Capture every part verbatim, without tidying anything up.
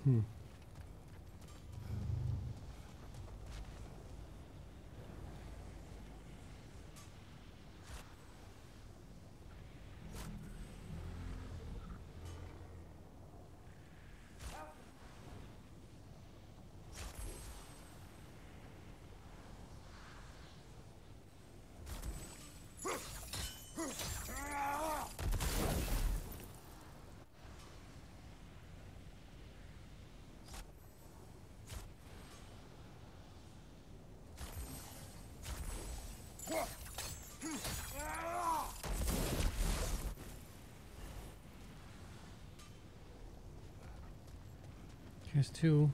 Hmm. Here's two.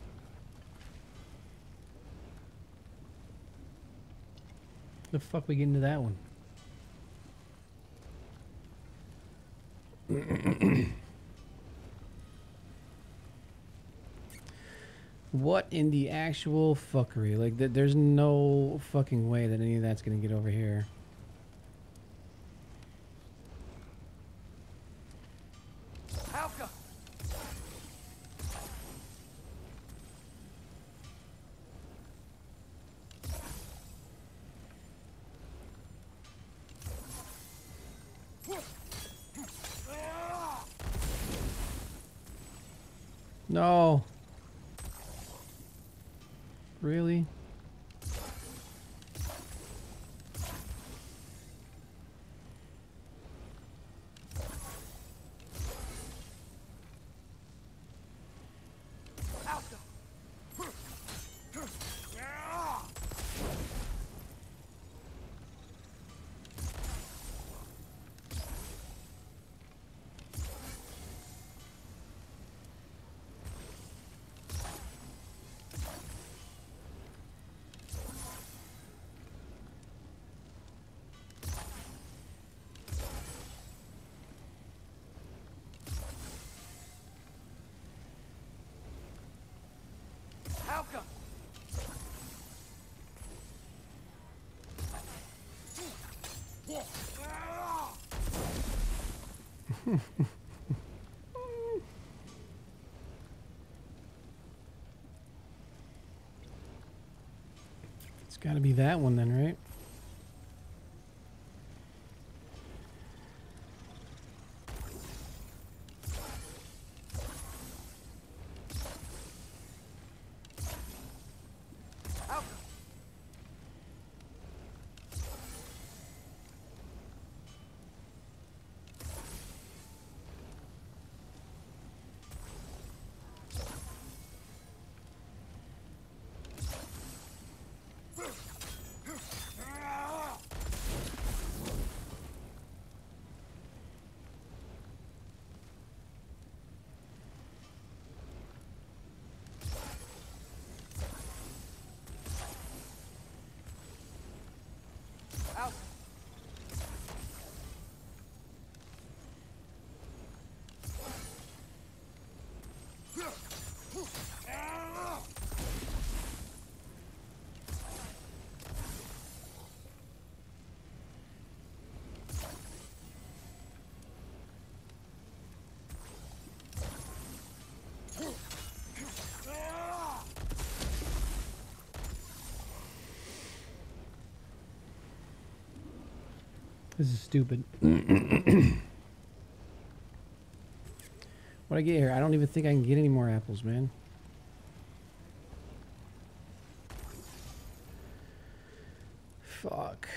The fuck we get into that one? What in the actual fuckery? Like, th there's no fucking way that any of that's gonna get over here. Alka. No. Really? Alka. It's gotta be that one then, right? This is stupid. What I get here? I don't even think I can get any more apples, man. Fuck.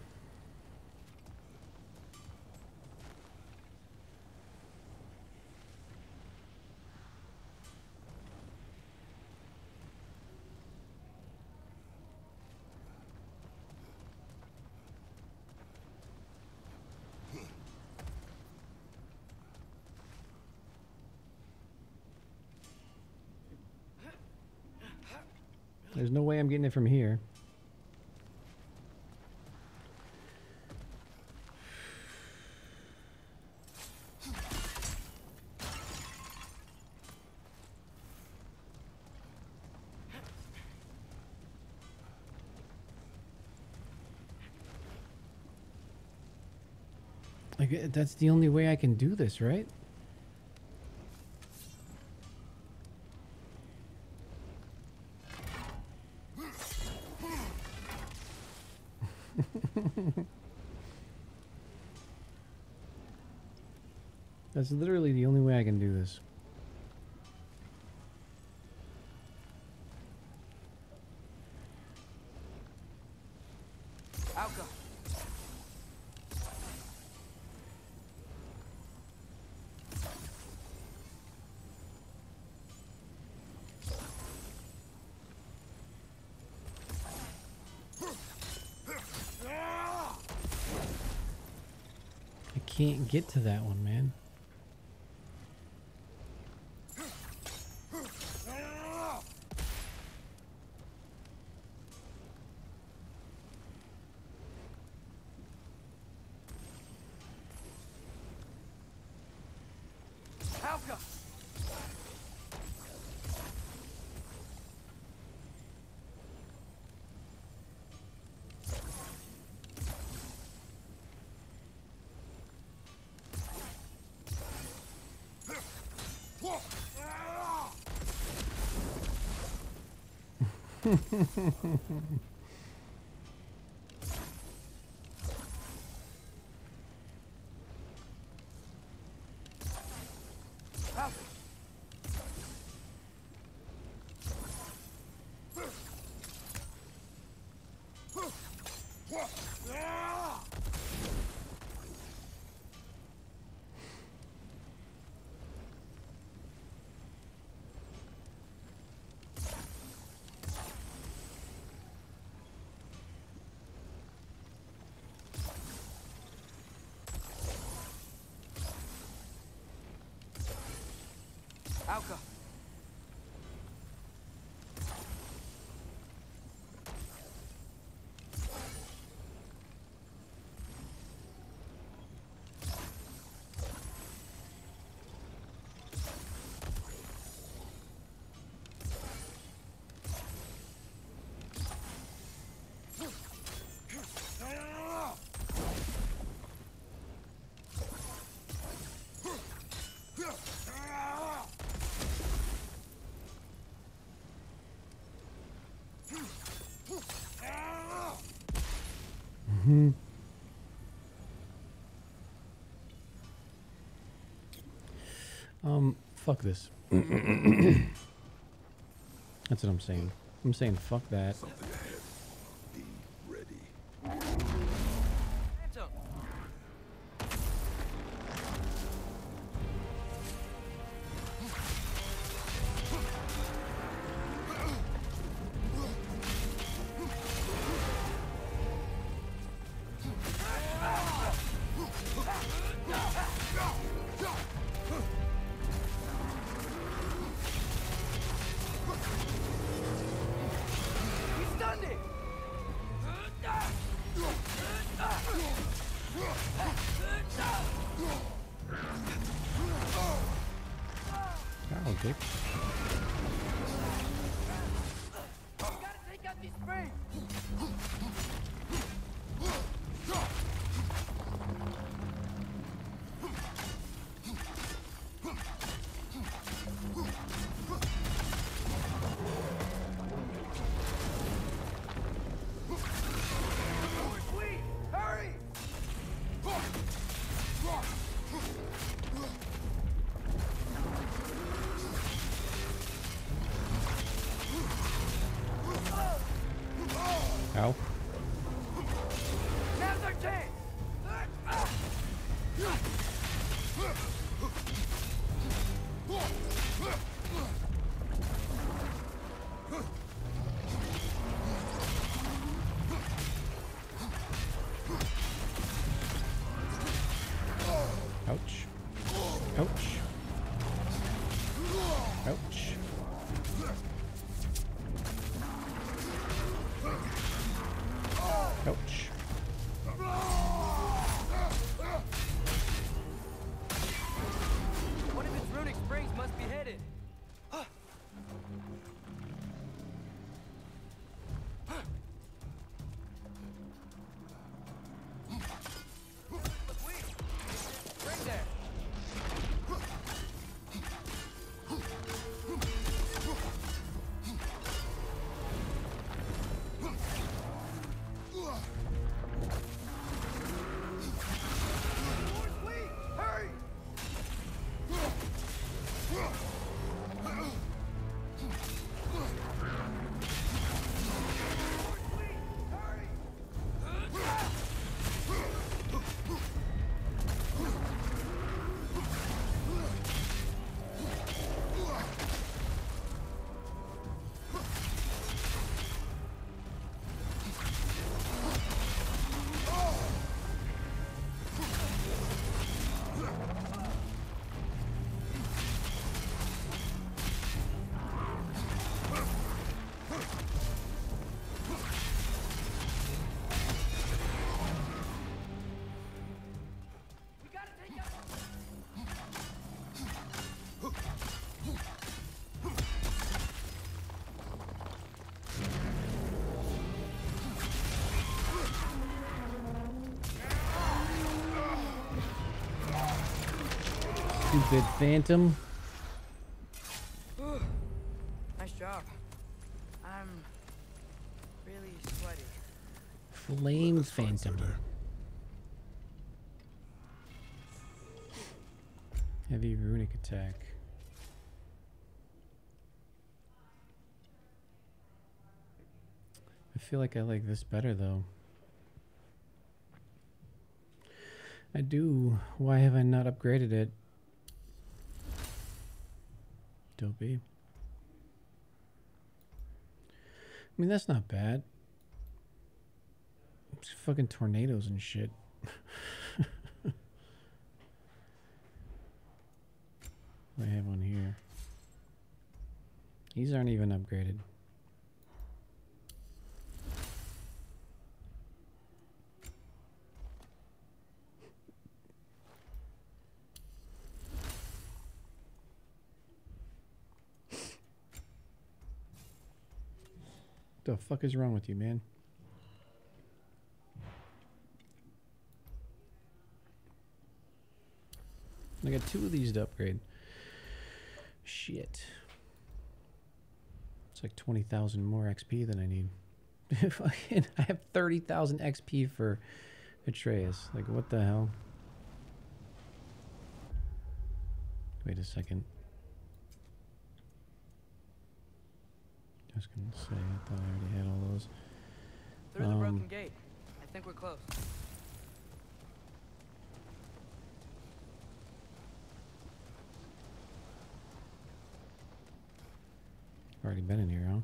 There's no way I'm getting it from here. Like, that's the only way I can do this, right? That's literally the only way I can do this. Alka. I can't get to that one, man. Alka. Alka. Alka. Hmm. Um, fuck this. That's what I'm saying. I'm saying fuck that. Something ahead. Be ready. Phantom. He stunned it. Ow, dick. Gotta take out these springs. Sweet, hurry! Ow. Now's our chance. Ouch. Ouch. Ouch. Stupid Phantom. Whew. Nice job. I'm really sweaty. Flame Let's find Phantom. Surtur. Heavy runic attack. I feel like I like this better though. I do. Why have I not upgraded it? Dopey. I mean, that's not bad. It's fucking tornadoes and shit. I have one here. These aren't even upgraded. The fuck is wrong with you, man? I got two of these to upgrade. Shit. It's like twenty thousand more X P than I need. Fucking, I have thirty thousand X P for Atreus. Like, what the hell? Wait a second. I was gonna say, I thought I already had all those. Through the Um, broken gate. I think we're close. Already been in here, huh?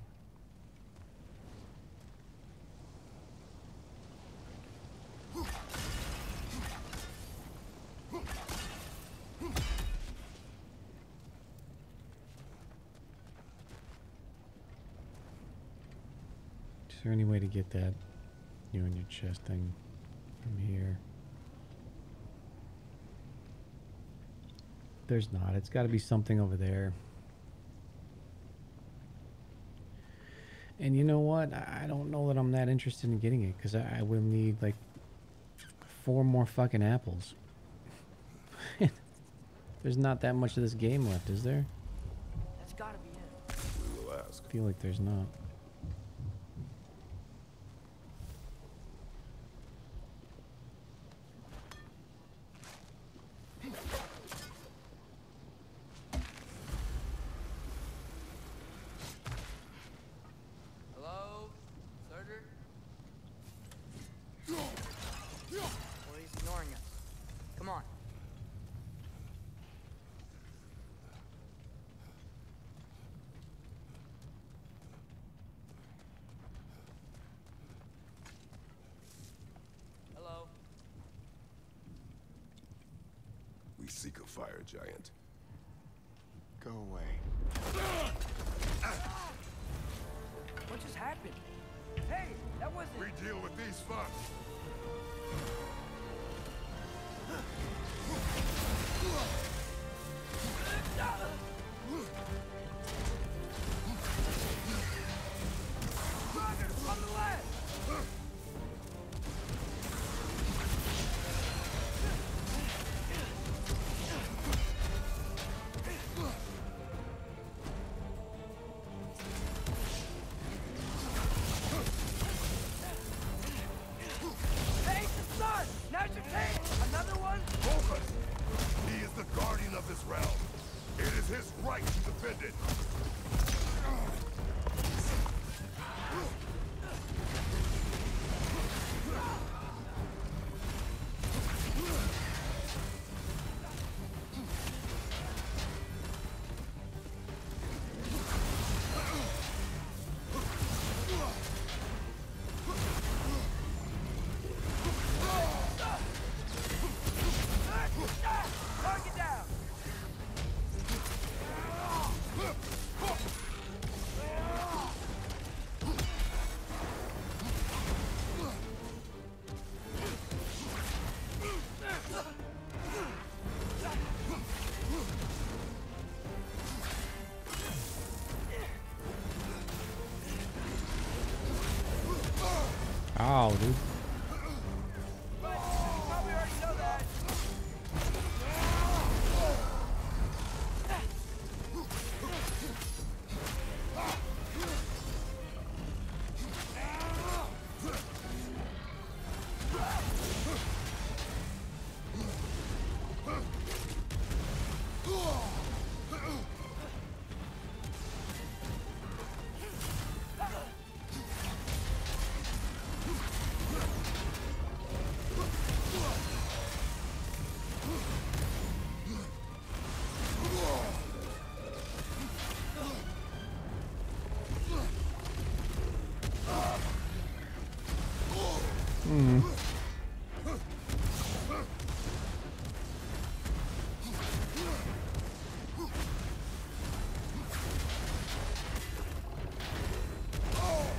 Is there any way to get that you and your chest thing from here? There's not. It's got to be something over there. And you know what? I I don't know that I'm that interested in getting it because I, I will need like four more fucking apples. There's not that much of this game left, is there? That's gotta be it. We will ask. I feel like there's not. Hello? Surtur? Well, he's ignoring us. Come on. Hello? We seek a fire giant. Go away. What just happened? Hey, that wasn't... We deal with these fucks. On the left! Hey, the sun! Now's your chance! Another one? Focus! He is the guardian of this realm. It is his right to defend it. Target down! Ow, dude. But you probably already know that.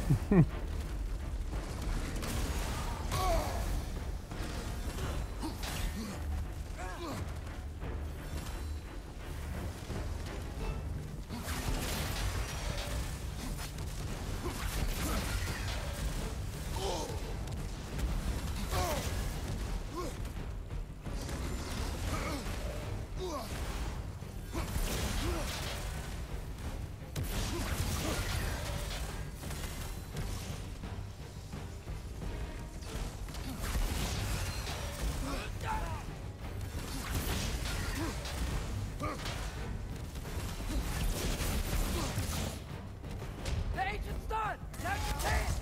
The ancient's done! Now's your chance!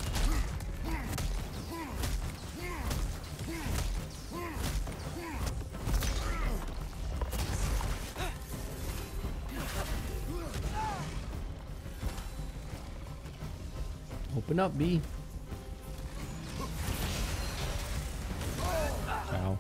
Open up, B. Ow.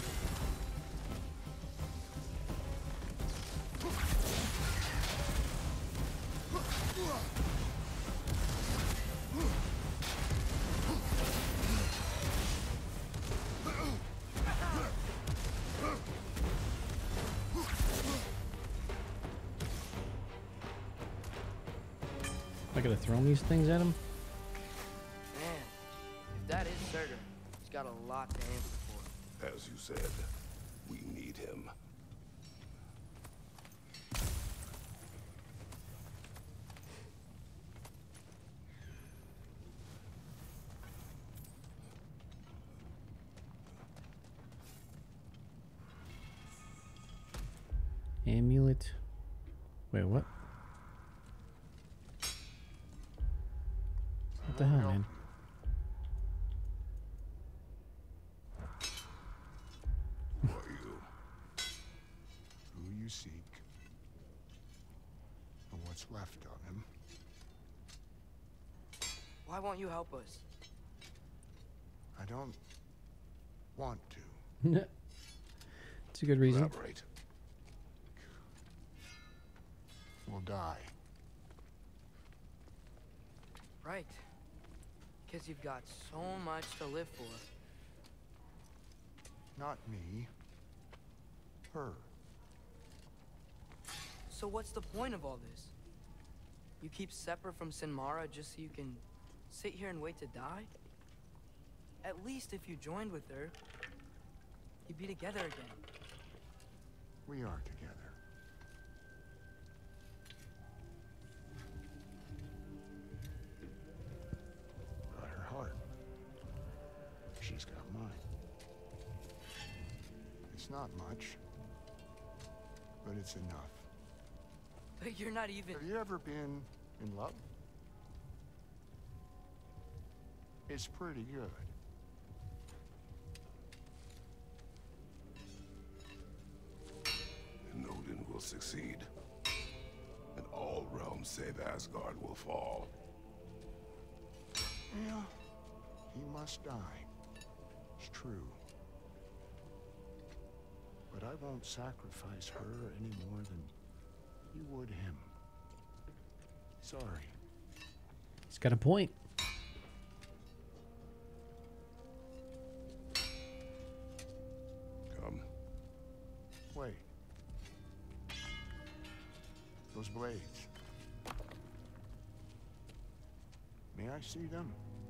I gotta throw these things at him? Man, if that is Surtur, he's got a lot to answer for. As you said, we need him. Amulet. Wait, what? What the hell, man? Who are you? Who you seek, and what's left of him. Why won't you help us? I don't want to. It's a good reason. Elaborate. We'll die. Right. Because you've got so much to live for. Not me. Her. So what's the point of all this? You keep separate from Sinmara just so you can sit here and wait to die? At least if you joined with her, you'd be together again. We are together. Got her heart. She's got mine. It's not much, but it's enough. But you're not even... Have you ever been in love? It's pretty good. And Odin will succeed. And all realms save Asgard will fall. Yeah, he must die. It's true. But I won't sacrifice her any more than you would him. Sorry. He's got a point. Come. Wait. Those blades. May I see them?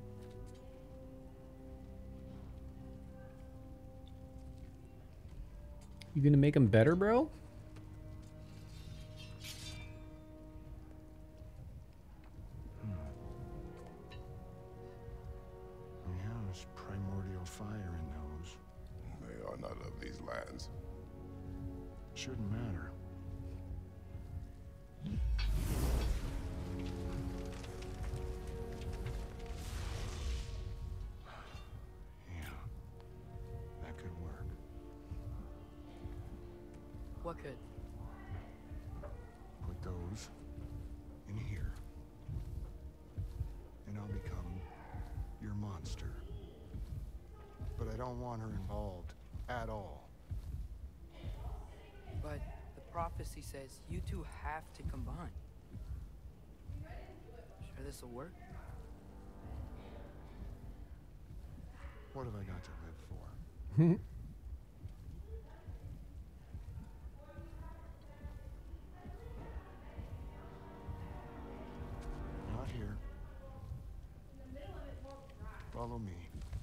You gonna make him better, bro? Yeah, there's primordial fire in those. They are not of these lands. Shouldn't matter. Yeah, that could work. What could? Put those in here. And I'll become your monster. But I don't want her involved at all. But the prophecy says you two have to combine. Sure this'll work? What have I got to live for? Not here. Follow me.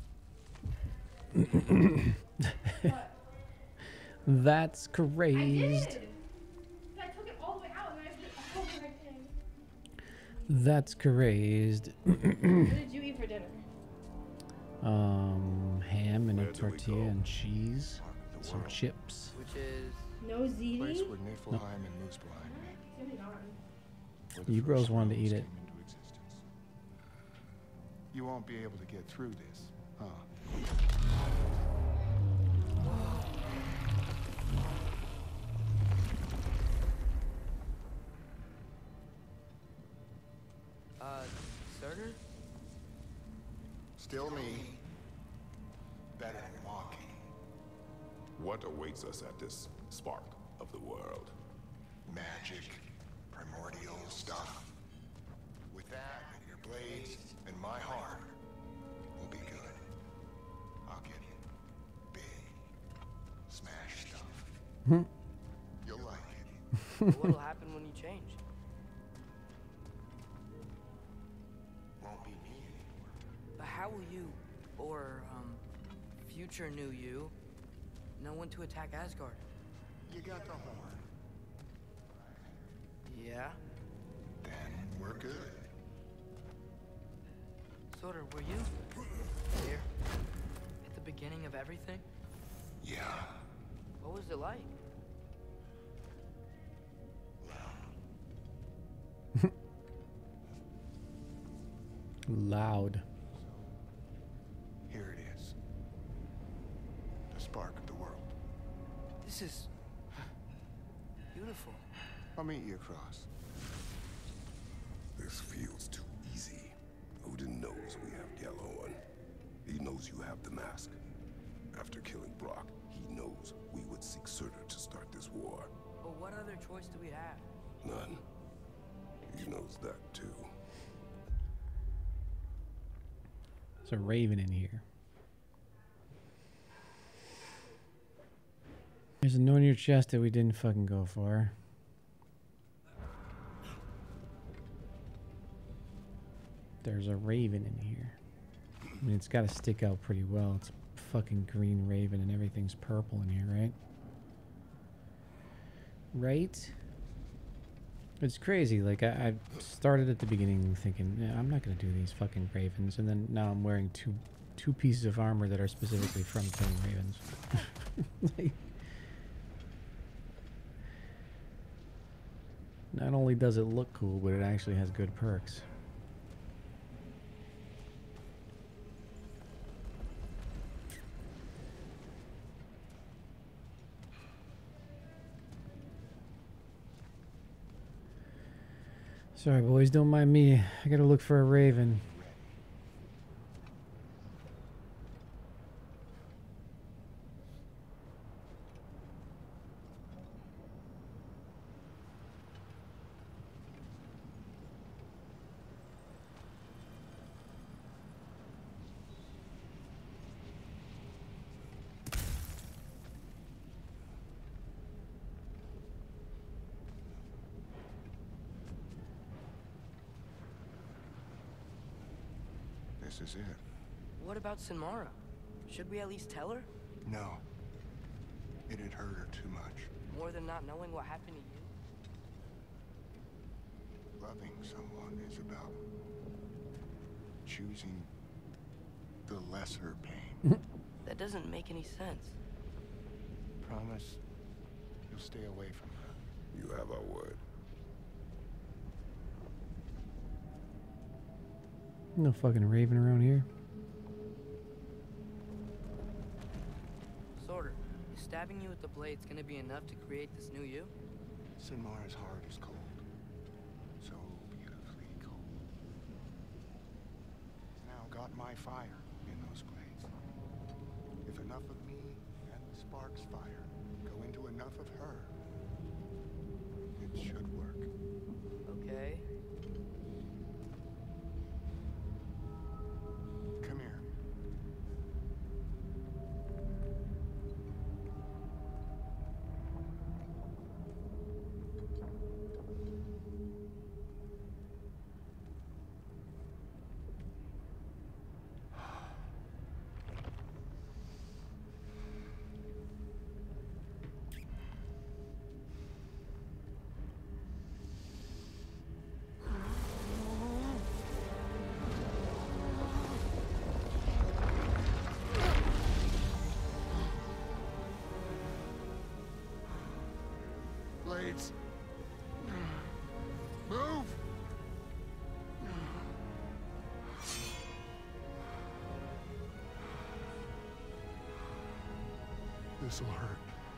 That's I crazed. did. I took it all the way out and I put it all over again. That's crazed. What did you eat for dinner? Um, ham and a Where do we tortilla go? and cheese, Park of the some world. chips. Which is No Place ziti? where Niflheim and Muspelheim meet. Maybe not. Where the You bros first wanted to realms eat it. came into existence. You won't be able to get through this, huh? uh Surtur? Still me. Better than walking. What awaits us at this spark of the world? Magic, primordial stuff. With that and your blades and my heart, we'll be good. I'll get big, smash stuff. You'll like it. But what'll happen when you change? Won't be me anymore. But how will you, or um, future new you, know when to attack Asgard? You got the horn. Yeah? Then we're good. Surtur, were you here at the beginning of everything? Yeah. What was it like? Loud. Here it is. The spark of the world. This is beautiful. I'll meet you across. This feels too easy. Odin knows we have Gjallarhorn. He knows you have the mask. After killing Brock, he knows we would seek Surtur to start this war. But what other choice do we have? None. He knows that too. There's a raven in here. There's a note in your chest that we didn't fucking go for. There's a raven in here. I mean, it's got to stick out pretty well. It's a fucking green raven and everything's purple in here, right? Right? It's crazy. Like, I, I started at the beginning thinking, yeah, I'm not going to do these fucking ravens. And then now I'm wearing two two pieces of armor that are specifically from killing ravens. Like, not only does it look cool, but it actually has good perks. Sorry, boys, don't mind me. I gotta look for a raven. This is it. What about Sinmara? Should we at least tell her? No. It'd hurt her too much. More than not knowing what happened to you? Loving someone is about choosing the lesser pain. That doesn't make any sense. Promise you'll stay away from her. You have our word. No fucking raven around here. Surtur, is stabbing you with the blades gonna be enough to create this new you? Sinmara's heart is cold. So beautifully cold. It's now got my fire in those blades. If enough of me and the spark's fire go into enough of her, it should work. Okay. Come here. blades. Move! This'll hurt.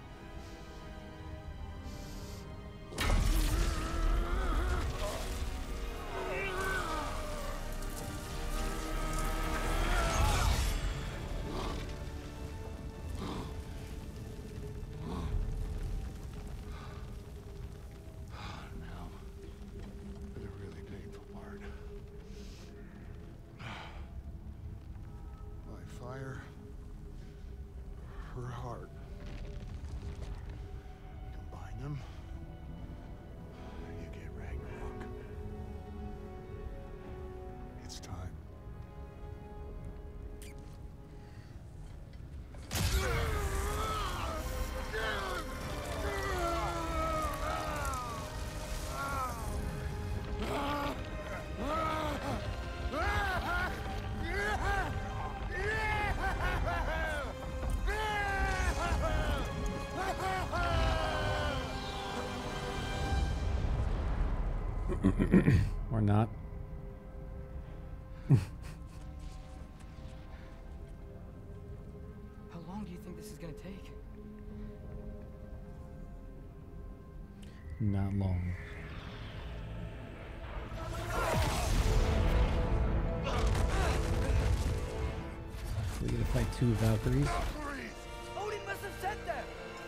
Fire, her heart. Combine them, you get Ragnarok. It's time. Or not. How long do you think this is gonna take? Not long. We gotta fight two Valkyries. Odin must have sent them!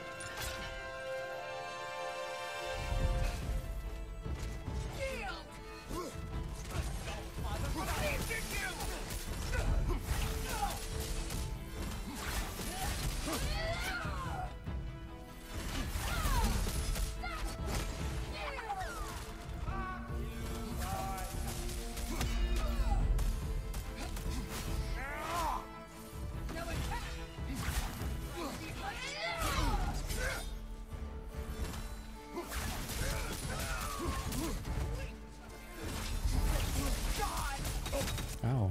Ow.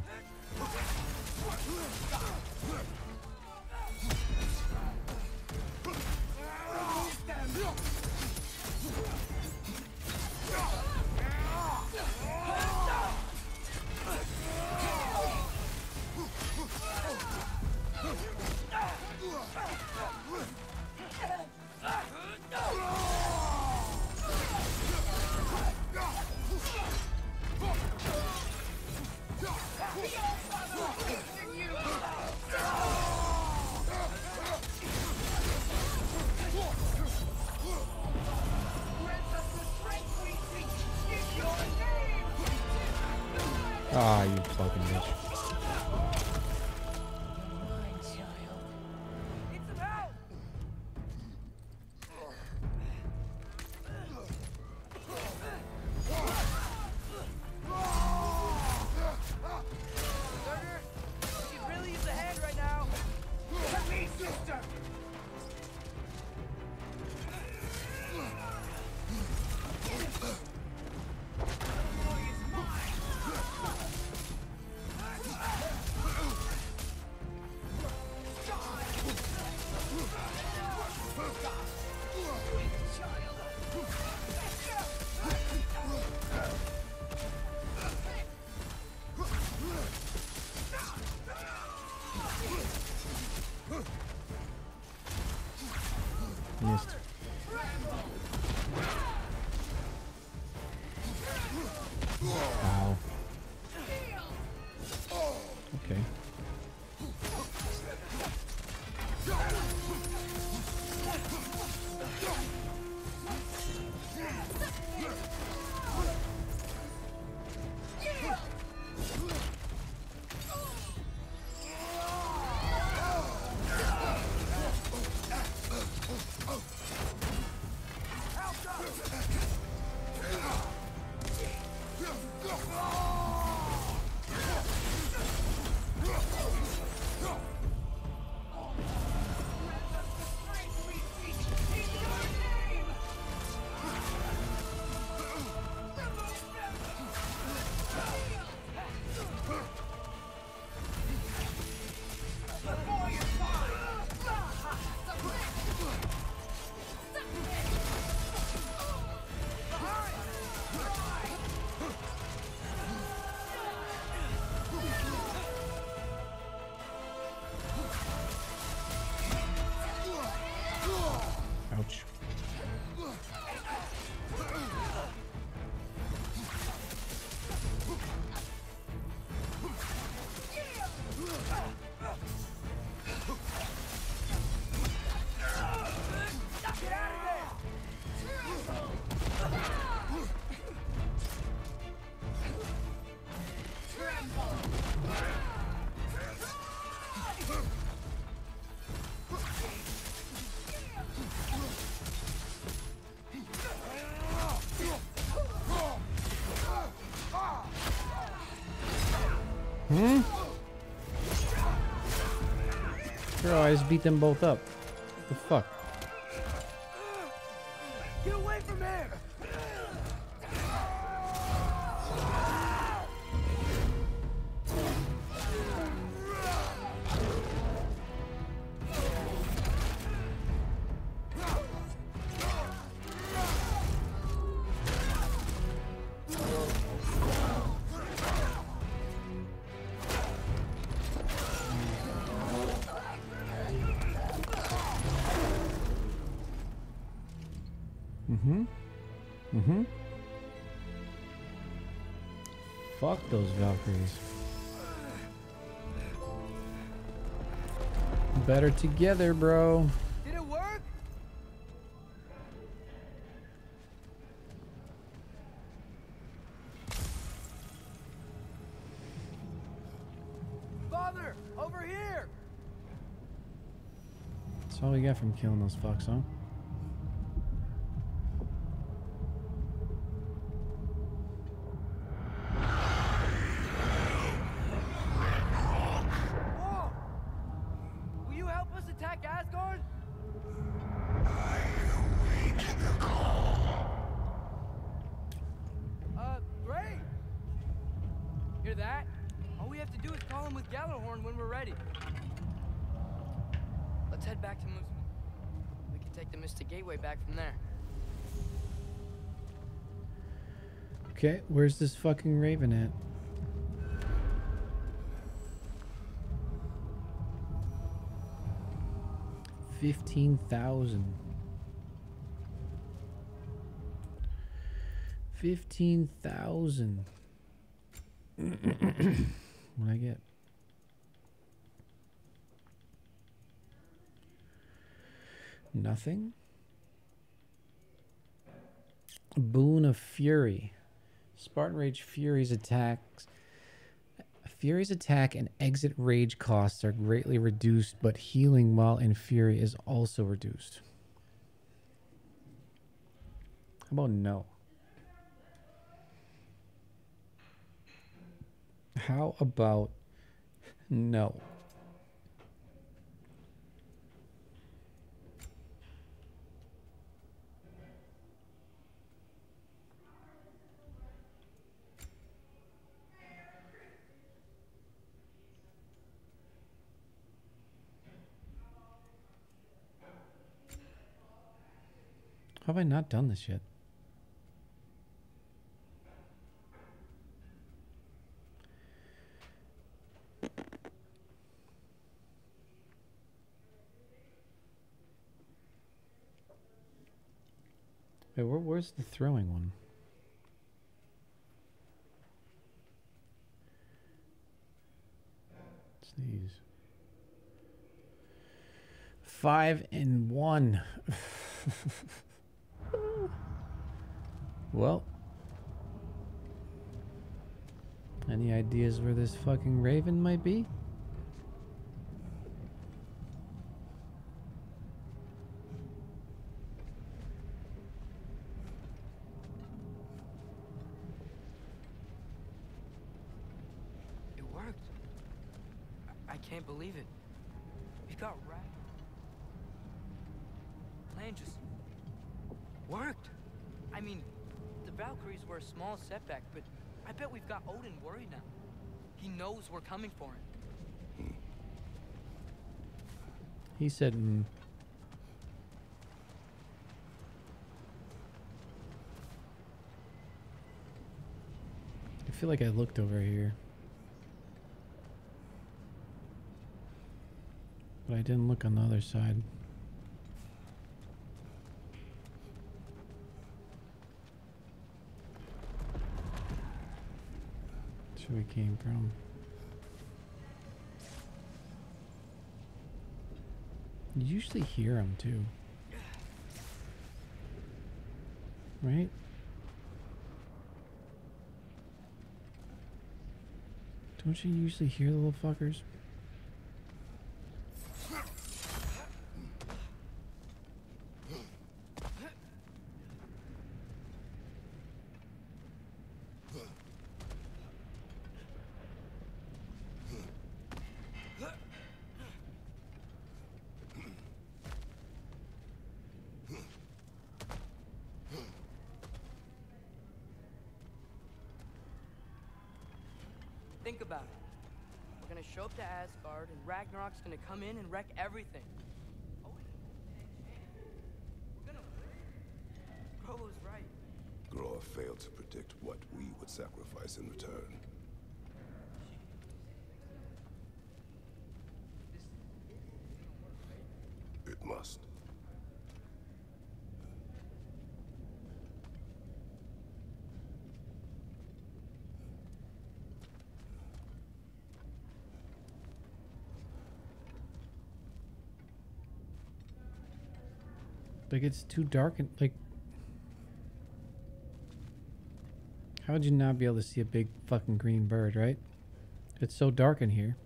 Ah, you fucking bitch. Missed. Ow. Okay. Go! Hmm? Bro, I just beat them both up. What the fuck? Get away from him! Mm-hmm. Mm-hmm. Fuck those Valkyries. Better together, bro. Did it work? Father, over here! That's all we got from killing those fucks, huh? Whoa! Will you help us attack Asgard? Uh, great! Hear that? All we have to do is call him with Gjallarhorn when we're ready. Let's head back to Muspelheim. We can take the Mystic Gateway back from there. Okay, where's this fucking raven at? Fifteen thousand. Fifteen thousand. What I get? Nothing. Boon of Fury. Spartan Rage Fury's attacks. Fury's attack and exit rage costs are greatly reduced, but healing while in Fury is also reduced. How about no? How about no? How have I not done this yet? Wait, where, where's the throwing one? It's these. Five and one. Well, any ideas where this fucking raven might be? It worked. I, I can't believe it. We got right. Plan just worked. I mean, the Valkyries were a small setback, but I bet we've got Odin worried now. He knows we're coming for him. He said, mm. I feel like I looked over here. But I didn't look on the other side. That's where we came from. You usually hear them too. Right? Don't you usually hear the little fuckers? Think about it. We're gonna show up to Asgard, and Ragnarok's gonna come in and wreck everything. Oh, we're gonna win. Bro was right. Groa failed to predict what we would sacrifice in return. It must. Like, it's too dark and, like... How would you not be able to see a big fucking green bird, right? It's so dark in here.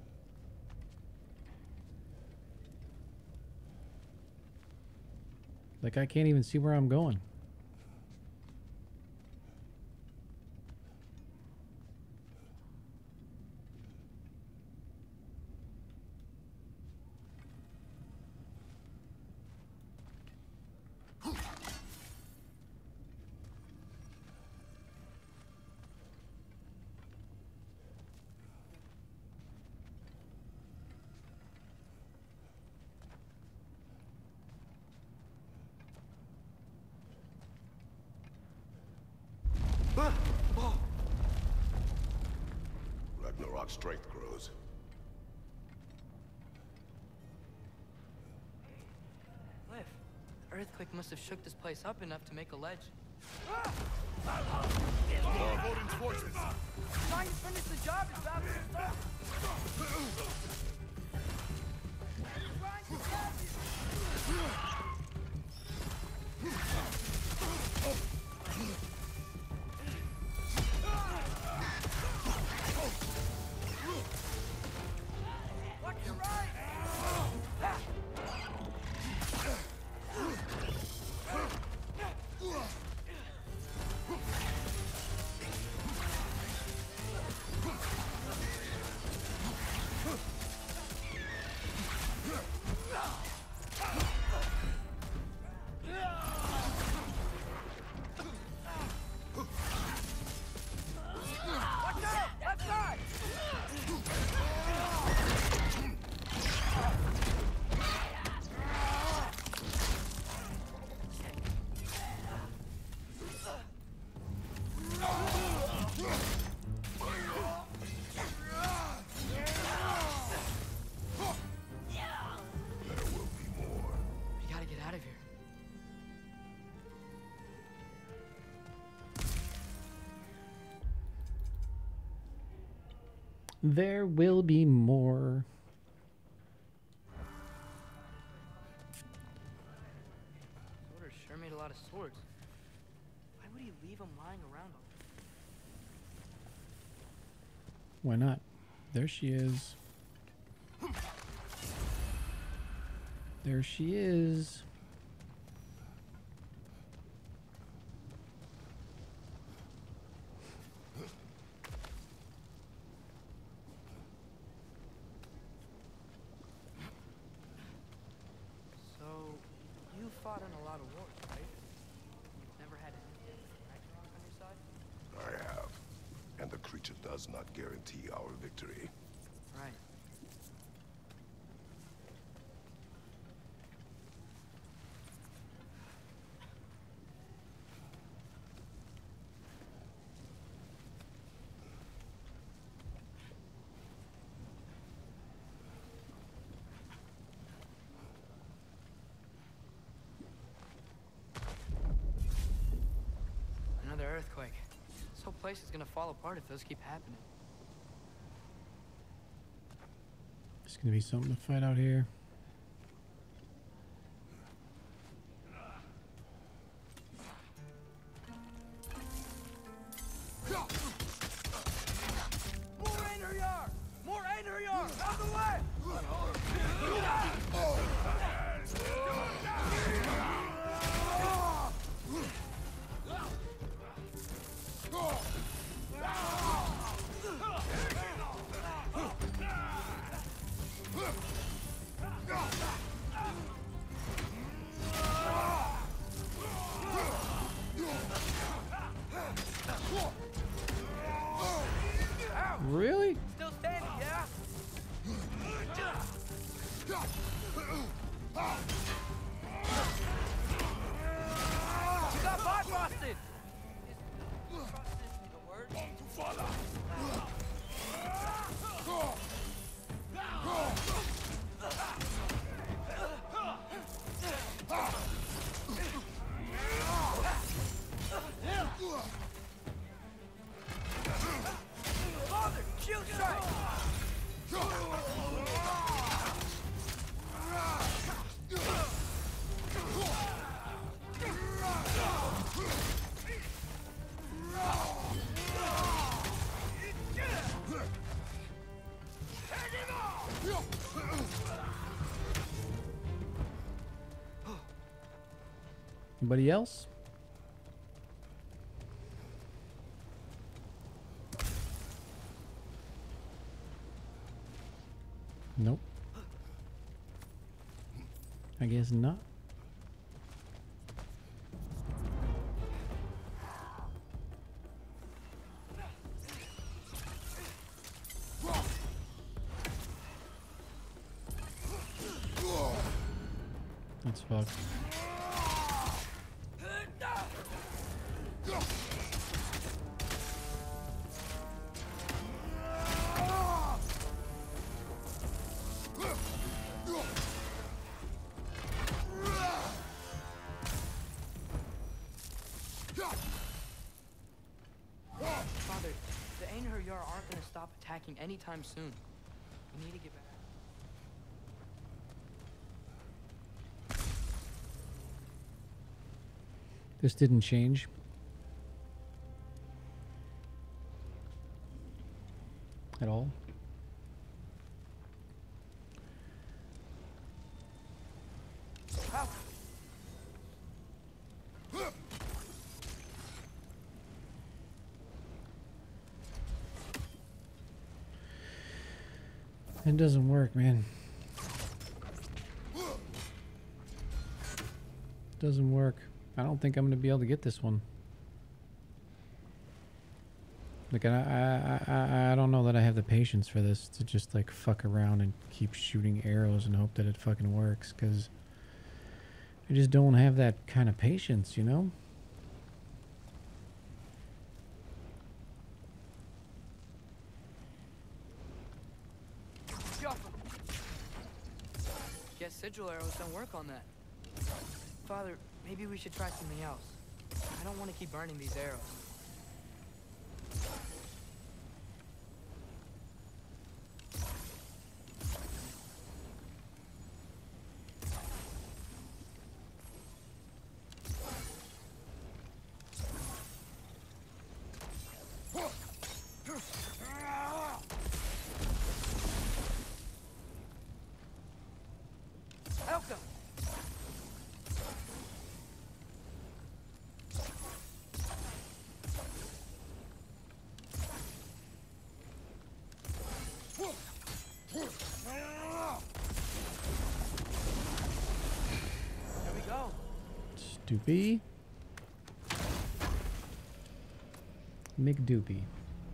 Like, I can't even see where I'm going. Ragnarok's strength grows. Cliff, the earthquake must have shook this place up enough to make a ledge. Odin's forces! Trying to finish the job is about to start. Trying to grab Watch your right! Watch out! Left side! There will be more. We gotta get out of here. There will be more. Sorter sure made a lot of swords. Why would he leave them lying around all Why not? There she is. There she is. So, you fought in a lot of wars, right? You've never had anything Ragnarok on your side? I have. And the creature does not guarantee our victory. Right. Another earthquake. This whole place is gonna fall apart if those keep happening. It's gonna be something to fight out here. More Einherjar! More Einherjar! Out of the way! Really? Still standing, yeah? You got Bifrosted! Is Bifrosted the word? Father, shield strike! Anybody else? Nope. I guess not. That's fucked. Father, the Einherjar aren't gonna stop attacking anytime soon. We need to get back. This didn't change. At all. How? It doesn't work, man. Doesn't work. I don't think I'm gonna be able to get this one. Like, I, I, I, I don't know that I have the patience for this to just like fuck around and keep shooting arrows and hope that it fucking works, because I just don't have that kind of patience, you know? Guess sigil arrows don't work on that. Father, maybe we should try something else. I don't want to keep burning these arrows. Elka! There we go. Stoopy. McDoopy.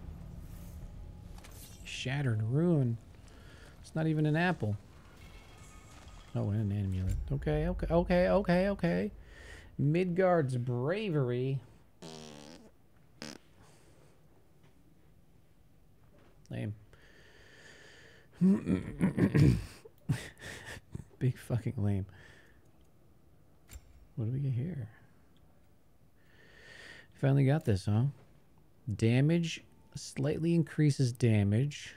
Shattered ruin. It's not even an apple. Oh, and an amulet. Okay, okay, okay, okay, okay. Midgard's bravery. Lame. Big fucking lame. What do we get here? Finally got this, huh? Damage slightly increases damage.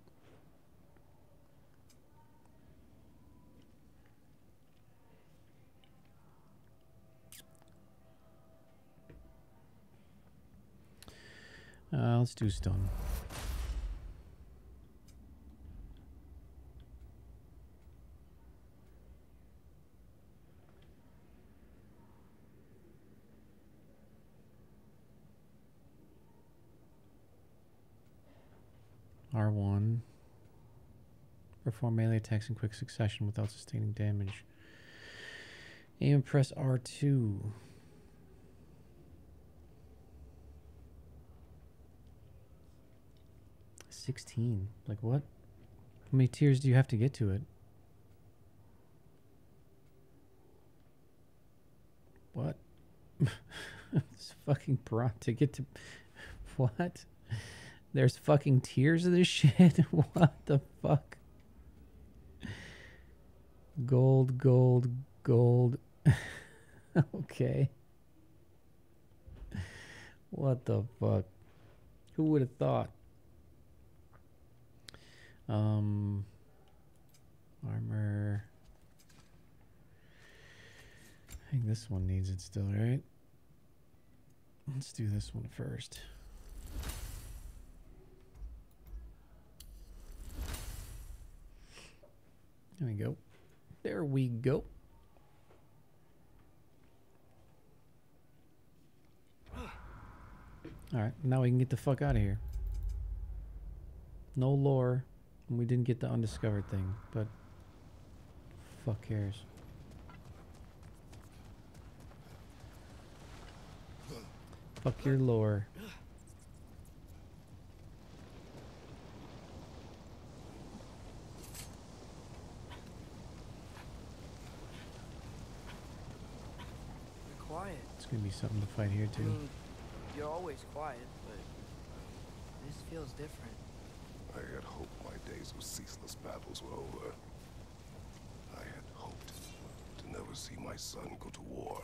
Uh, let's do stone. R one. Perform melee attacks in quick succession without sustaining damage. Aim and press R two. sixteen. Like what? How many tiers do you have to get to it? What? It's fucking brought to get to... What? There's fucking tiers of this shit? What the fuck? Gold, gold, gold. Okay. What the fuck? Who would have thought? Um, armor. I think this one needs it still, right? Let's do this one first. There we go. There we go. Alright, now we can get the fuck out of here. No lore. And we didn't get the undiscovered thing, but fuck cares. Fuck your lore. You're quiet. It's gonna be something to fight here I too. mean, you're always quiet, but this feels different. I had hoped my days of ceaseless battles were over. I had hoped to never see my son go to war.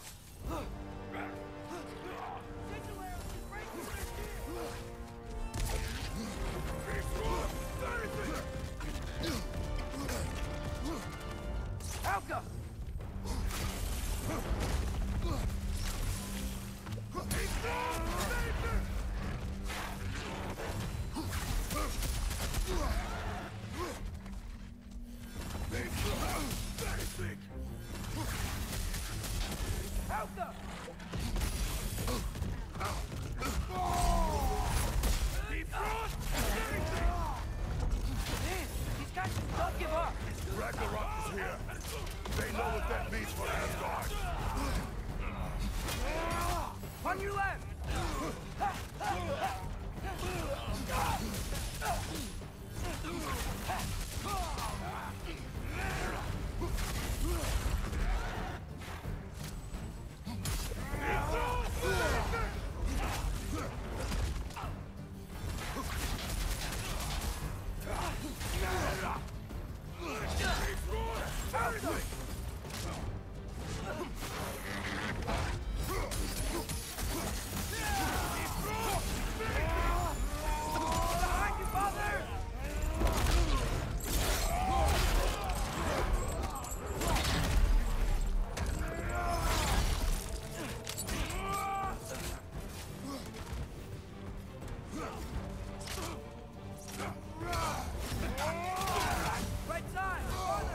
Alka! Alka! Man, these guys just don't give up. Ragnarok is here. They know what that means for Asgard. On your left! Behind you, father! Right side, father!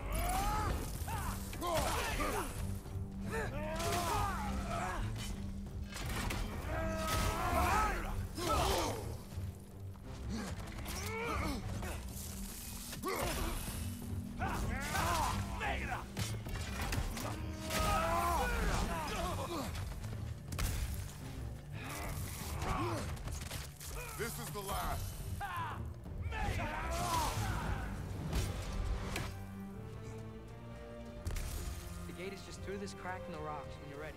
This is the last. The gate is just through this crack in the rocks when you're ready.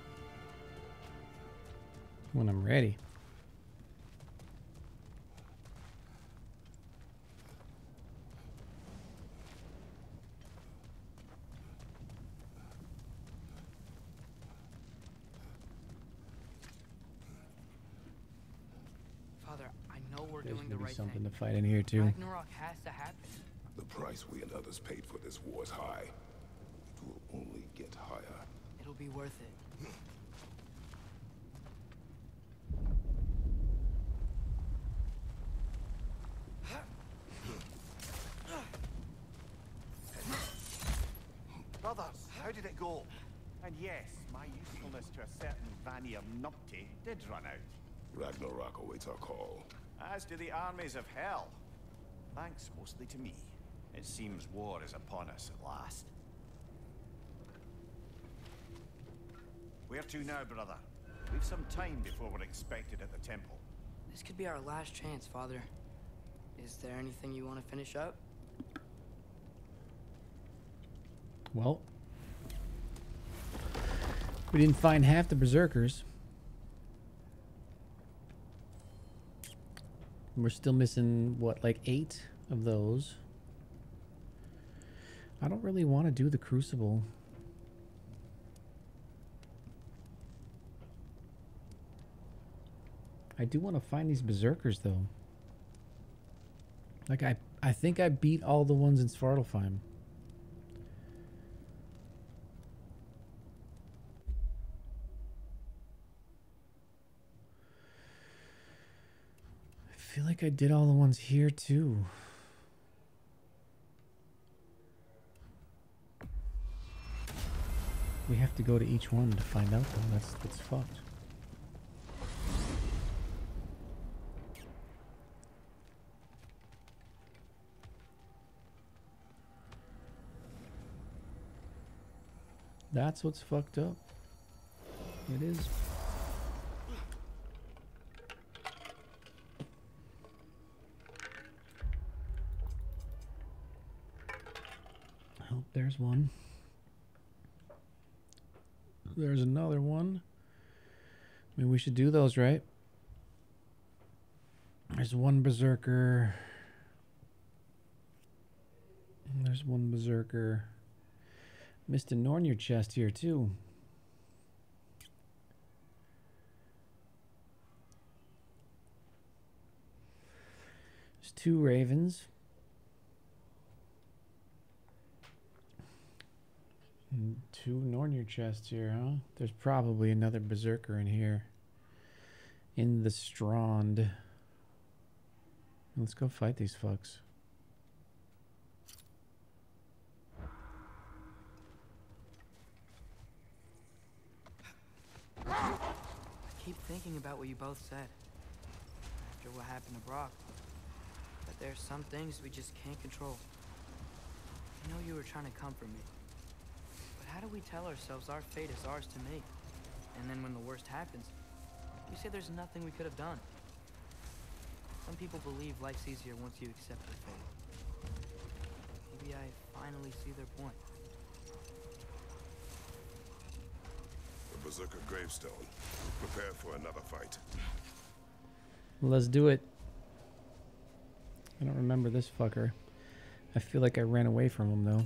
When I'm ready. Father, I know we're There's doing the gonna be right something thing. to fight in here too. Ragnarok has to happen. The price we and others paid for this war is high. It will only get higher. It'll be worth it. Brothers, how did it go? And yes, my usefulness to a certain Vanir numpty did run out. Ragnarok awaits our call. As do the armies of hell. Thanks mostly to me. It seems war is upon us at last. Where to now, brother? We've some time before we're expected at the temple. This could be our last chance, Father. Is there anything you want to finish up? Well, we didn't find half the berserkers. We're still missing, what, like eight of those. I don't really want to do the crucible. I do want to find these berserkers, though. Like, I, I think I beat all the ones in Svartalfheim. I feel like I did all the ones here, too. We have to go to each one to find out, though. That's, that's fucked. That's what's fucked up. It is. Oh, there's one. There's another one. I mean, we should do those, right? There's one berserker. There's one berserker. Missed a Nornir chest here, too. There's two ravens. And two Nornir chests here, huh? There's probably another berserker in here. In the Strand. Let's go fight these fucks. I keep thinking about what you both said after what happened to Brock. That there's some things we just can't control. I know you were trying to comfort me. But how do we tell ourselves our fate is ours to make? And then when the worst happens, you say there's nothing we could have done. Some people believe life's easier once you accept your fate. Maybe I finally see their point. The Berserker gravestone. Prepare for another fight. Let's do it. I don't remember this fucker. I feel like I ran away from him, though.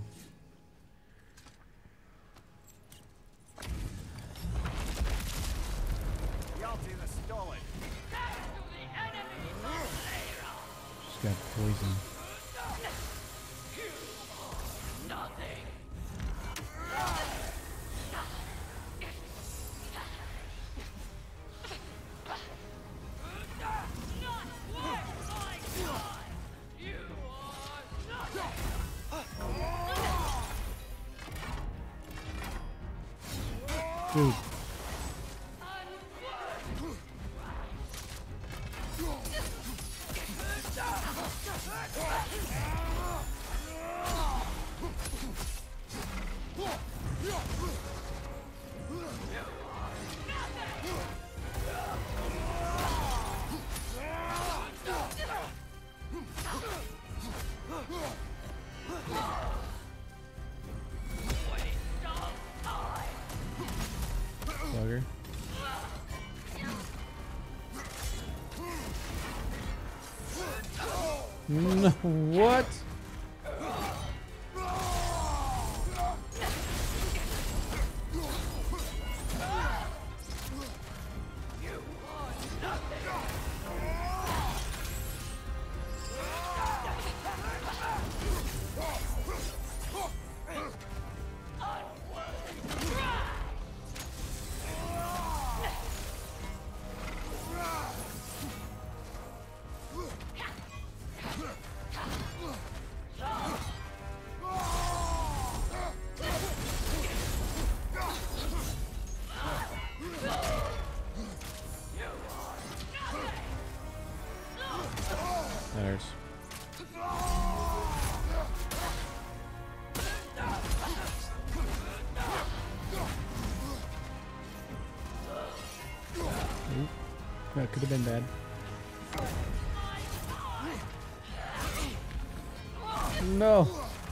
Just got poisoned. Dude. Bugger. No, what? That hurts. Ooh, that could have been bad. No.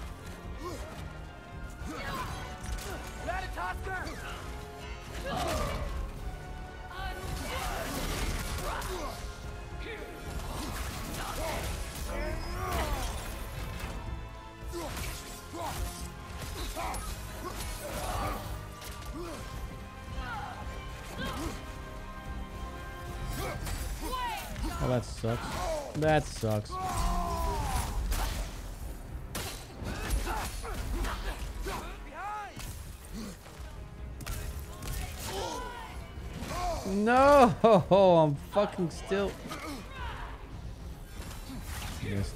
Oh, that sucks. That sucks. No, I'm fucking still. Missed.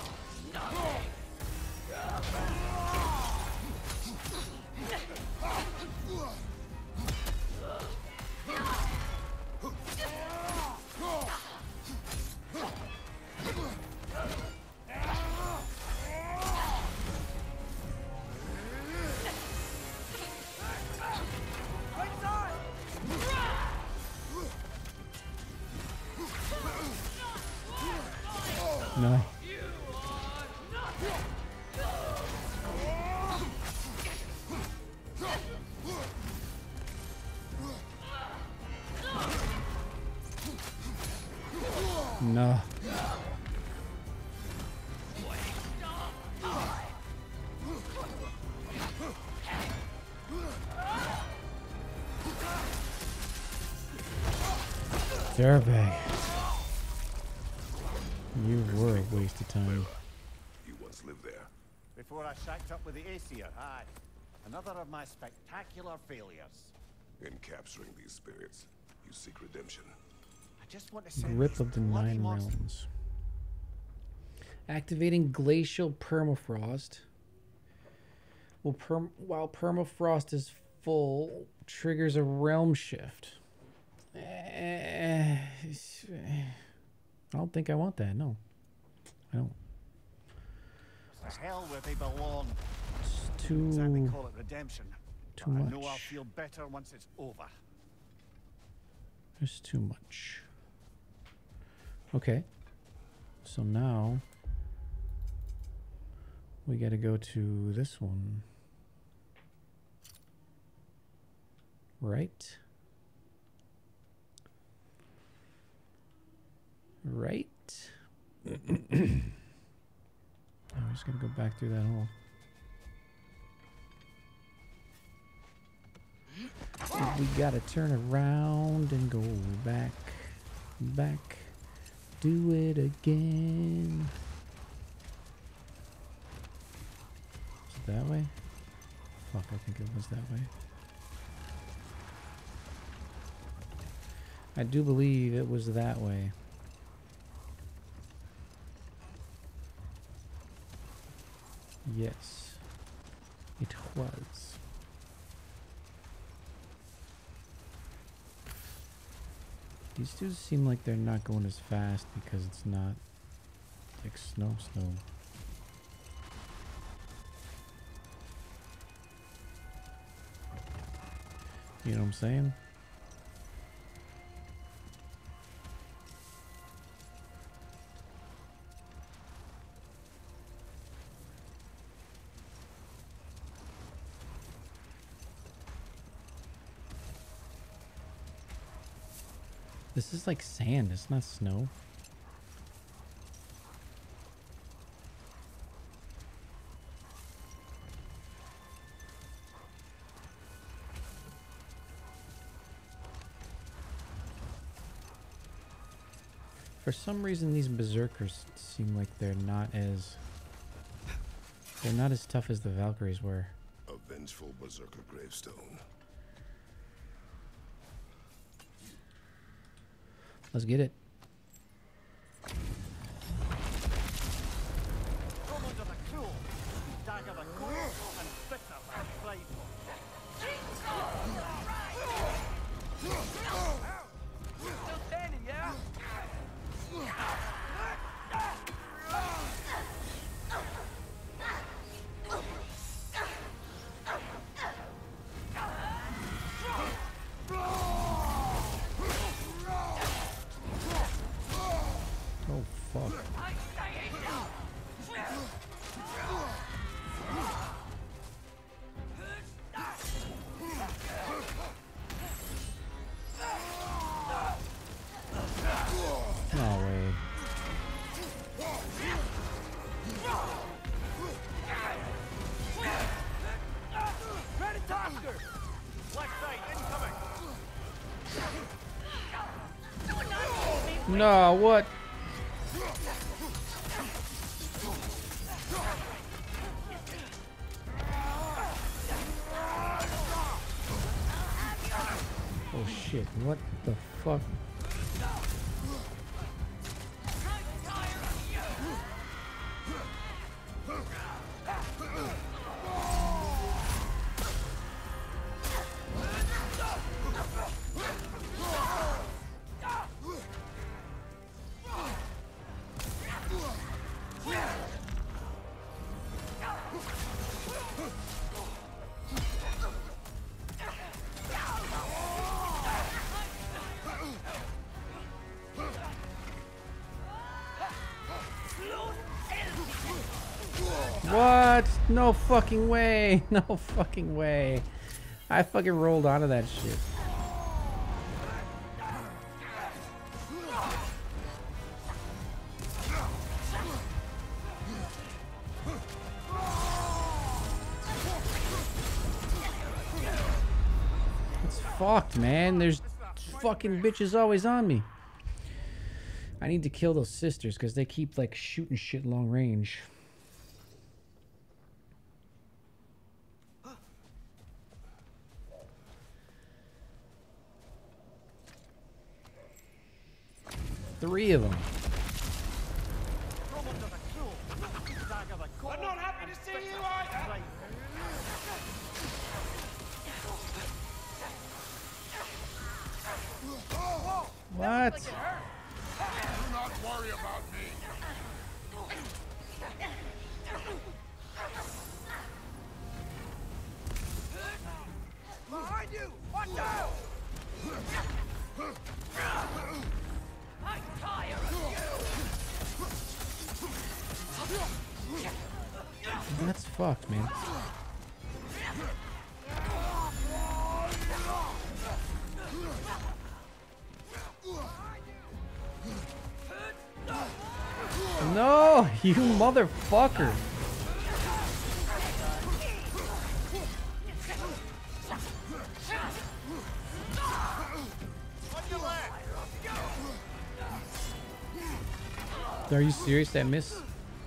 No. No. Dirtbag. You were a waste of time. You once lived there. Before I shacked up with the Aesir, aye. Another of my spectacular failures. In capturing these spirits, you seek redemption. I just want to say Grip of the Nine Realms. Activating glacial permafrost. Well, perm while permafrost is full, triggers a realm shift. Eh, I don't think I want that. No, I don't. It's the hell where they belong. It's too. Exactly call it redemption. Too but much. I know I'll feel better once it's over. There's too much. Okay. So now we got to go to this one. Right? Right? I'm just going to go back through that hole. We got to turn around and go back. Back. Do it again. Is it that way? Fuck, I think it was that way. I do believe it was that way. Yes, it was. These dudes seem like they're not going as fast because it's not like snow snow. You know what I'm saying? This is like sand, it's not snow. For some reason these berserkers seem like they're not as they're not as tough as the Valkyries were. A vengeful berserker gravestone. Let's get it. Come under the cruel, dagger the cold, and bitter and prideful. Still standing, yeah? Oh fuck. No way. Predator! Left side incoming! No, what? Oh shit, what the fuck? What? No fucking way. No fucking way. I fucking rolled onto that shit. It's fucked, man. There's fucking bitches always on me. I need to kill those sisters because they keep like shooting shit long range. Three of them. I'm not happy to see you either! What? Do not worry about me. Behind you! Watch out! I'm tired of you! That's fucked, man. No, you motherfucker. Are you serious? That miss?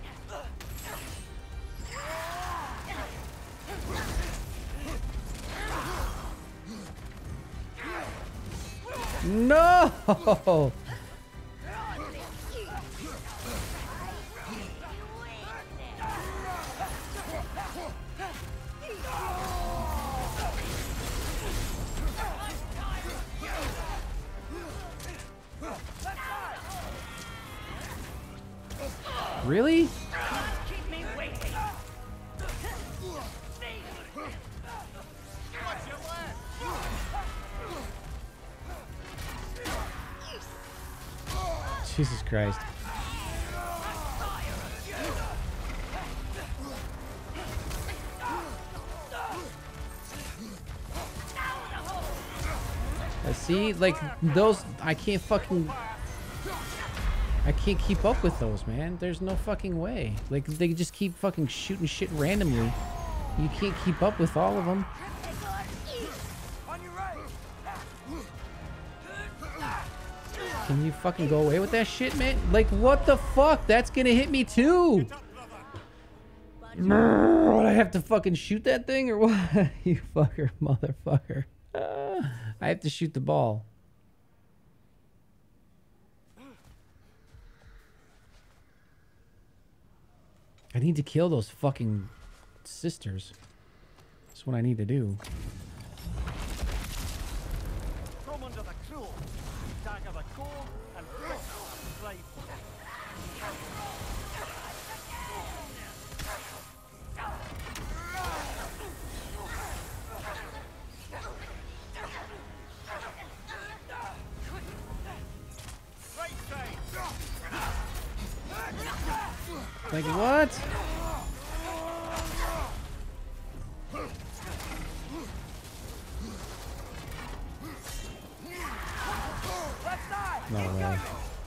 No! Really? Keep me waiting! Watch your left! Jesus Christ. I see, like, those, I can't fucking, I can't keep up with those, man. There's no fucking way. Like, they just keep fucking shooting shit randomly. You can't keep up with all of them. On your right! Can you fucking go away with that shit, man? Like, what the fuck? That's gonna hit me too. What, I have to fucking shoot that thing or what? You fucker, motherfucker. Uh, I have to shoot the ball. I need to kill those fucking sisters. That's what I need to do. From under the cruel, dagger the cold, and right. Right side. Like what? No way.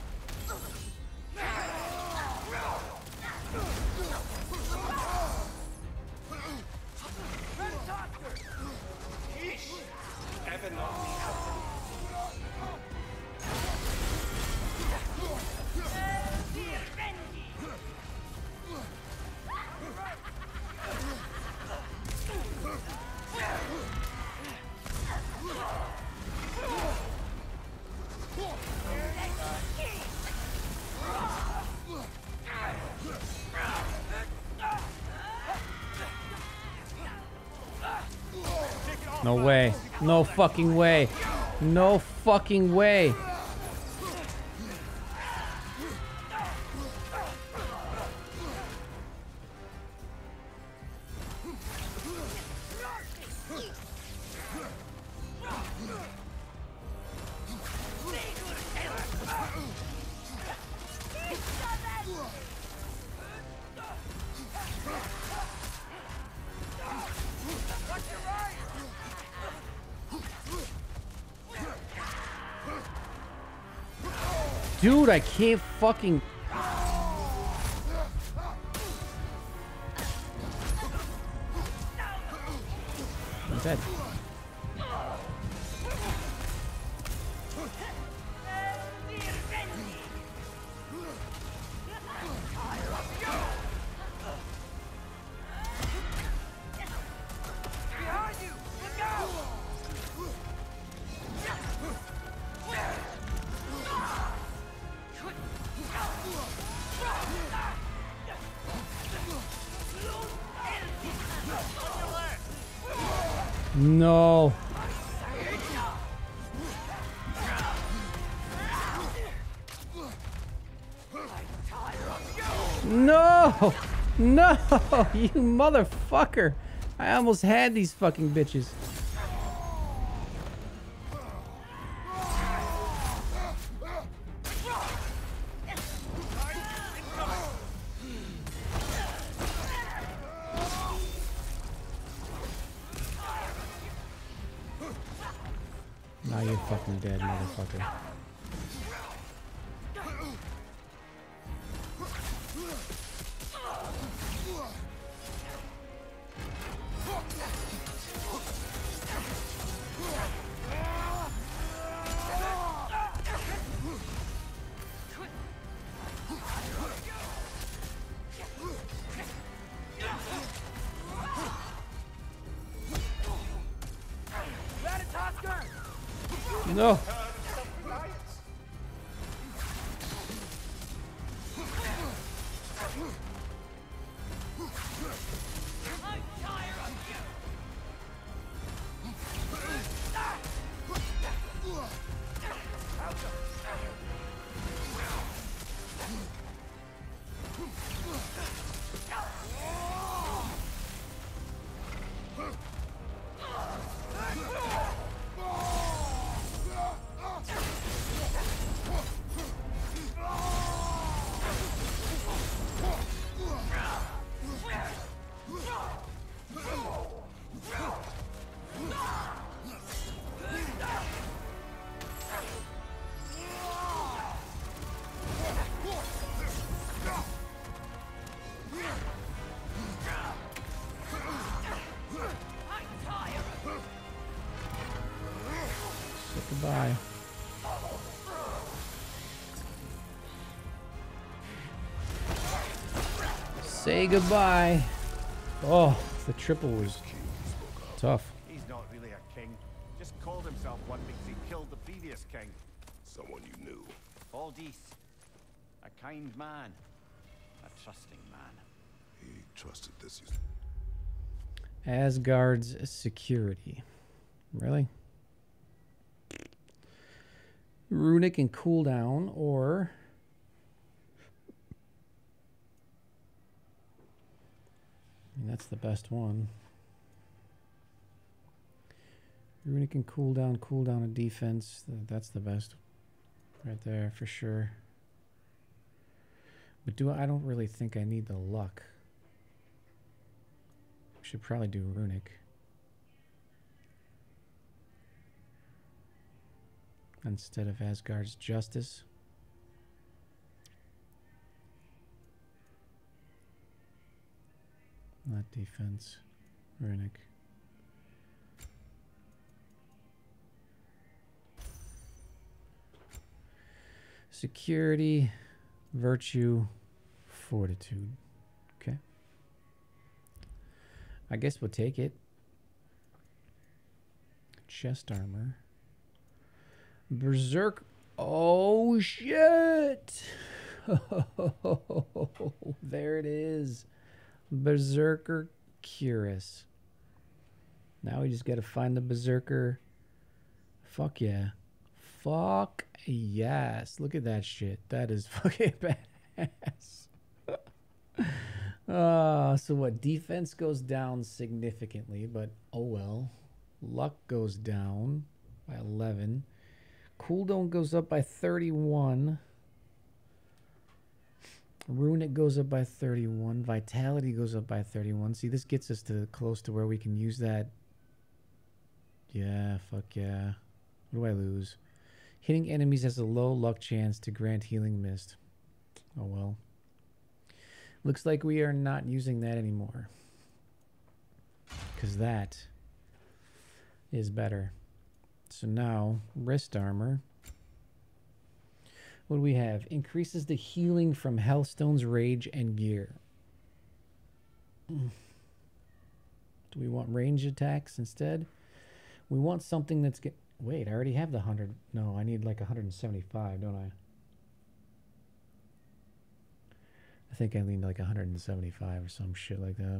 No way. No fucking way. No fucking way. Dude, I can't fucking... I'm dead. No. No! No! You motherfucker! I almost had these fucking bitches. Now you're fucking dead, motherfucker. No. Goodbye. Say goodbye. Oh, the triple was tough. He's not really a king. Just called himself one because he killed the previous king. Someone you knew. Aldith. A kind man. A trusting man. He trusted this. Asgard's security. Really? Runic and cooldown, or I mean, that's the best one. Runic and cooldown, cooldown and defense. That's the best right there for sure. But do I, I don't really think I need the luck. Should probably do runic. Instead of Asgard's justice. Not defense. Runic. Security, virtue, fortitude. Okay. I guess we'll take it. Chest armor. Berserk. Oh, shit. There it is. Berserker Cuirass. Now we just got to find the Berserker. Fuck yeah. Fuck yes. Look at that shit. That is fucking badass. uh, so what? Defense goes down significantly, but oh well. Luck goes down by eleven. Cooldown goes up by thirty-one. Runic goes up by thirty-one. Vitality goes up by thirty-one. See, this gets us to close to where we can use that. Yeah, fuck yeah. What do I lose? Hitting enemies has a low luck chance to grant healing mist. Oh well. Looks like we are not using that anymore. Because that is better. So now, wrist armor. What do we have? Increases the healing from Hellstone's Rage and Gear. Do we want range attacks instead? We want something that's... Get Wait, I already have the one hundred. No, I need like one hundred seventy-five, don't I? I think I need like one hundred seventy-five or some shit like that.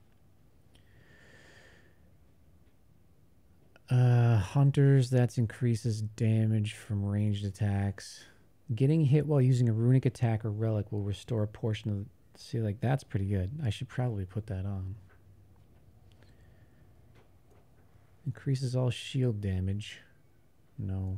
Uh, hunters, that increases damage from ranged attacks. Getting hit while using a runic attack or relic will restore a portion of... See, like, that's pretty good. I should probably put that on. Increases all shield damage. No.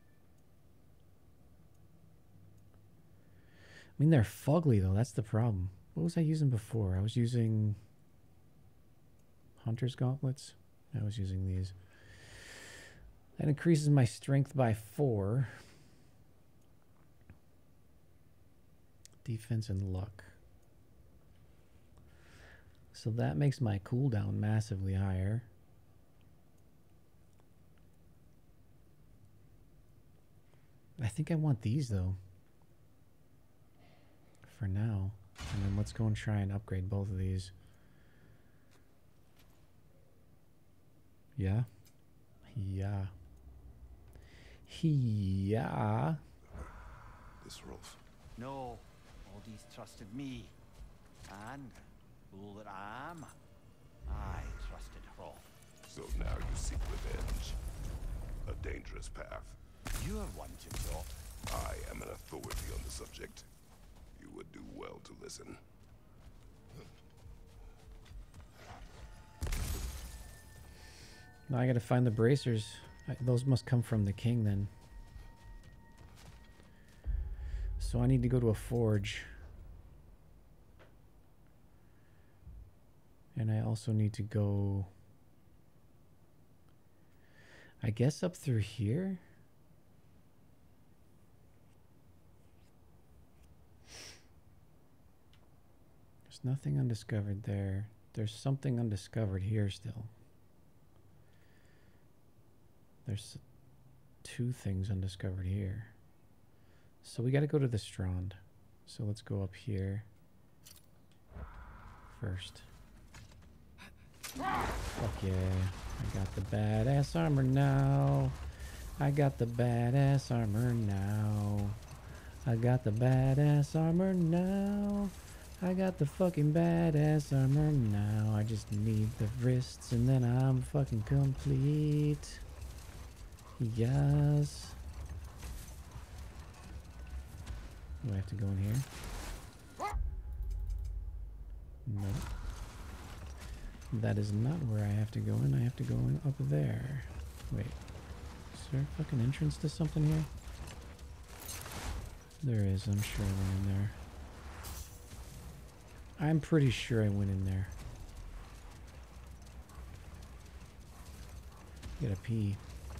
I mean, they're fugly, though. That's the problem. What was I using before? I was using... Hunter's Gauntlets? I was using these. That increases my strength by four. Defense and luck. So that makes my cooldown massively higher. I think I want these though. For now. And then let's go and try and upgrade both of these. Yeah. Yeah. Yeah. This Rolf. No, Odie's trusted me. And, fool that I am, I trusted Rolf. So now you seek revenge. A dangerous path. You're one to talk. I am an authority on the subject. You would do well to listen. Now I gotta find the bracers. I, those must come from the king then. So I need to go to a forge. And I also need to go... I guess up through here? There's nothing undiscovered there. There's something undiscovered here still. There's two things undiscovered here. So we got to go to the Strand. So let's go up here first. Fuck yeah. I got the badass armor now. I got the badass armor now. I got the badass armor now. I got the fucking badass armor now. I just need the wrists and then I'm fucking complete. Yes. Do I have to go in here? No. That is not where I have to go in. I have to go in up there. Wait. Is there a fucking entrance to something here? There is, I'm sure we're in there. I'm pretty sure I went in there. Gotta pee.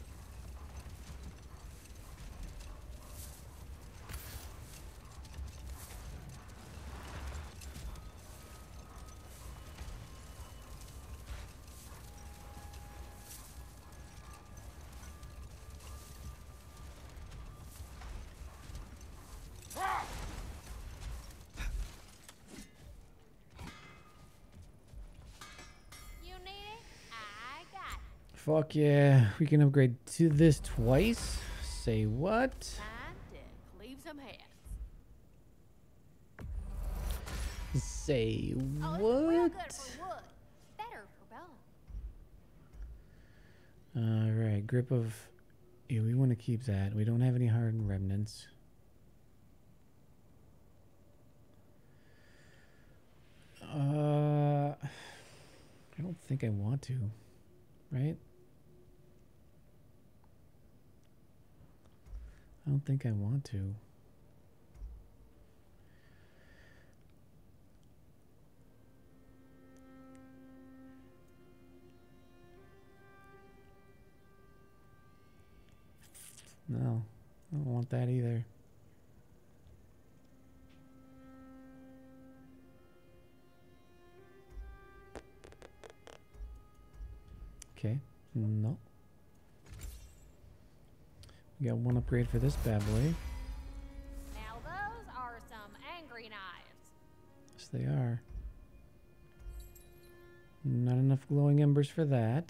Fuck yeah, we can upgrade to this twice. Say what? Leave some heads. Say Oh, it's what? real good for wood. Better for bone. Alright, grip of... Yeah, we want to keep that. We don't have any hardened remnants. Uh, I don't think I want to, right? I don't think I want to. No, I don't want that either. Okay, no. We got one upgrade for this bad boy. Now those are some angry knives. Yes, they are. Not enough glowing embers for that.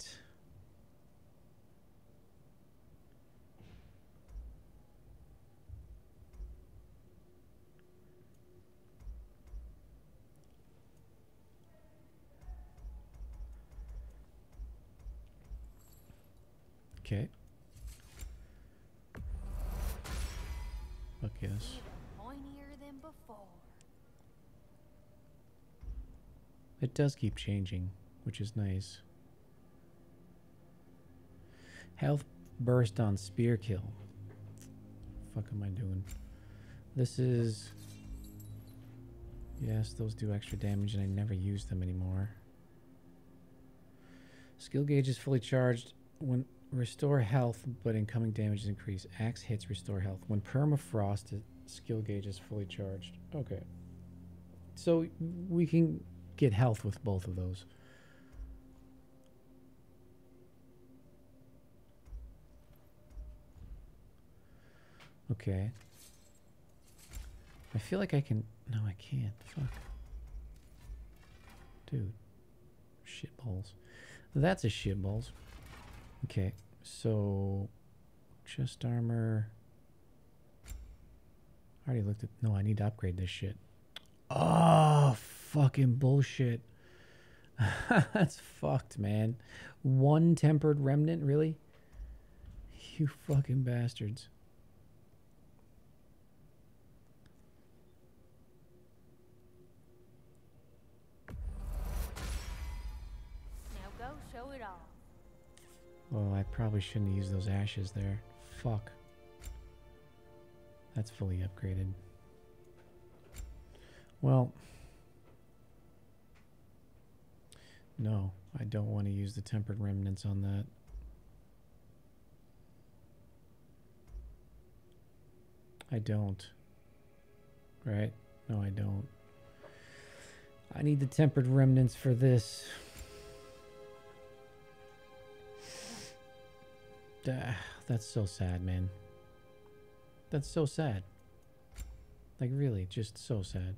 Okay. Fuck yes. Even pointier than before. It does keep changing, which is nice. Health burst on spear kill. Fuck am I doing? This is... Yes, those do extra damage and I never use them anymore. Skill gauge is fully charged when restore health, but incoming damage is increased. Axe hits restore health. When permafrost, it, skill gauge is fully charged. Okay. So we can get health with both of those. Okay. I feel like I can... No, I can't. Fuck. Dude. Shitballs. That's a shitballs. Okay, so... Chest armor... I already looked at... No, I need to upgrade this shit. Oh, fucking bullshit. That's fucked, man. One tempered remnant, really? You fucking bastards. Now go show it off. Oh, I probably shouldn't use those ashes there. Fuck. That's fully upgraded. Well... No, I don't want to use the tempered remnants on that. I don't. Right? No, I don't. I need the tempered remnants for this. Ah, that's so sad, man. That's so sad. Like, really, just so sad.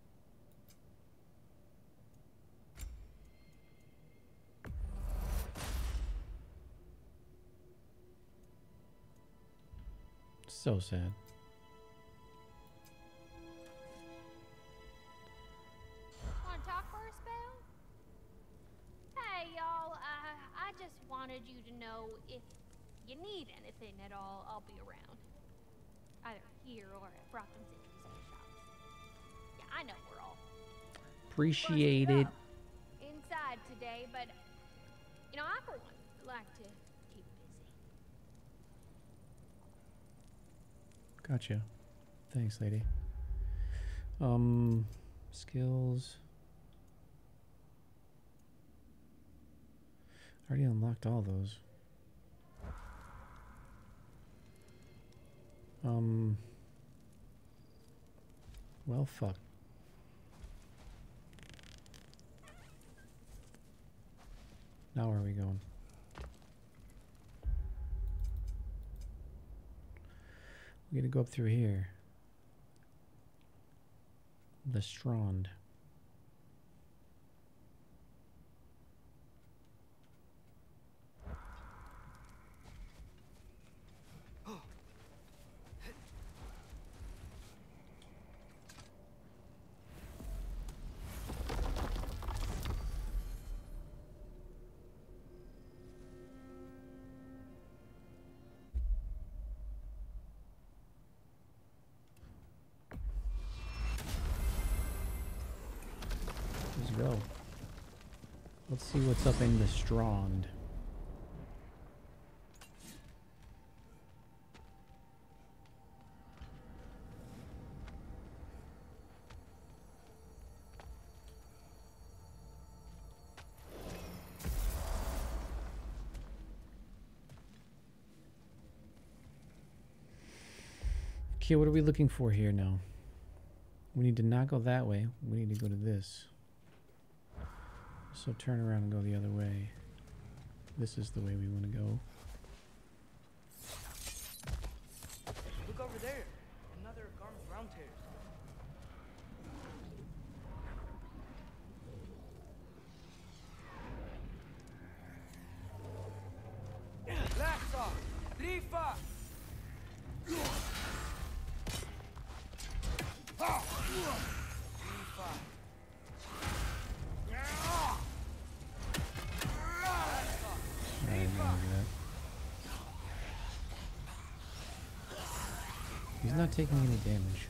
So sad. Want to talk for a spell? Hey, y'all. Uh, I just wanted you to know if you need anything at all, I'll be around. Either here or at Brockton City's other shops. Yeah, I know we're all Appreciate busted it. up inside today, but you know, I for one like to keep busy. Gotcha. Thanks, lady. Um, skills. Already unlocked all those. Um. Well, fuck. Now where are we going? We gotta go up through here. The Strand. Let's go. Let's see what's up in the Strand. Okay, what are we looking for here now? We need to not go that way. We need to go to this. So turn around and go the other way. This is the way we want to go. Look over there. Another Garm's round tears. Laxa! Rifa! I didn't know that. He's not taking any damage.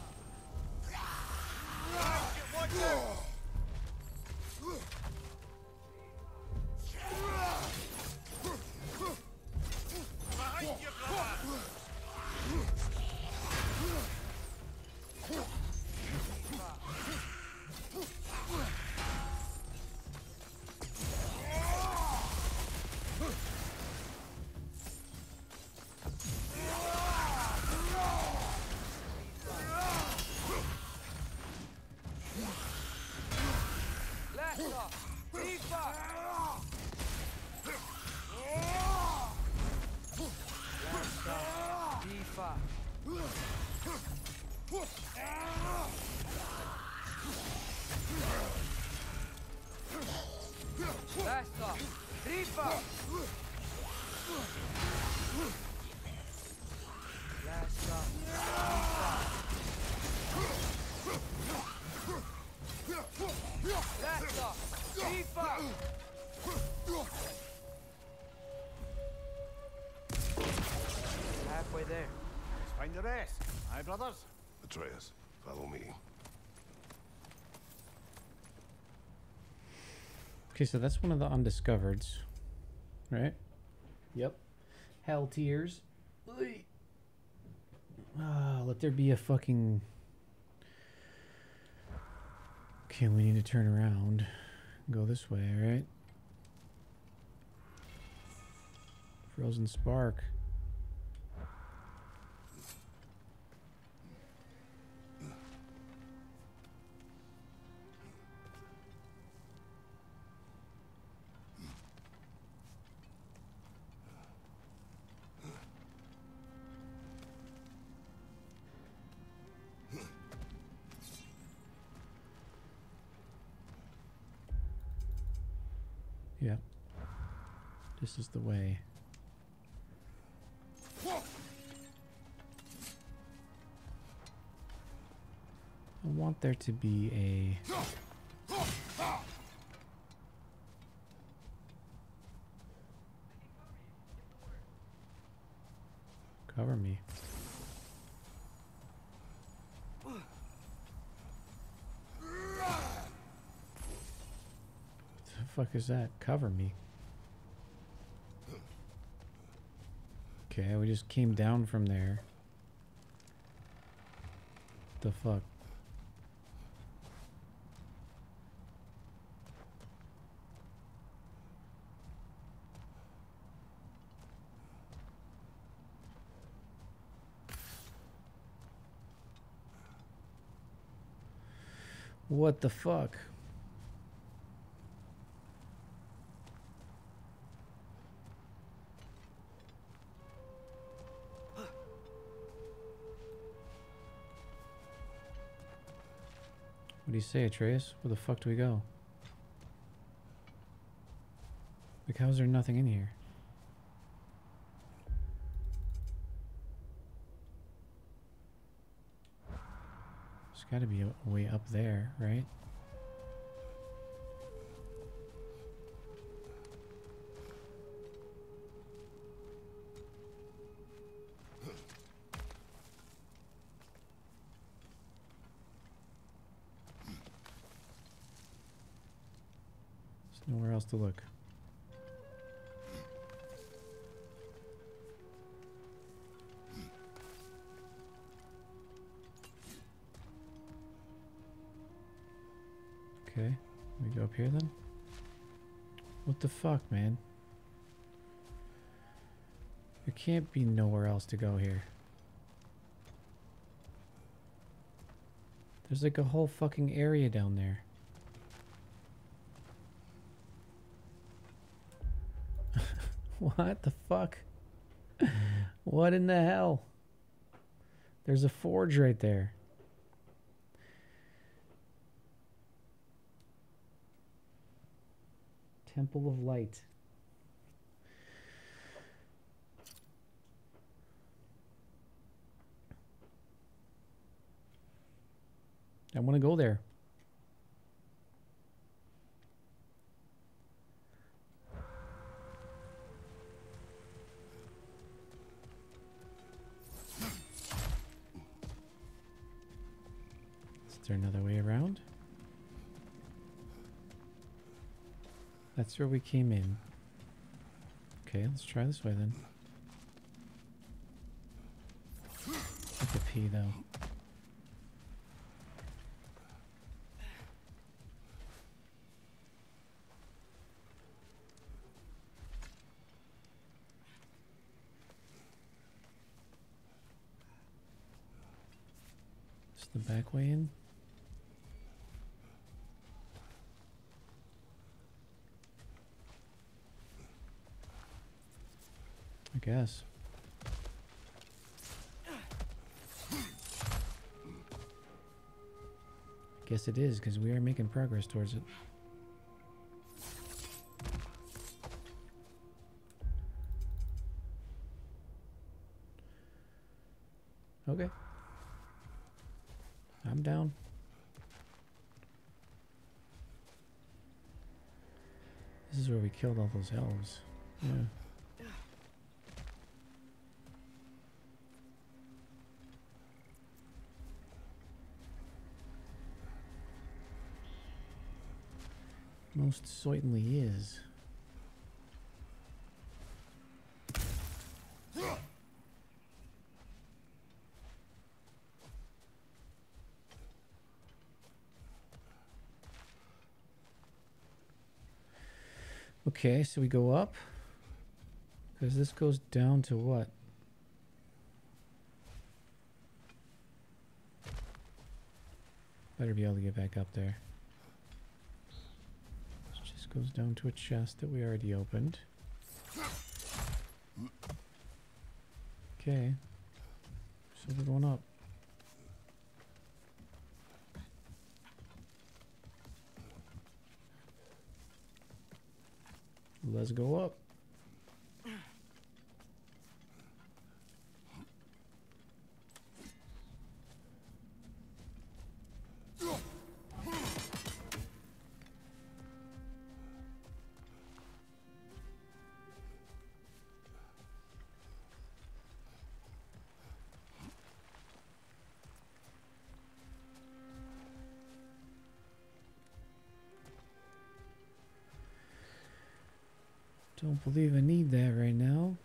Halfway there. Let's find the rest. Aye, brothers? Atreus, follow me. Okay, so that's one of the undiscovereds, right? Yep. Hell tears. Ah, let there be a fucking... Okay, we need to turn around. Go this way, right? Frozen Spark. Yeah. This is the way. I want there to be a... Cover me. The fuck is that? Cover me. Okay, we just came down from there. The fuck? What the fuck? What do you say, Atreus? Where the fuck do we go? Like, how is there nothing in here? There's gotta be a way up there, right? There's nowhere else to look. Okay, we go up here then? What the fuck, man? There can't be nowhere else to go here. There's like a whole fucking area down there. What the fuck? What in the hell? There's a forge right there. Temple of Light. I want to go there. Is there another way around? That's where we came in. Okay, let's try this way then. Like a pee though. Is the back way in? I guess. Guess it is, because we are making progress towards it. Okay. I'm down. This is where we killed all those elves. Yeah. Most certainly is. Okay, so we go up. Because this goes down to what? Better be able to get back up there. Goes down to a chest that we already opened. Okay. So we're going up. Let's go up. Don't believe I need that right now.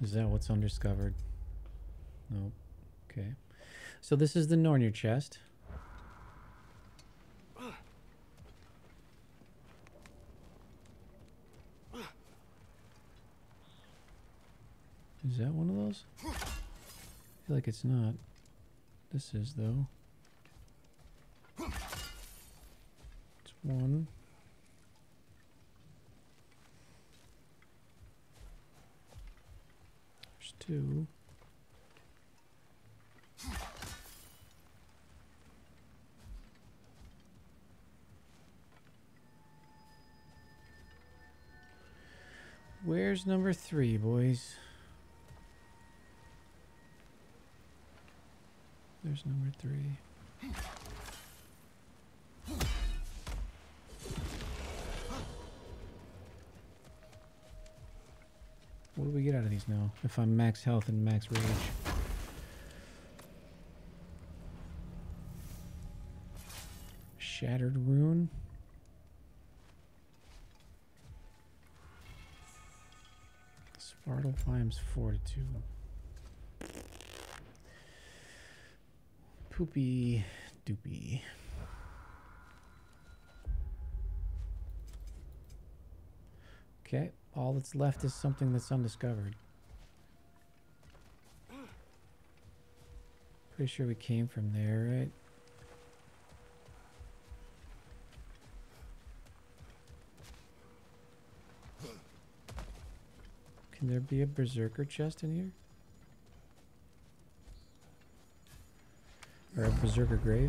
Is that what's undiscovered? Nope. Okay. So this is the Nornir chest. Is that one of those? I feel like it's not. This is, though. It's one. There's two. Where's number three, boys? There's number three. What do we get out of these now? If I'm max health and max rage. Shattered rune. Svartalfheim's fortitude. Poopy doopy. Okay, all that's left is something that's undiscovered. Pretty sure we came from there, right? Can there be a berserker chest in here? Or a berserker grave?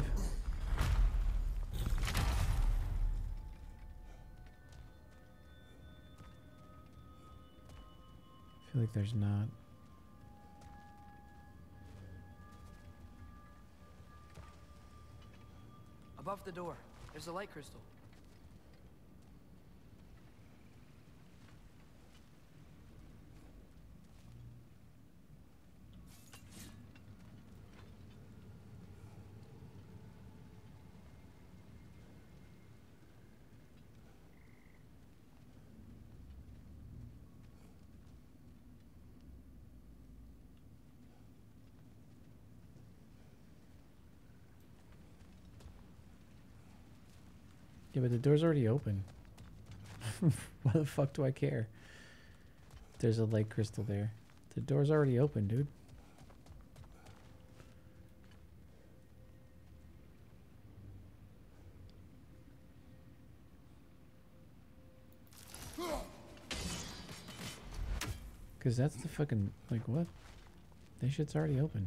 I feel like there's not. Above the door, there's a light crystal. Yeah, but the door's already open. Why the fuck do I care? There's a light crystal there. The door's already open, dude. Because that's the fucking... Like, what? That shit's already open.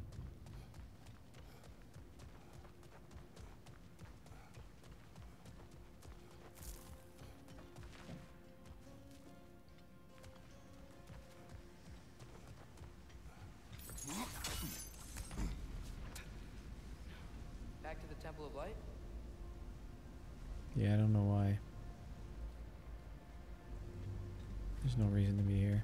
Back to the Temple of Light? Yeah, I don't know why. There's no reason to be here.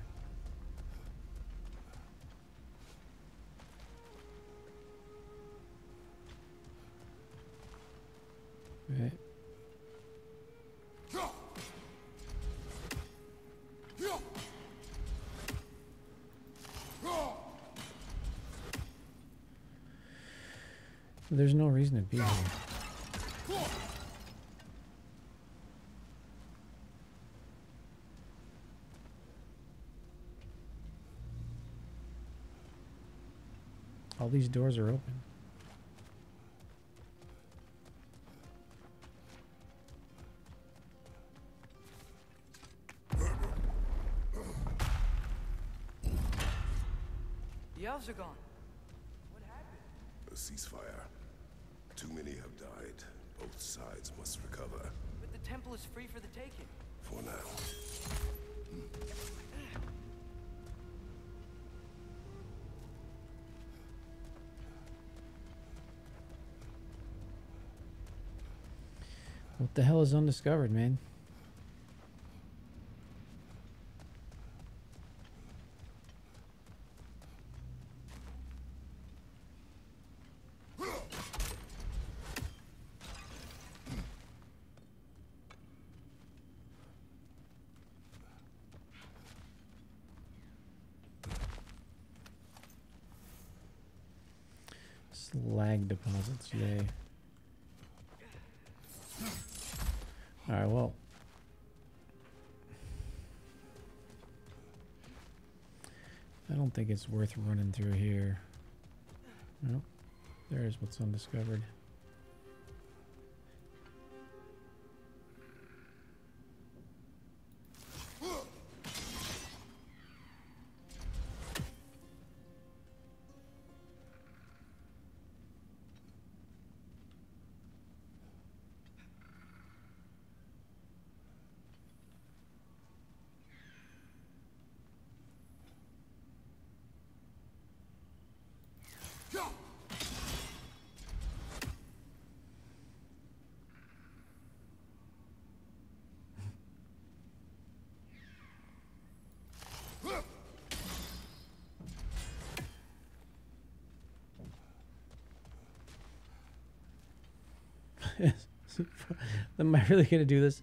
Right. There's no reason to be here. All these doors are open. The elves are gone. What happened? A ceasefire. Too many have died. Both sides must recover. But the temple is free for the taking. For now. What the hell is undiscovered, man? Slag deposits, yay. Alright, well. I don't think it's worth running through here. Nope. There's what's undiscovered. Am I really gonna do this?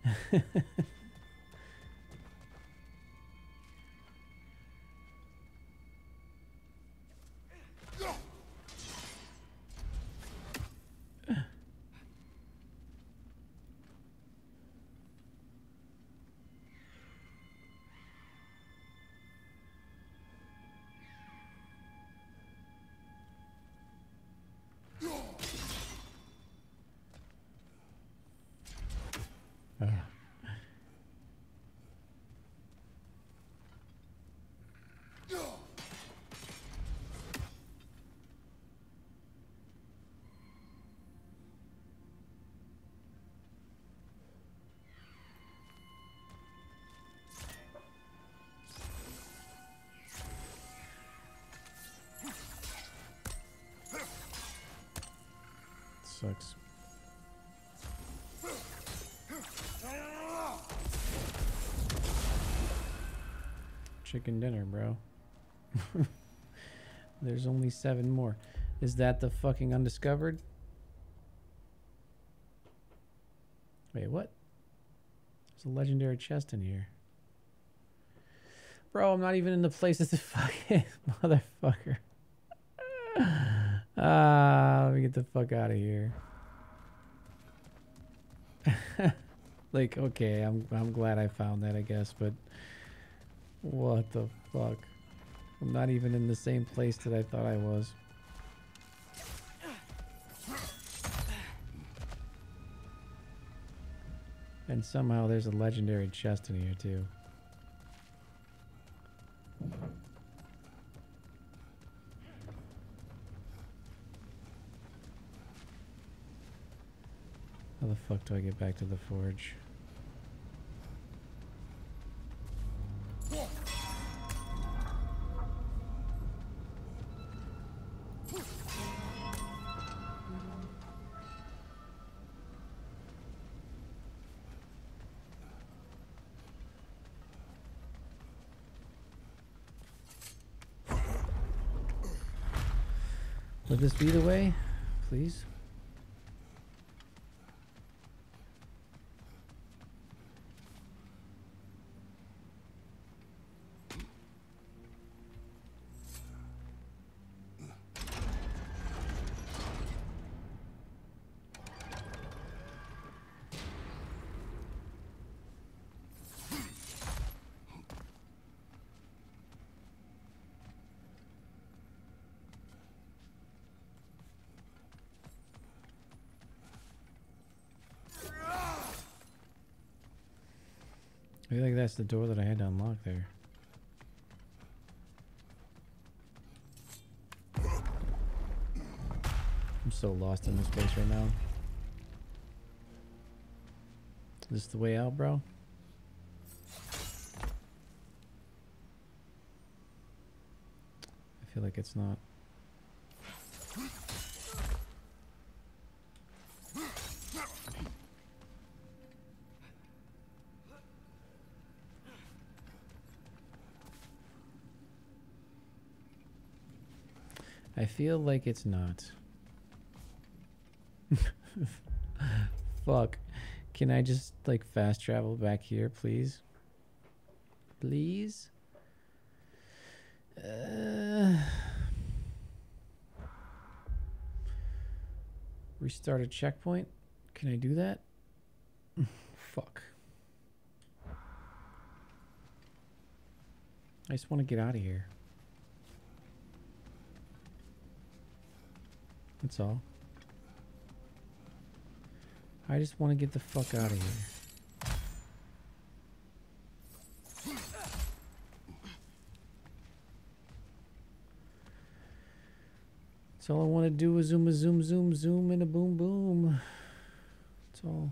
Sucks. Chicken dinner, bro. There's only seven more. Is that the fucking undiscovered? Wait, what? There's a legendary chest in here. Bro, I'm not even in the place of the fucking motherfucker. Ah, let me get the fuck out of here. Like, okay, I'm I'm glad I found that, I guess, but what the fuck? I'm not even in the same place that I thought I was. And somehow there's a legendary chest in here too. How the fuck do I get back to the forge? Would this be the way? Please? I feel like that's the door that I had to unlock there. I'm so lost in this place right now. Is this the way out, bro? I feel like it's not. I feel like it's not. Fuck. Can I just like fast travel back here, please? Please? Uh... Restart a checkpoint. Can I do that? Fuck. I just want to get out of here. That's all. I just want to get the fuck out of here. That's all I want to do is zoom a zoom zoom zoom and a boom boom. That's all.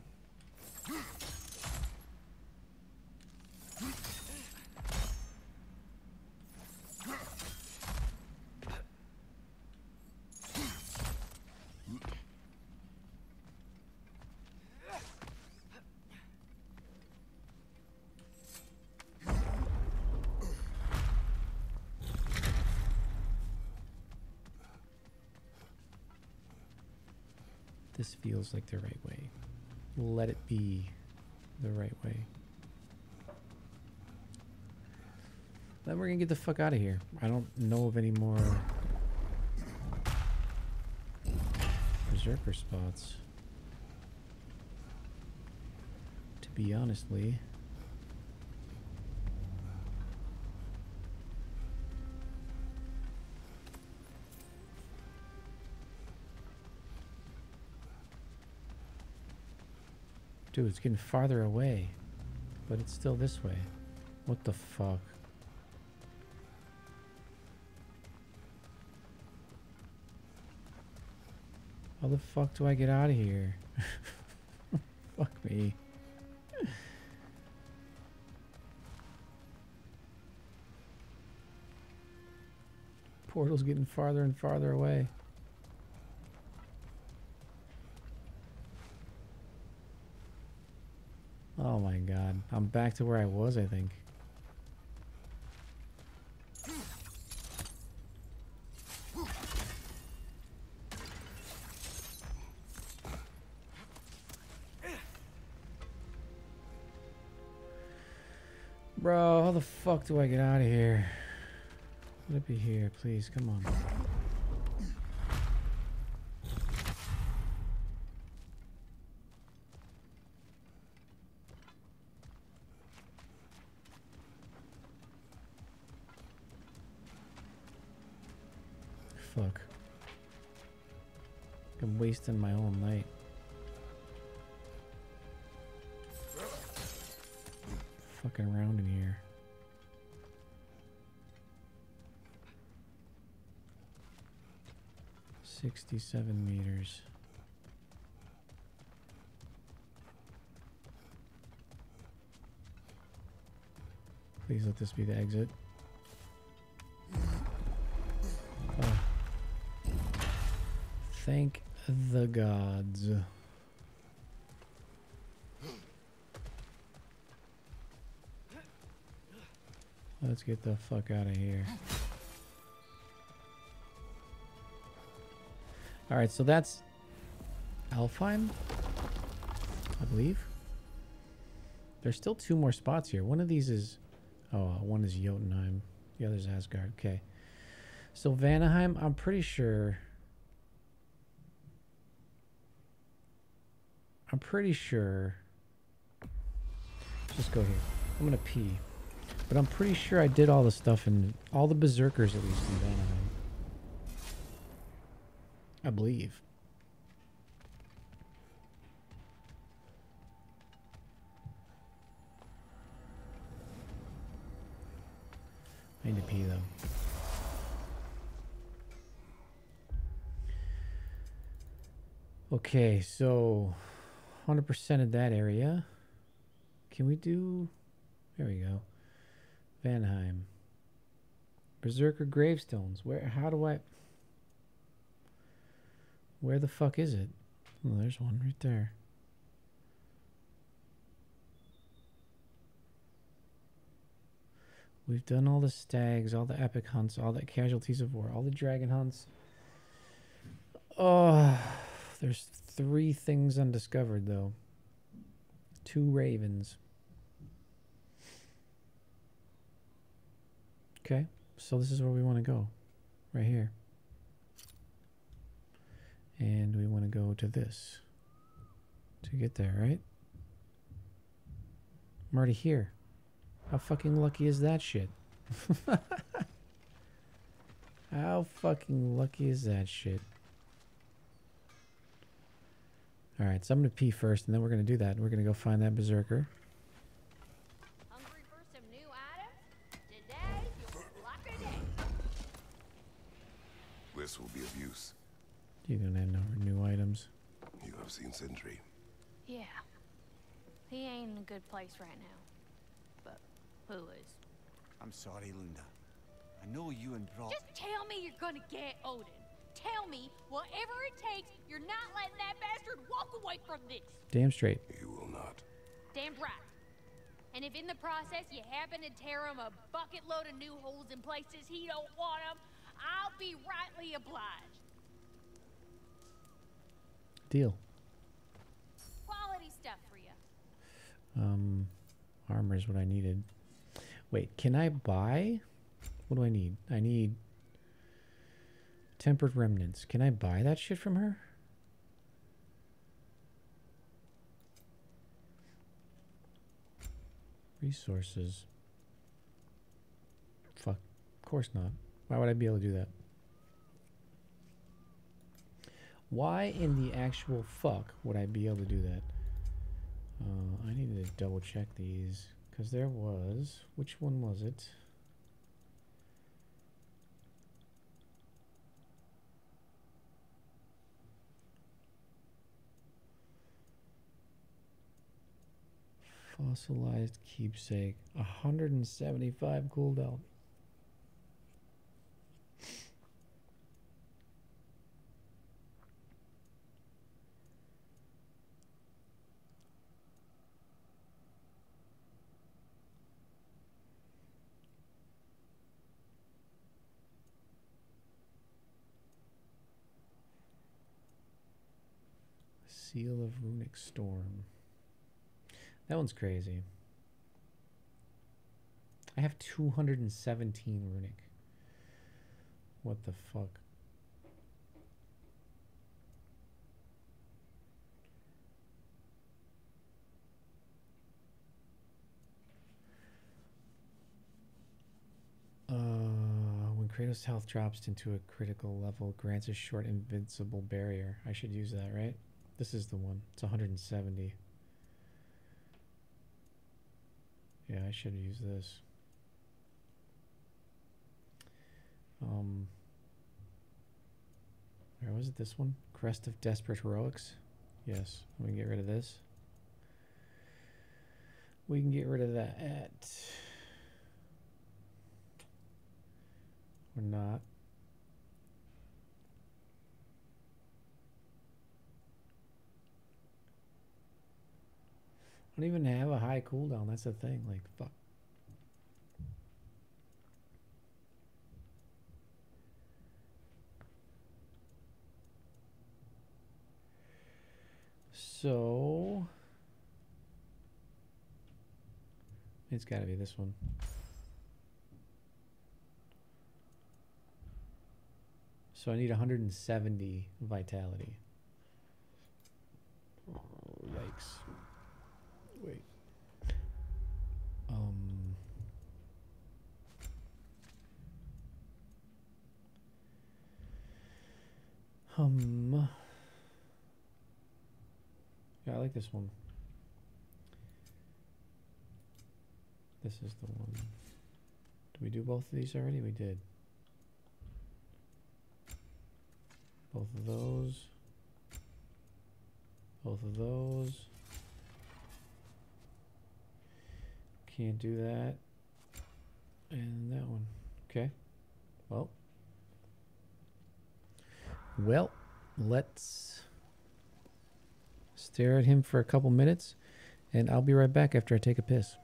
This feels like the right way. Let it be the right way. Then we're gonna get the fuck out of here. I don't know of any more berserker spots. To be honestly. Dude, it's getting farther away. But it's still this way. What the fuck? How the fuck do I get out of here? Fuck me. Portal's getting farther and farther away. Oh my god. I'm back to where I was, I think. Bro, how the fuck do I get out of here? Let it be here, please. Come on. Fuck. I'm wasting my whole night. Fucking around in here. Sixty-seven meters. Please let this be the exit. Oh. Thank the gods. Let's get the fuck out of here. Alright, so that's Alfheim, I believe. There's still two more spots here. One of these is... Oh, one is Jotunheim. The other is Asgard. Okay. So Vanaheim, I'm pretty sure... I'm pretty sure... Let's just go here. I'm gonna pee. But I'm pretty sure I did all the stuff in... All the Berserkers, at least, in Vanaheim. I believe. I need to pee, though. Okay, so... one hundred percent of that area. Can we do... There we go. Vanaheim. Berserker gravestones. Where? How do I... Where the fuck is it? Oh, there's one right there. We've done all the stags, all the epic hunts, all the casualties of war, all the dragon hunts. Oh, there's three things undiscovered, though. Two ravens. Okay, so this is where we want to go. Right here. And we want to go to this to get there, right? I'm already here. How fucking lucky is that shit? How fucking lucky is that shit? Alright, so I'm going to pee first, and then we're going to do that. We're going to go find that berserker. Hungry for some new items? Today, you'll like a day. This will be of use. You don't have no new items. You have seen Sindri. Yeah. He ain't in a good place right now. But who is? I'm sorry, Lunda. I know you and Brock... Just tell me you're gonna get Odin. Tell me, whatever it takes, you're not letting that bastard walk away from this. Damn straight. You will not. Damn right. And if in the process you happen to tear him a bucket load of new holes in places he don't want them, I'll be rightly obliged. Deal. Quality stuff for you. Um, armor is what I needed. Wait, can I buy? What do I need? I need tempered remnants. Can I buy that shit from her? Resources. Fuck. Of course not. Why would I be able to do that? Why in the actual fuck would I be able to do that? Uh, I needed to double check these. Because there was... Which one was it? Fossilized keepsake. one hundred seventy-five cooldown. Seal of Runic Storm. That one's crazy. I have two hundred seventeen runic. What the fuck? Uh, when Kratos' health drops into a critical level, grants a short invincible barrier. I should use that, right? This is the one. It's one hundred seventy. Yeah, I should use this. Um, where was it? This one? Crest of Desperate Heroics? Yes, we can get rid of this. We can get rid of that. Or not. I don't even have a high cooldown. That's the thing. Like, fuck. So it's got to be this one. So I need one hundred seventy vitality. Oh, yikes. Wait. Um. Um. Yeah, I like this one. This is the one. Did we do both of these already? We did. Both of those. Both of those. Can't do that. And that one. Okay. Well. Well, let's stare at him for a couple minutes, and I'll be right back after I take a piss.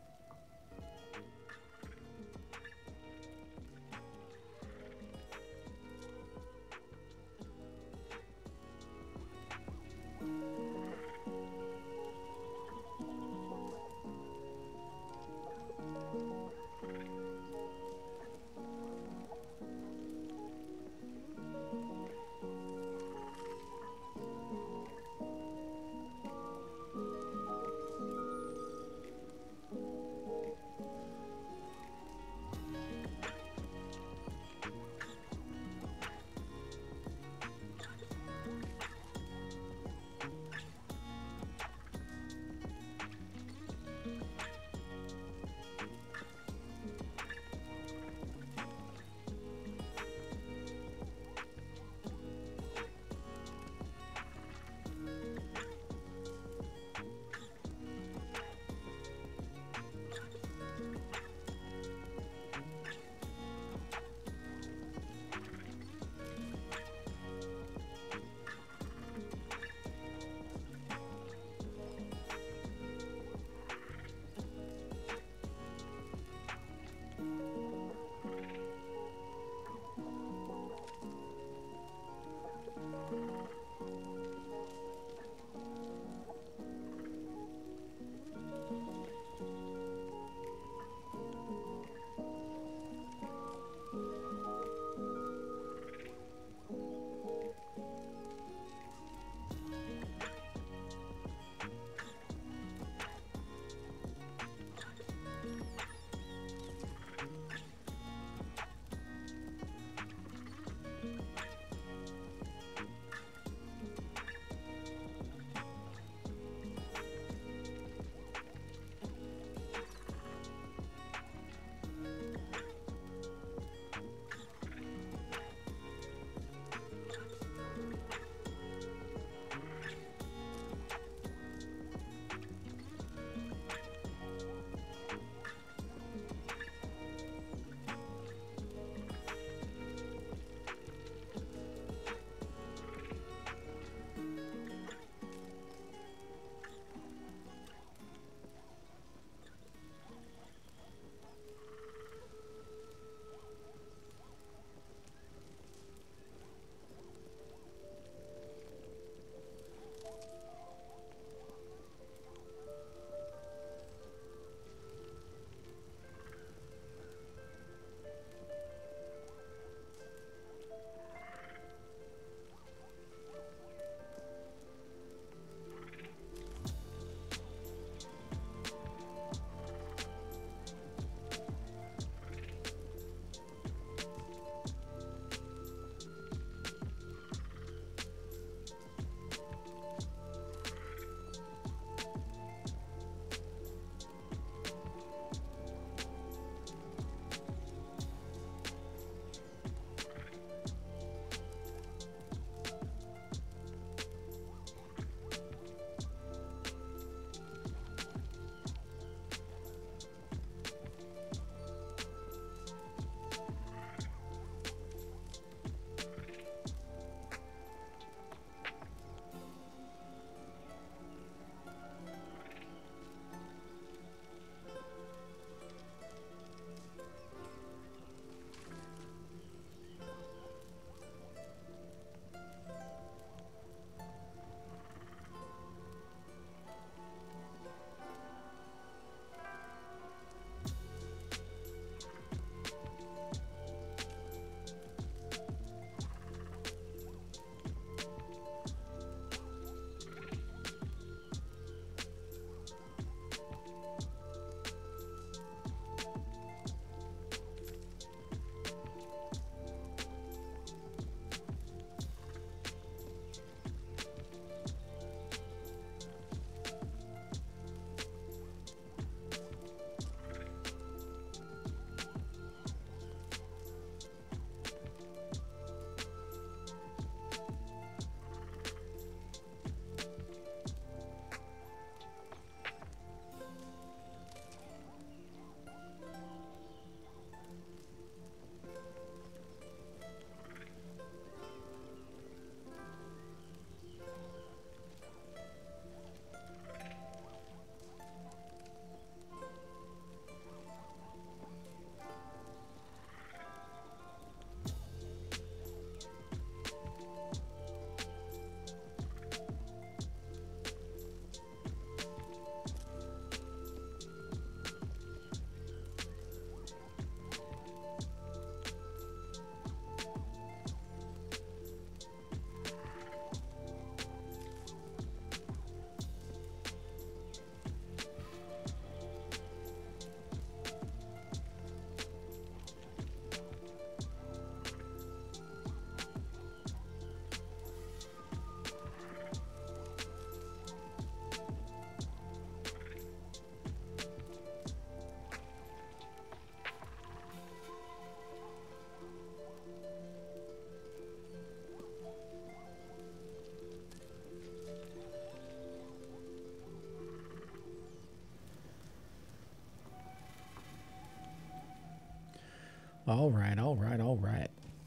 All right, all right, all right.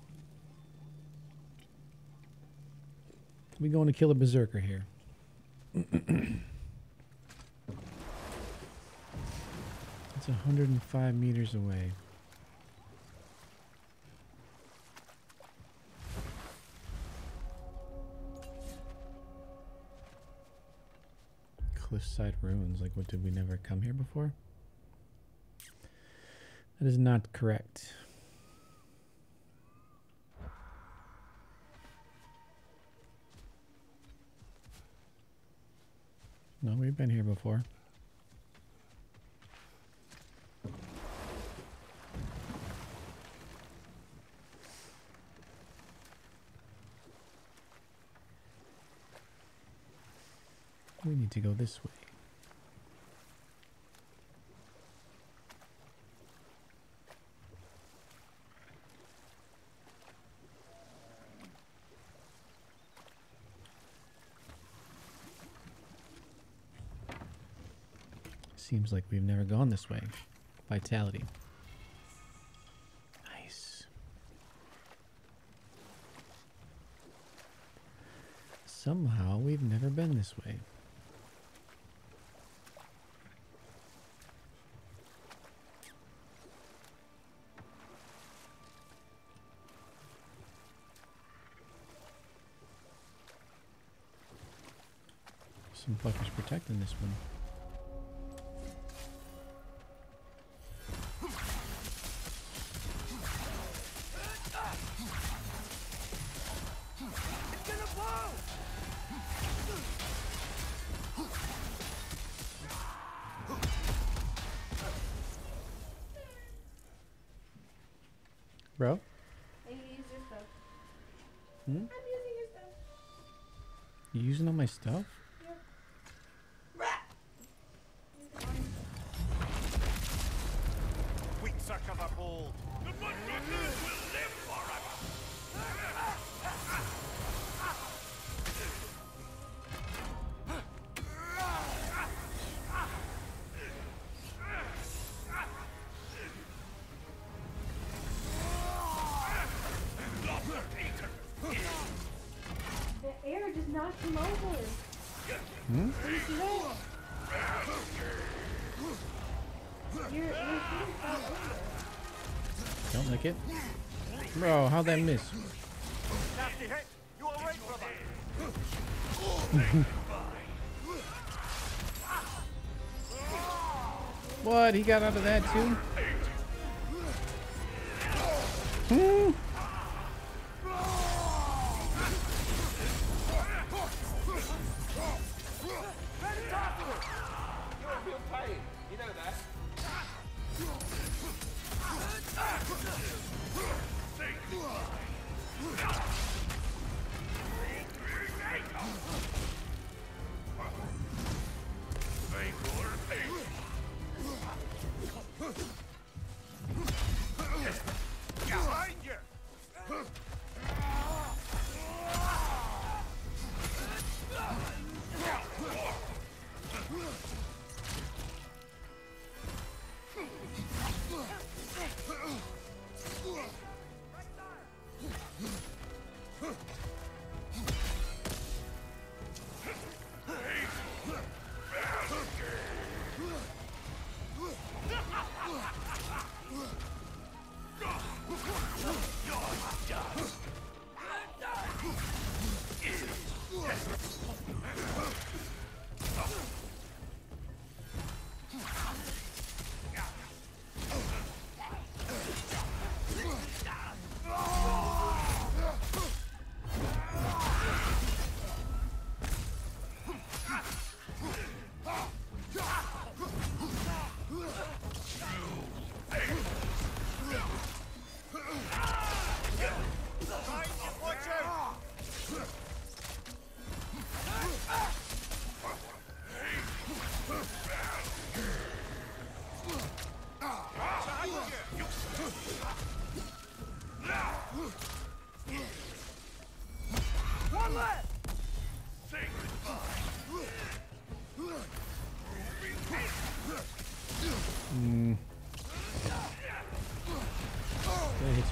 We going to kill a berserker here. It's one hundred five meters away. Cliffside ruins. Like, what, did we never come here before? That is not correct. No, we've been here before. We need to go this way. Seems like we've never gone this way. Vitality. Nice. Somehow we've never been this way. Some fuckers protecting this one. Bro? I need to use your stuff. Hmm? I'm using your stuff. You using all my stuff? Weak suck of a bull. The Munchkins will live forever. The air just knocked him over. Hmm? He's low. Your, your thing fell over. Don't lick it. Bro, how'd that miss? Nasty hit. You all right, brother? What? He got out of that too? Hmm? Behind you.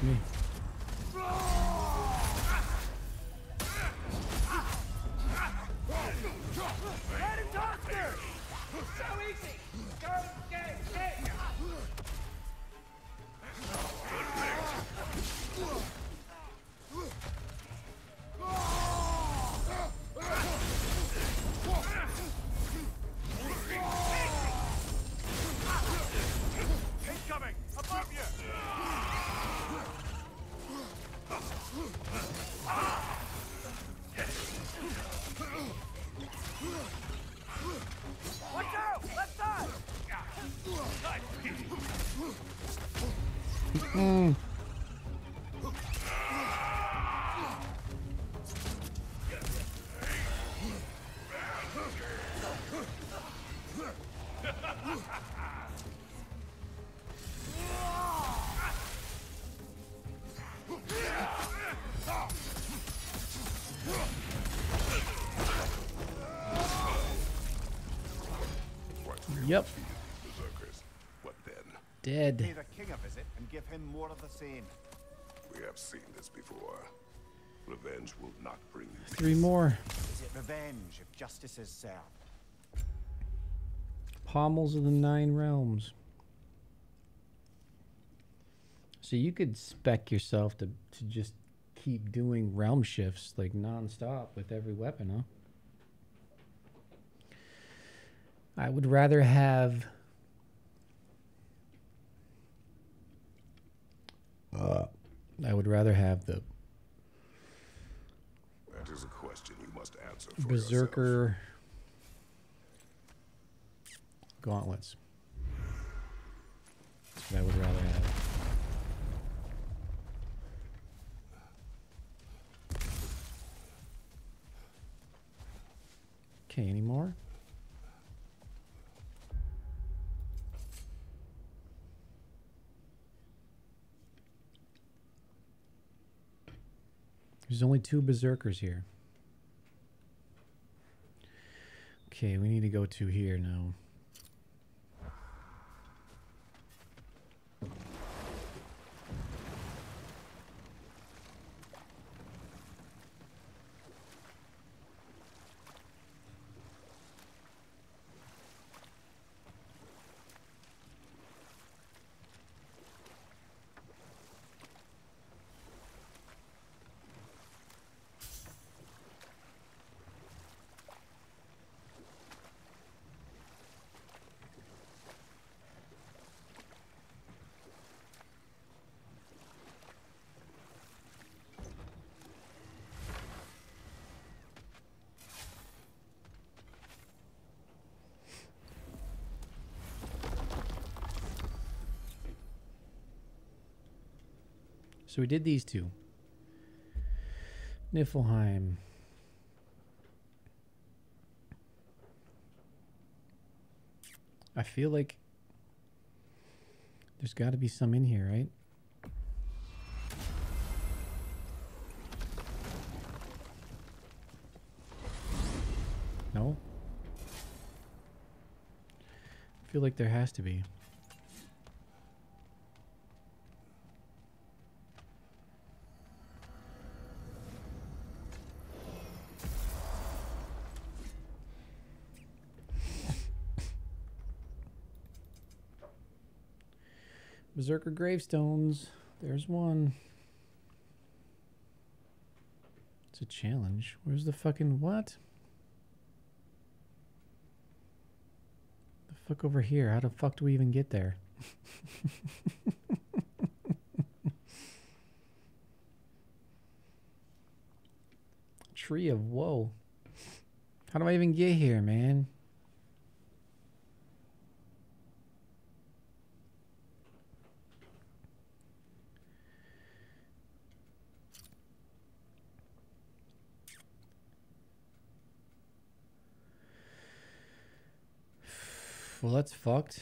Beats me. Incoming! Above you! Watch out! Left side! Mm. Yep. Berserkers. What then? Dead. Pay the king a visit and give him more of the same. We have seen this before. Revenge will not bring you peace. Three more. Is it revenge if justice is served? Pommels of the Nine Realms. So you could spec yourself to, to just keep doing realm shifts like non-stop with every weapon, huh? I would rather have uh, I would rather have the That is a question you must answer for Berserker gauntlets. That's what I would rather have. Okay, any more? There's only two berserkers here. Okay, we need to go to here now. So we did these two. Niflheim. I feel like there's got to be some in here, right? No? I feel like there has to be. Berserker gravestones. There's one. It's a challenge. Where's the fucking what? The fuck over here? How the fuck do we even get there? Tree of woe. How do I even get here, man? Well, that's fucked.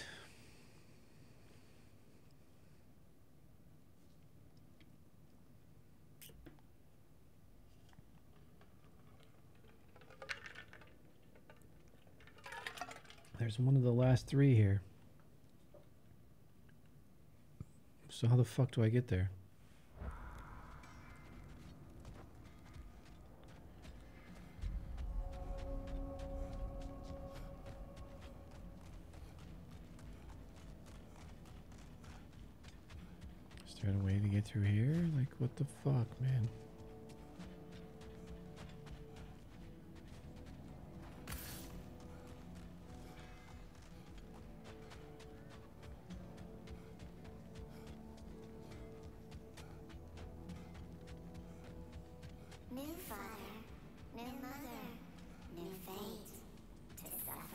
There's one of the last three here. So how the fuck do I get there? there a way to get through here? Like, what the fuck, man? New father, new mother, new fate to suffer.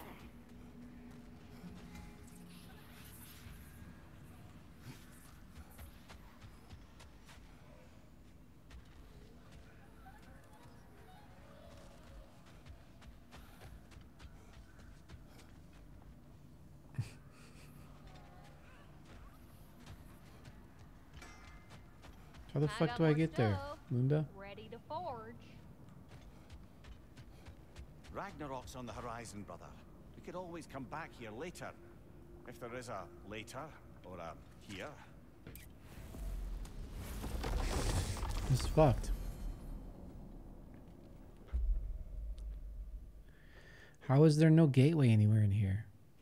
How the I fuck got do I more get there, stuff. Lunda? Ready to forge. Ragnarok's on the horizon, brother. We could always come back here later. If there is a later, or a here. It's fucked. How is there no gateway anywhere in here?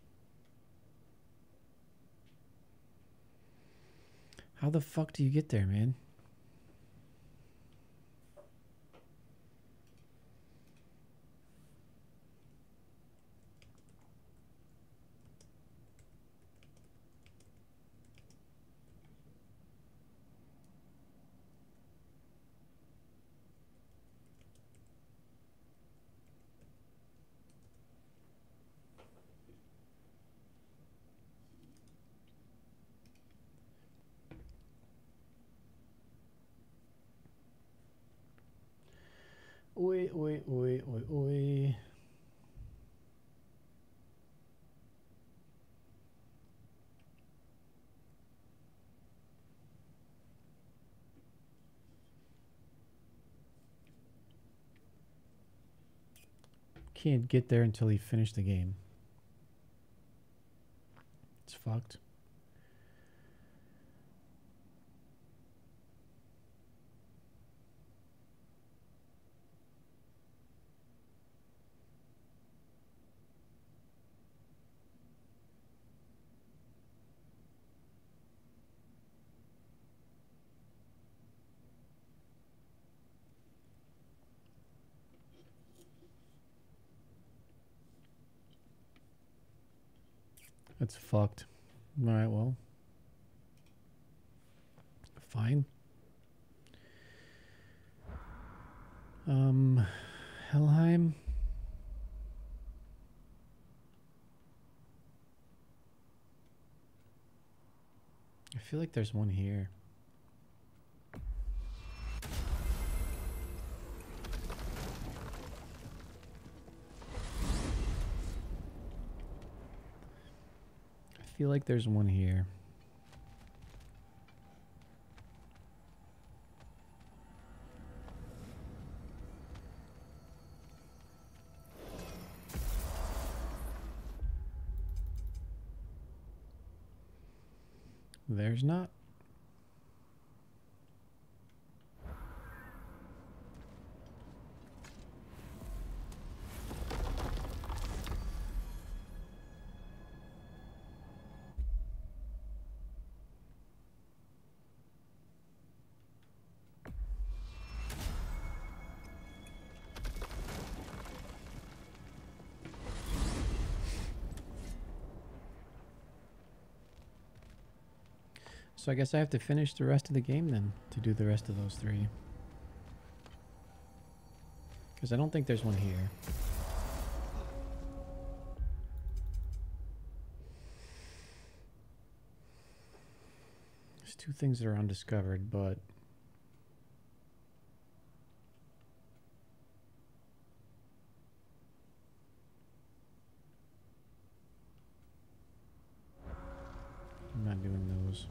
How the fuck do you get there, man? Oi, oi, oi, oi, oi. Can't get there until he finished the game. It's fucked. That's fucked. Alright, well. Fine. Um, Helheim. I feel like there's one here. I feel like there's one here. There's not. So I guess I have to finish the rest of the game then to do the rest of those three. Because I don't think there's one here. There's two things that are undiscovered, but... I'm not doing those.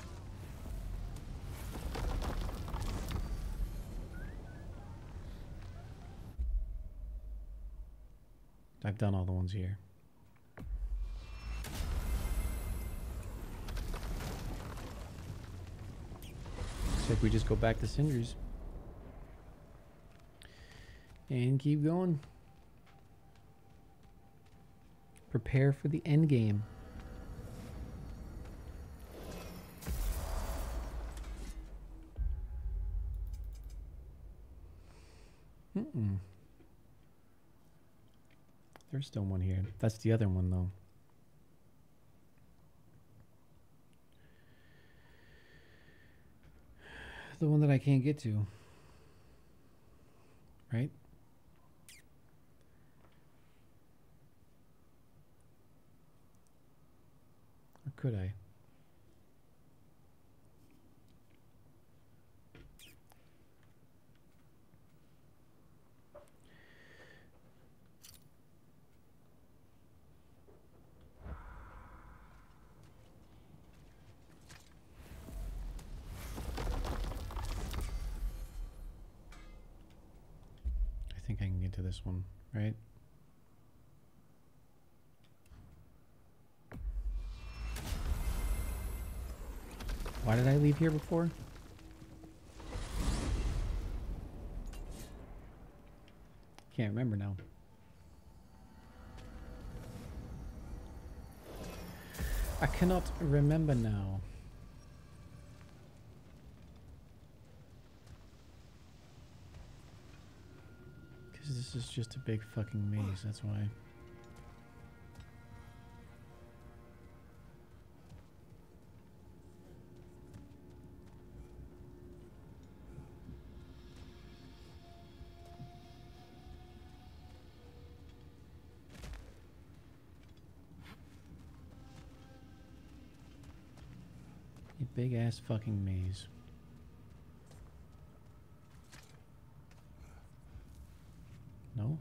I've done all the ones here. Looks like we just go back to Sindri's. And keep going. Prepare for the end game. There's still one here. That's the other one, though. The one that I can't get to. Right? Or could I? I think I can get to this one, right? Why did I leave here before? Can't remember now. I cannot remember now. Because this is just a big fucking maze, that's why. A big ass fucking maze. No?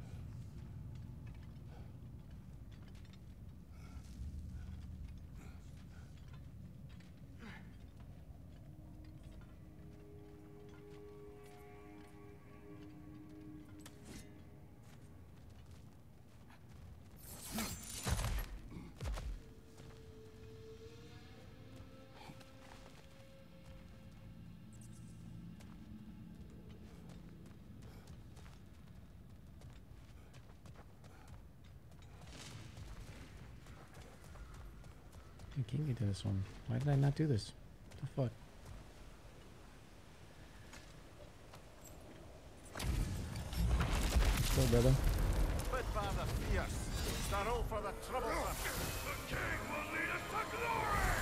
I can't get to this one. Why did I not do this? What the fuck? Go, brother. Bitfather fierce. Start all for the troublesome. The king will lead us to glory!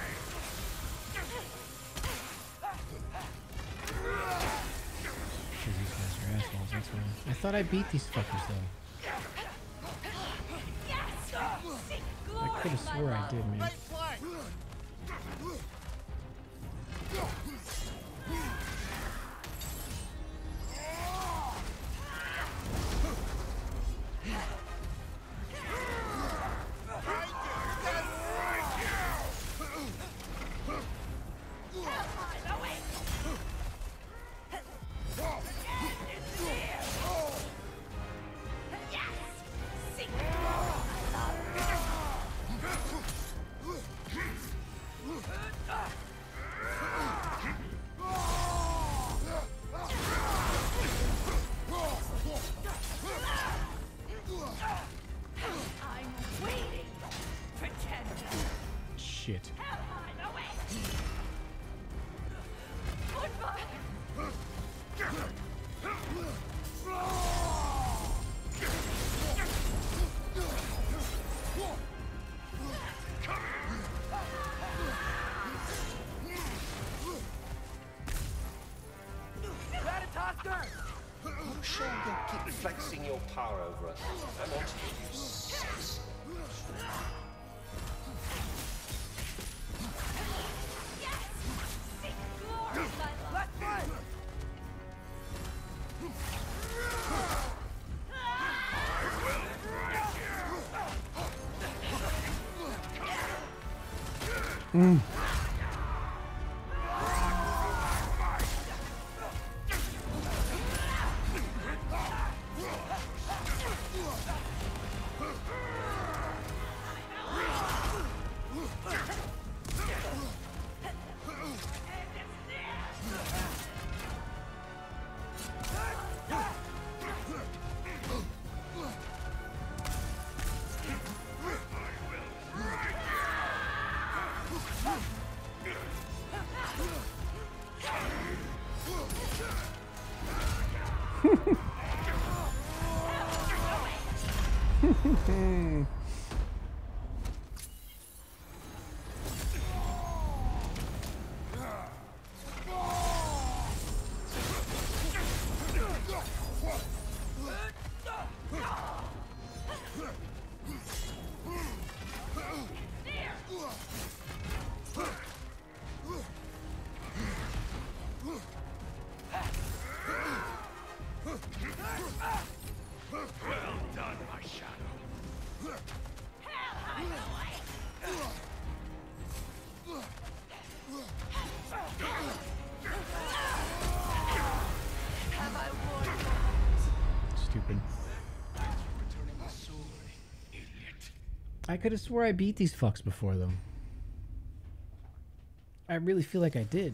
Because these guys are assholes, that's why. I thought I beat these fuckers, though. I could have swore I did, man. Shit. I'm sure you'll keep flexing your power over us. I want to give you sex. Mm. I will break you! Well done, my shadow. Stupid. I could have swore I beat these fucks before, though. I really feel like I did.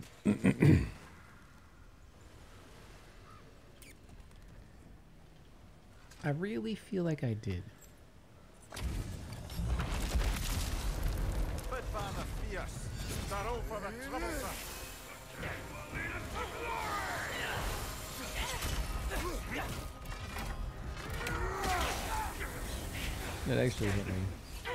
I really feel like I did. Bitfather fierce. Start all for the troublesome. That actually hit me.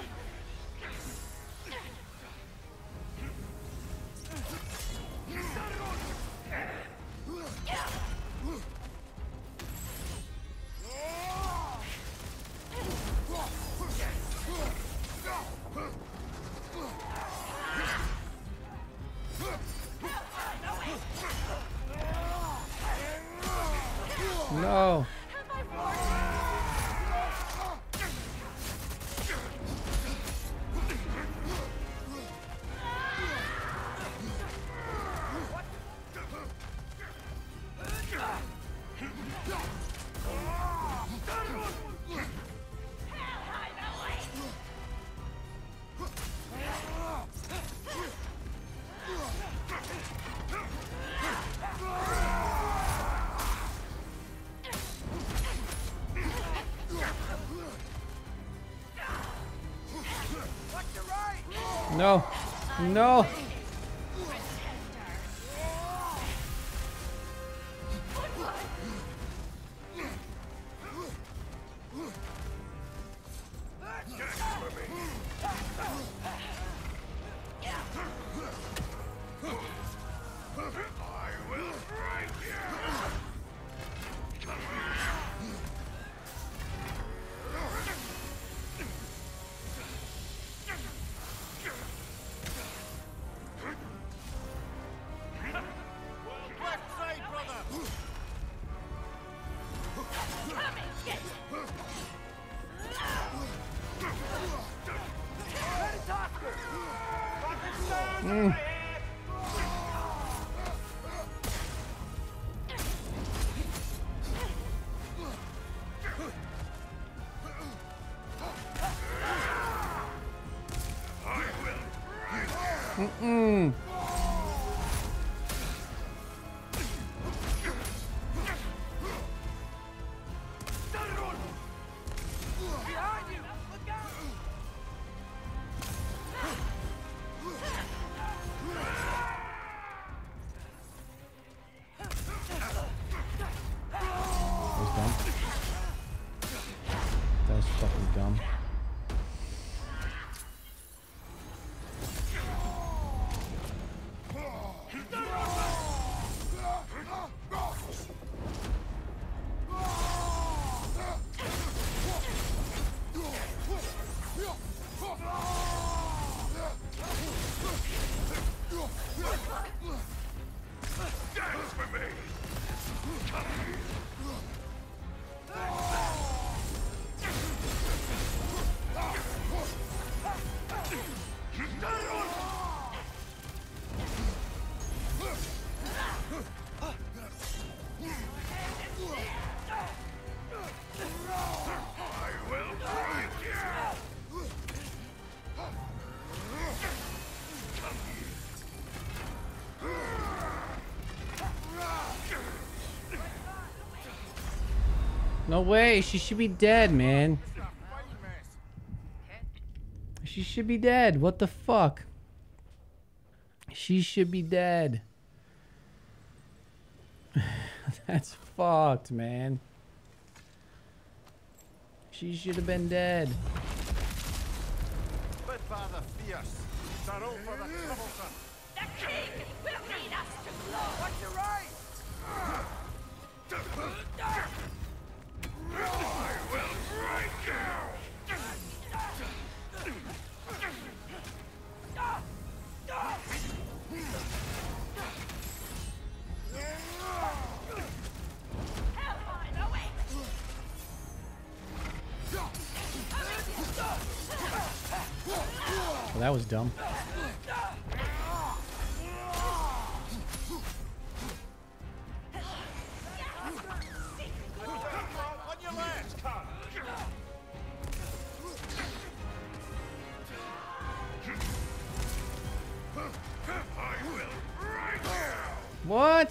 No. No. No. Mm. Mm-mm. Dumb. Dance for me. No way, she should be dead, man. She should be dead. What the fuck? She should be dead. That's fucked, man. She should have been dead. Bid father fierce. Sorrow for the troublesome. The king will lead us to glory. What's your right? I will break you! Well, that was dumb. On your legs, come! I will break you! What?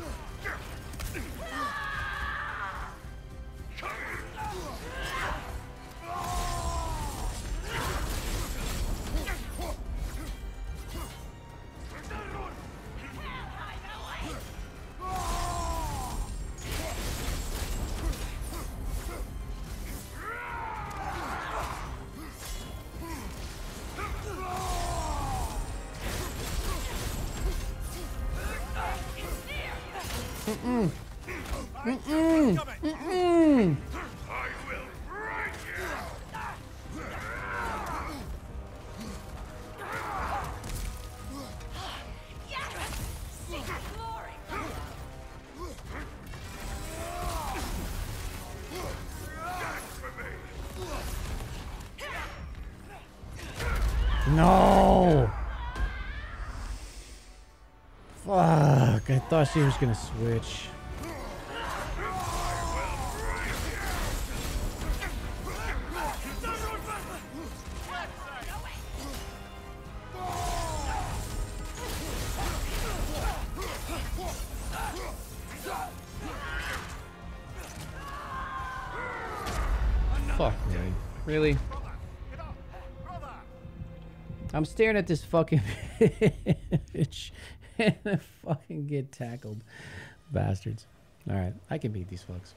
Mm-mm. Mm-mm. Mm-mm. I will break you! Yes! Seek glory! Dance for me! No. Fuck. I thought she was gonna switch. Fuck me. Really? I'm staring at this fucking bitch and I fucking get tackled. Bastards. Alright, I can beat these fucks.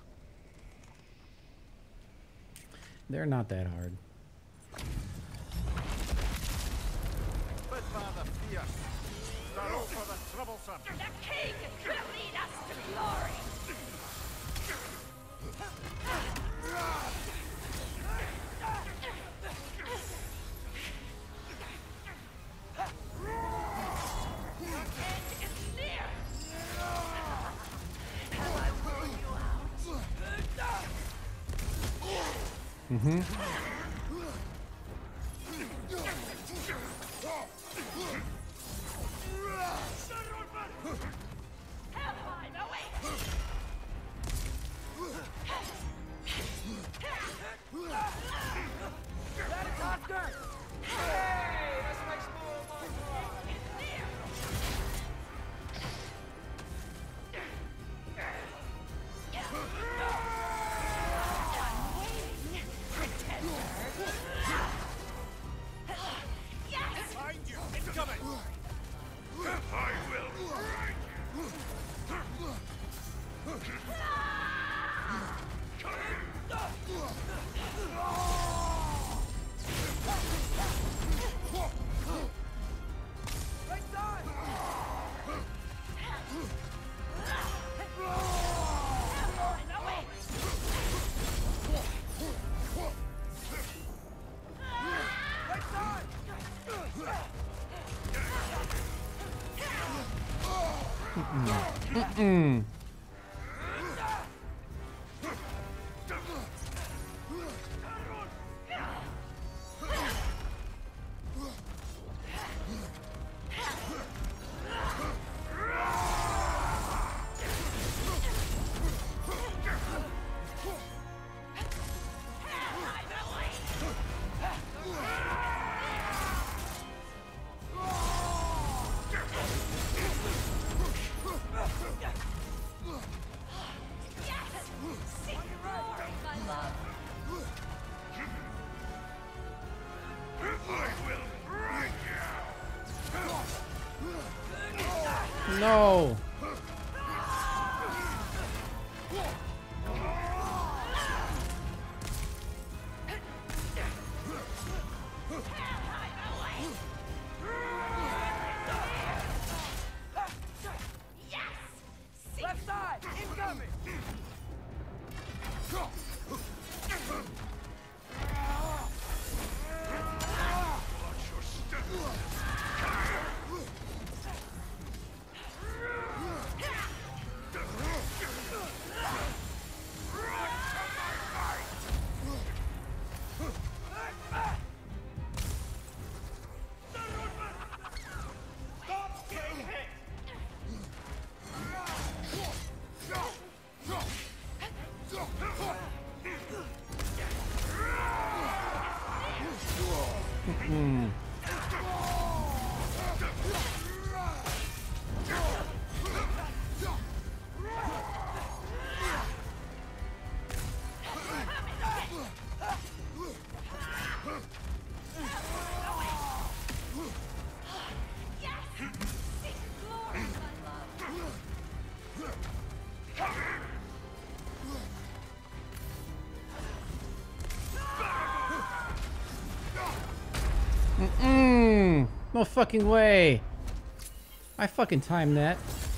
They're not that hard. Bid father fierce. Sorrow for the troublesome. The king will lead us to glory! Mm-hmm. Mm-mm. No. Mm. Mm-mm. No fucking way. I fucking timed that.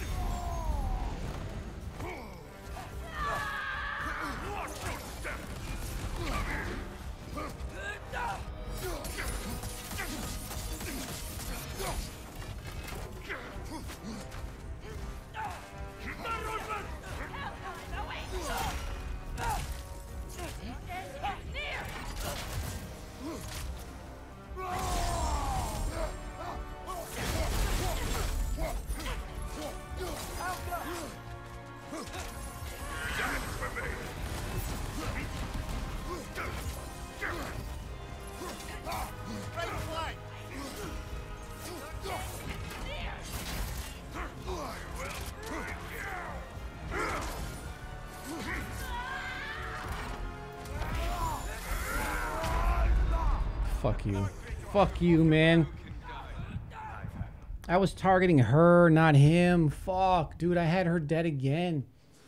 Fuck you. Fuck you, man. I was targeting her, not him. Fuck, dude, I had her dead again.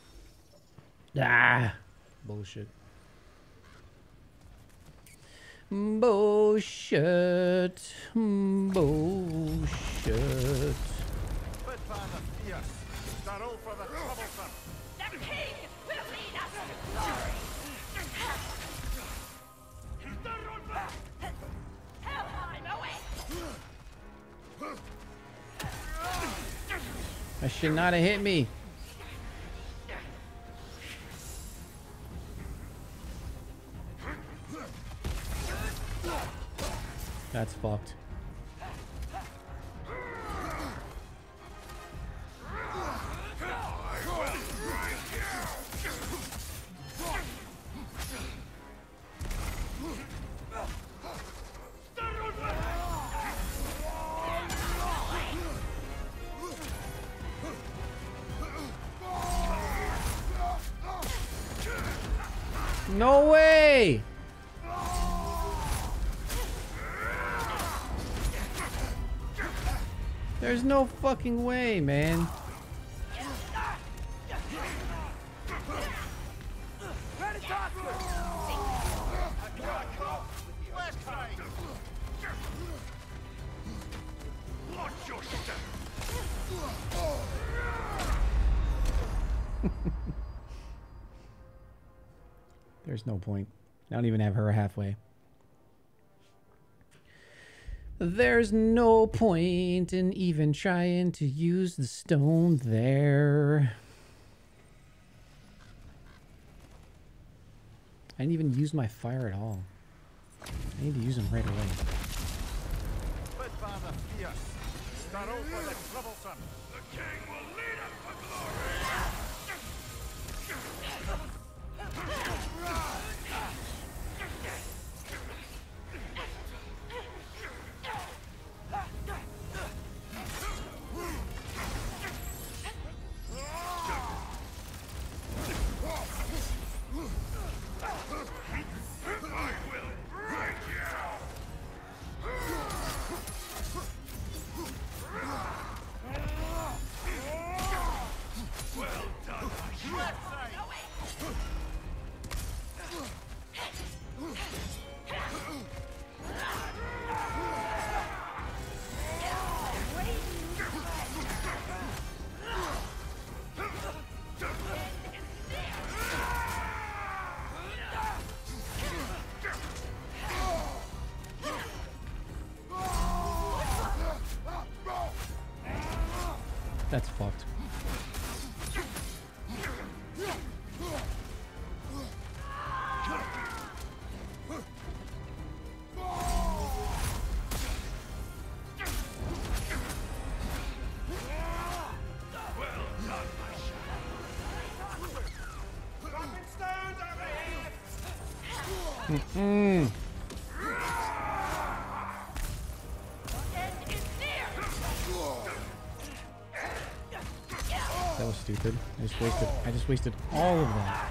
Ah, bullshit. Bullshit. Bullshit. The king will lead us to glory. Helheim, away! That should not have hit me. That's fucked. No way! There's no fucking way, man. There's no point. I don't even have her halfway. There's no point in even trying to use the stone there. I didn't even use my fire at all. I need to use them right away. The king will lead us to glory! That's fucked. Mm-mm. That was stupid. I just wasted. I just wasted all of that.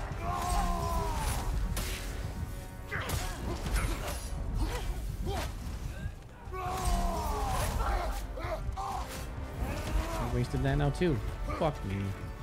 I wasted that now too. Fuck me.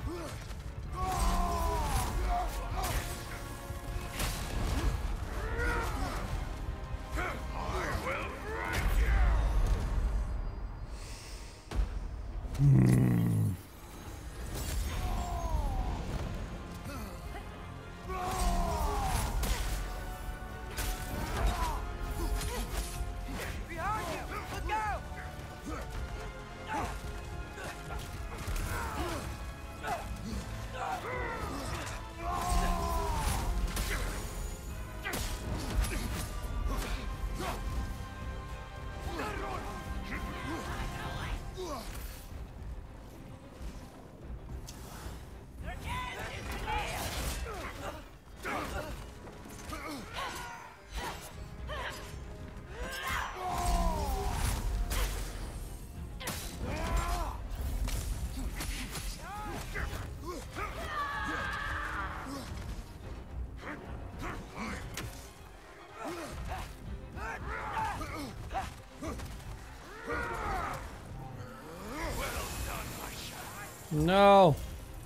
No.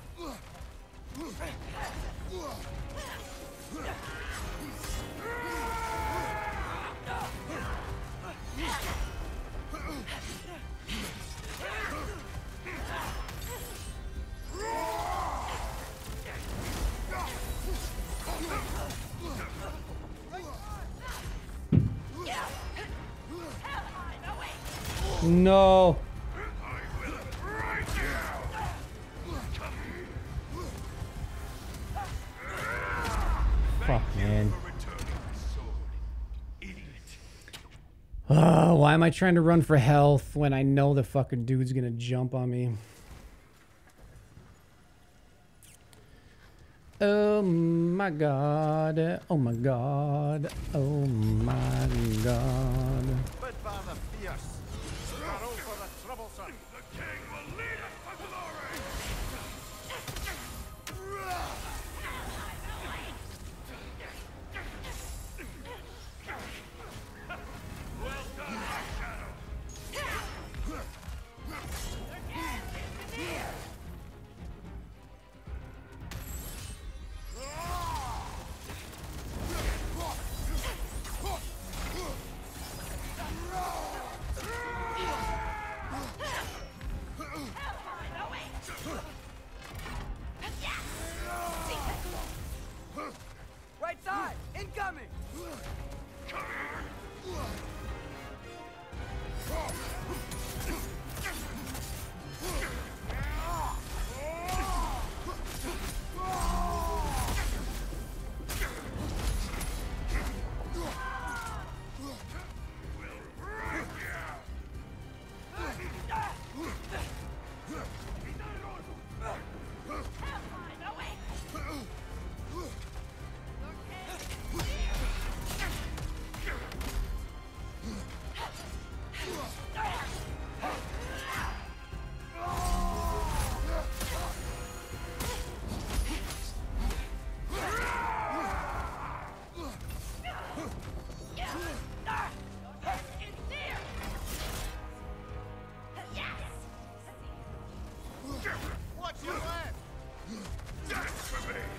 No. Fuck, man. Uh, why am I trying to run for health when I know the fucking dude's gonna jump on me? Oh my god. Oh my god. Oh my god. Bid Father fierce. Start all for the troublesome. The king will lead us to glory. Well done, my shadow. Right side, incoming. What's your plan? Dance for me.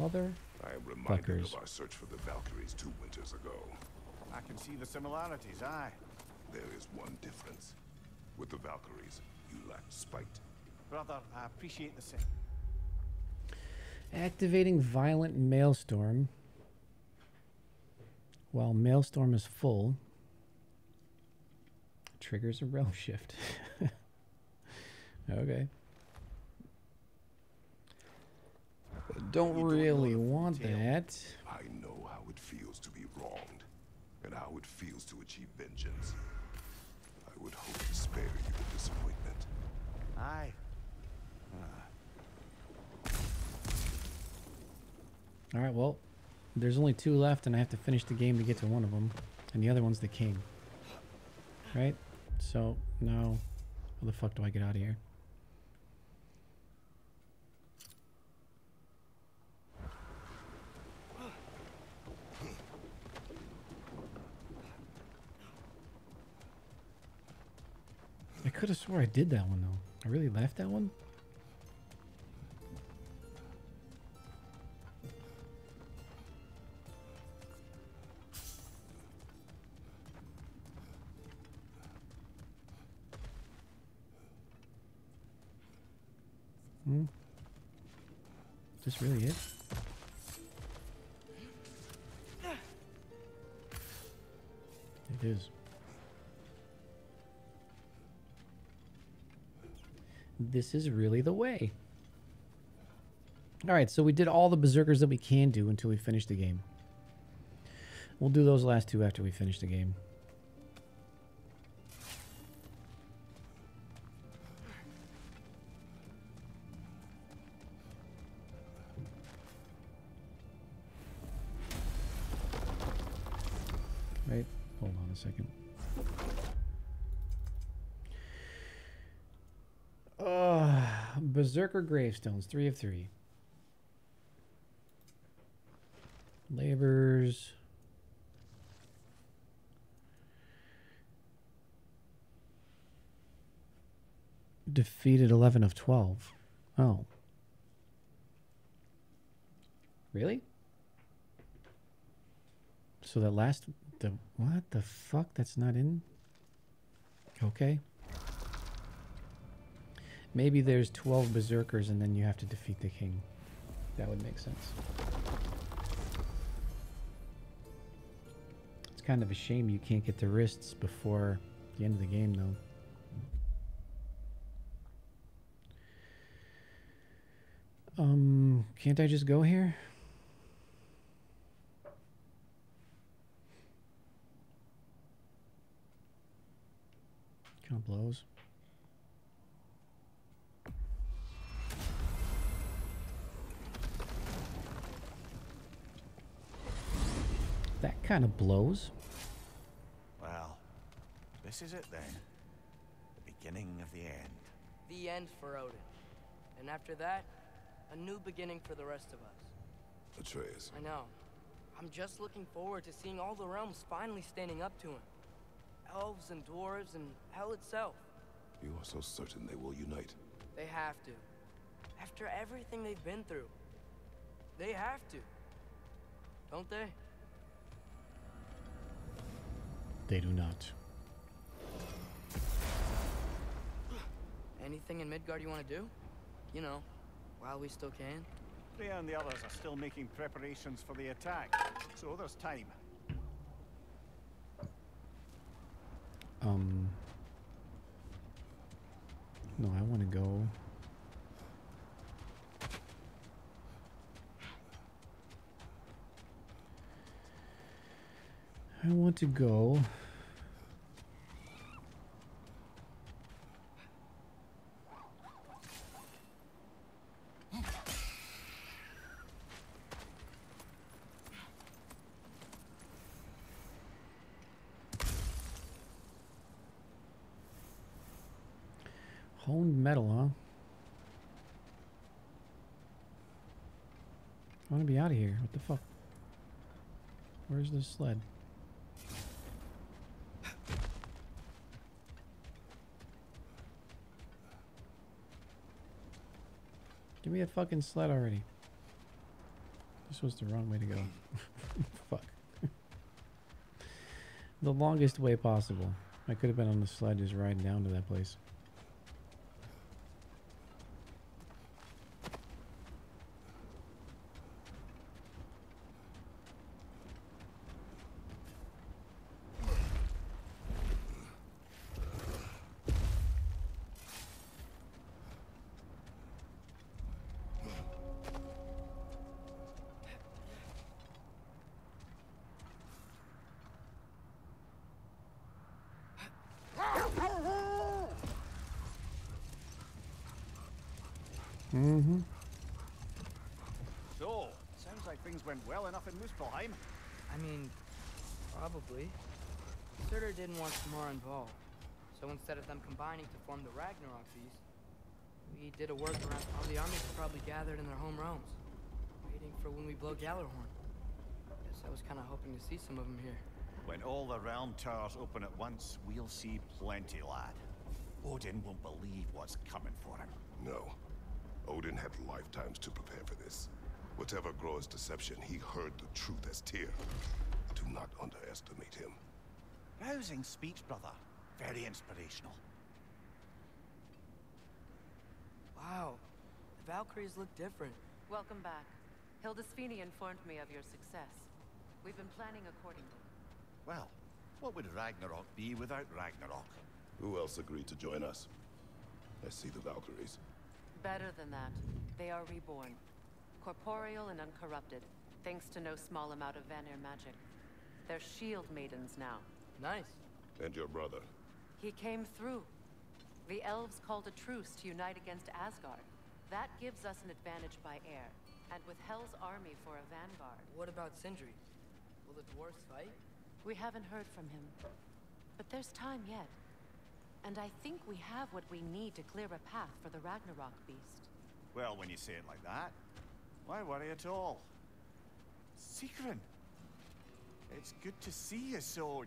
Mother. I am reminded fuckers. of our search for the Valkyries two winters ago. I can see the similarities, aye. There is one difference. With the Valkyries, you lacked spite. Brother, I appreciate the same. Activating Violent Maelstrom. While Maelstrom is full, triggers a realm shift. Okay. Don't really want that. I know how it feels to be wronged, and how it feels to achieve vengeance. I would hope to spare you the disappointment. Aye. All right, well, there's only two left, and I have to finish the game to get to one of them, and the other one's the king. Right? So now, how the fuck do I get out of here? I could have swore I did that one though. I really left that one? Hmm. Is this really it? It is. This is really the way. Alright, so we did all the berserkers that we can do until we finish the game. We'll do those last two after we finish the game. Right, hold on a second. Uh, Berserker Gravestones, three of three. Labors. Defeated eleven of twelve. Oh. Really? So that last... The, what the fuck? That's not in? Okay. Maybe there's twelve berserkers and then you have to defeat the king. That would make sense. It's kind of a shame you can't get the wrists before the end of the game, though. Um, can't I just go here? Kind of blows. That kind of blows. Well, this is it then. The beginning of the end. The end for Odin. And after that, a new beginning for the rest of us. Atreus. I know. I'm just looking forward to seeing all the realms finally standing up to him. Elves and dwarves and hell itself. You are so certain they will unite. They have to. After everything they've been through. They have to. Don't they? They do not. Anything in Midgard you want to do? You know, while we still can. Freya and the others are still making preparations for the attack, so there's time. Um. No, I want to go. I want to go. Honed metal, huh? I want to be out of here. What the fuck? Where's the sled? Give me a fucking sled already. This was the wrong way to go. Fuck. The longest way possible. I could have been on the sled just riding down to that place. Mm-hmm. So, sounds like things went well enough in Muspelheim. I mean, probably. Surtur didn't want Samara involved, so instead of them combining to form the Ragnarok Beast, we did a workaround. All the armies were probably gathered in their home realms, waiting for when we blow Gjallarhorn. Guess I was kind of hoping to see some of them here. When all the realm towers open at once, we'll see plenty, lad. Odin won't believe what's coming for him. No. Odin had lifetimes to prepare for this. Whatever Groa's deception, he heard the truth as Tyr. Do not underestimate him. Rousing speech, brother. Very inspirational. Wow. The Valkyries look different. Welcome back. Hildisvini informed me of your success. We've been planning accordingly. Well, what would Ragnarok be without Ragnarok? Who else agreed to join us? I see the Valkyries. Better than that. They are reborn. Corporeal and uncorrupted, thanks to no small amount of Vanir magic. They're shield maidens now. Nice. And your brother? He came through. The elves called a truce to unite against Asgard. That gives us an advantage by air, and with Hell's army for a vanguard. What about Sindri? Will the dwarves fight? We haven't heard from him. But there's time yet. And I think we have what we need to clear a path for the Ragnarok beast. Well, when you say it like that, why worry at all? Sigrun! It's good to see you so...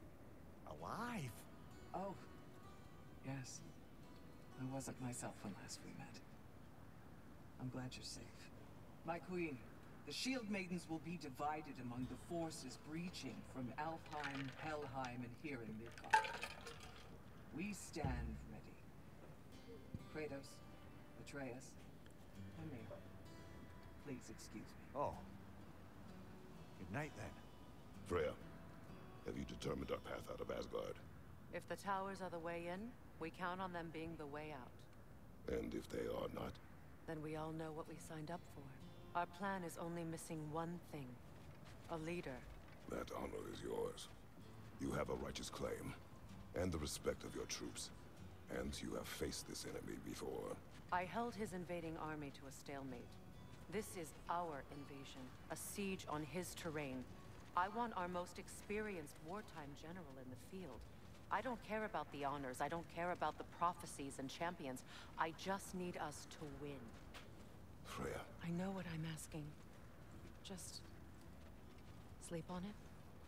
alive. Oh. Yes. I wasn't myself when last we met. I'm glad you're safe. My queen, the Shield Maidens will be divided among the forces breaching from Alfheim, Helheim, and here in Midgard. We stand ready. Kratos, Atreus, Mimir, please excuse me. Oh. Good night, then. Freya, have you determined our path out of Asgard? If the towers are the way in, we count on them being the way out. And if they are not? Then we all know what we signed up for. Our plan is only missing one thing. A leader. That honor is yours. You have a righteous claim, and the respect of your troops. And you have faced this enemy before. I held his invading army to a stalemate. This is our invasion, a siege on his terrain. I want our most experienced wartime general in the field. I don't care about the honors, I don't care about the prophecies and champions. I just need us to win. Freya. I know what I'm asking. Just... sleep on it?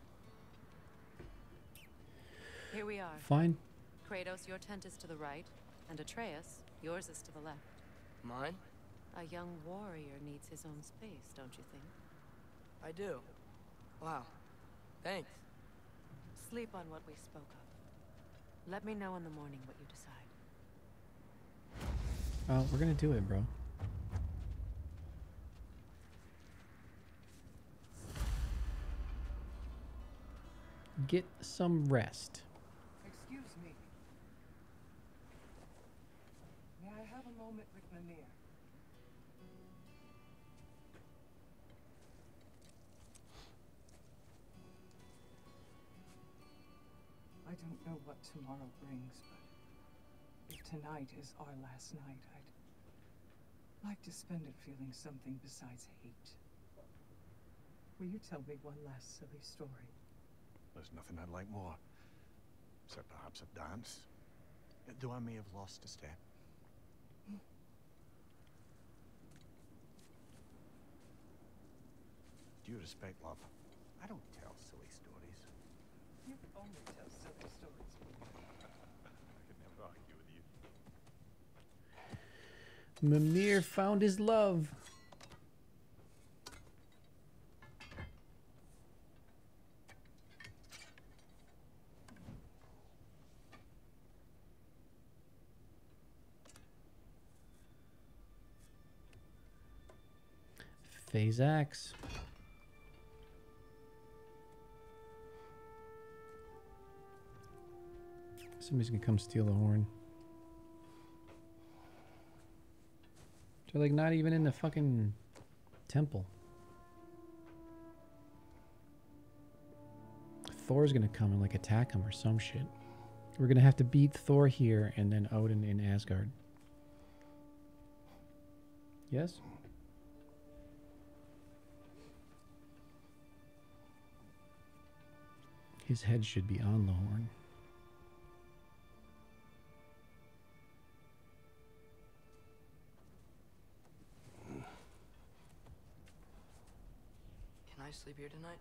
Here we are. Fine. Kratos, your tent is to the right, and Atreus, yours is to the left. Mine? A young warrior needs his own space, don't you think? I do. Wow. Thanks. Sleep on what we spoke of. Let me know in the morning what you decide. Oh, we're gonna do it, bro. Get some rest. Excuse me. May I have a moment with Mimir? I don't know what tomorrow brings, but if tonight is our last night, I'd like to spend it feeling something besides hate. Will you tell me one last silly story? There's nothing I'd like more, except perhaps a dance. Though I may have lost a step. Due respect, love, I don't tell silly stories. You only tell silly stories. I could never argue with you. Mimir found his love. Phase X. Somebody's gonna come steal the horn. They're like not even in the fucking temple. Thor's gonna come and like attack him or some shit. We're gonna have to beat Thor here and then Odin in Asgard. Yes? His head should be on the horn. Can I sleep here tonight?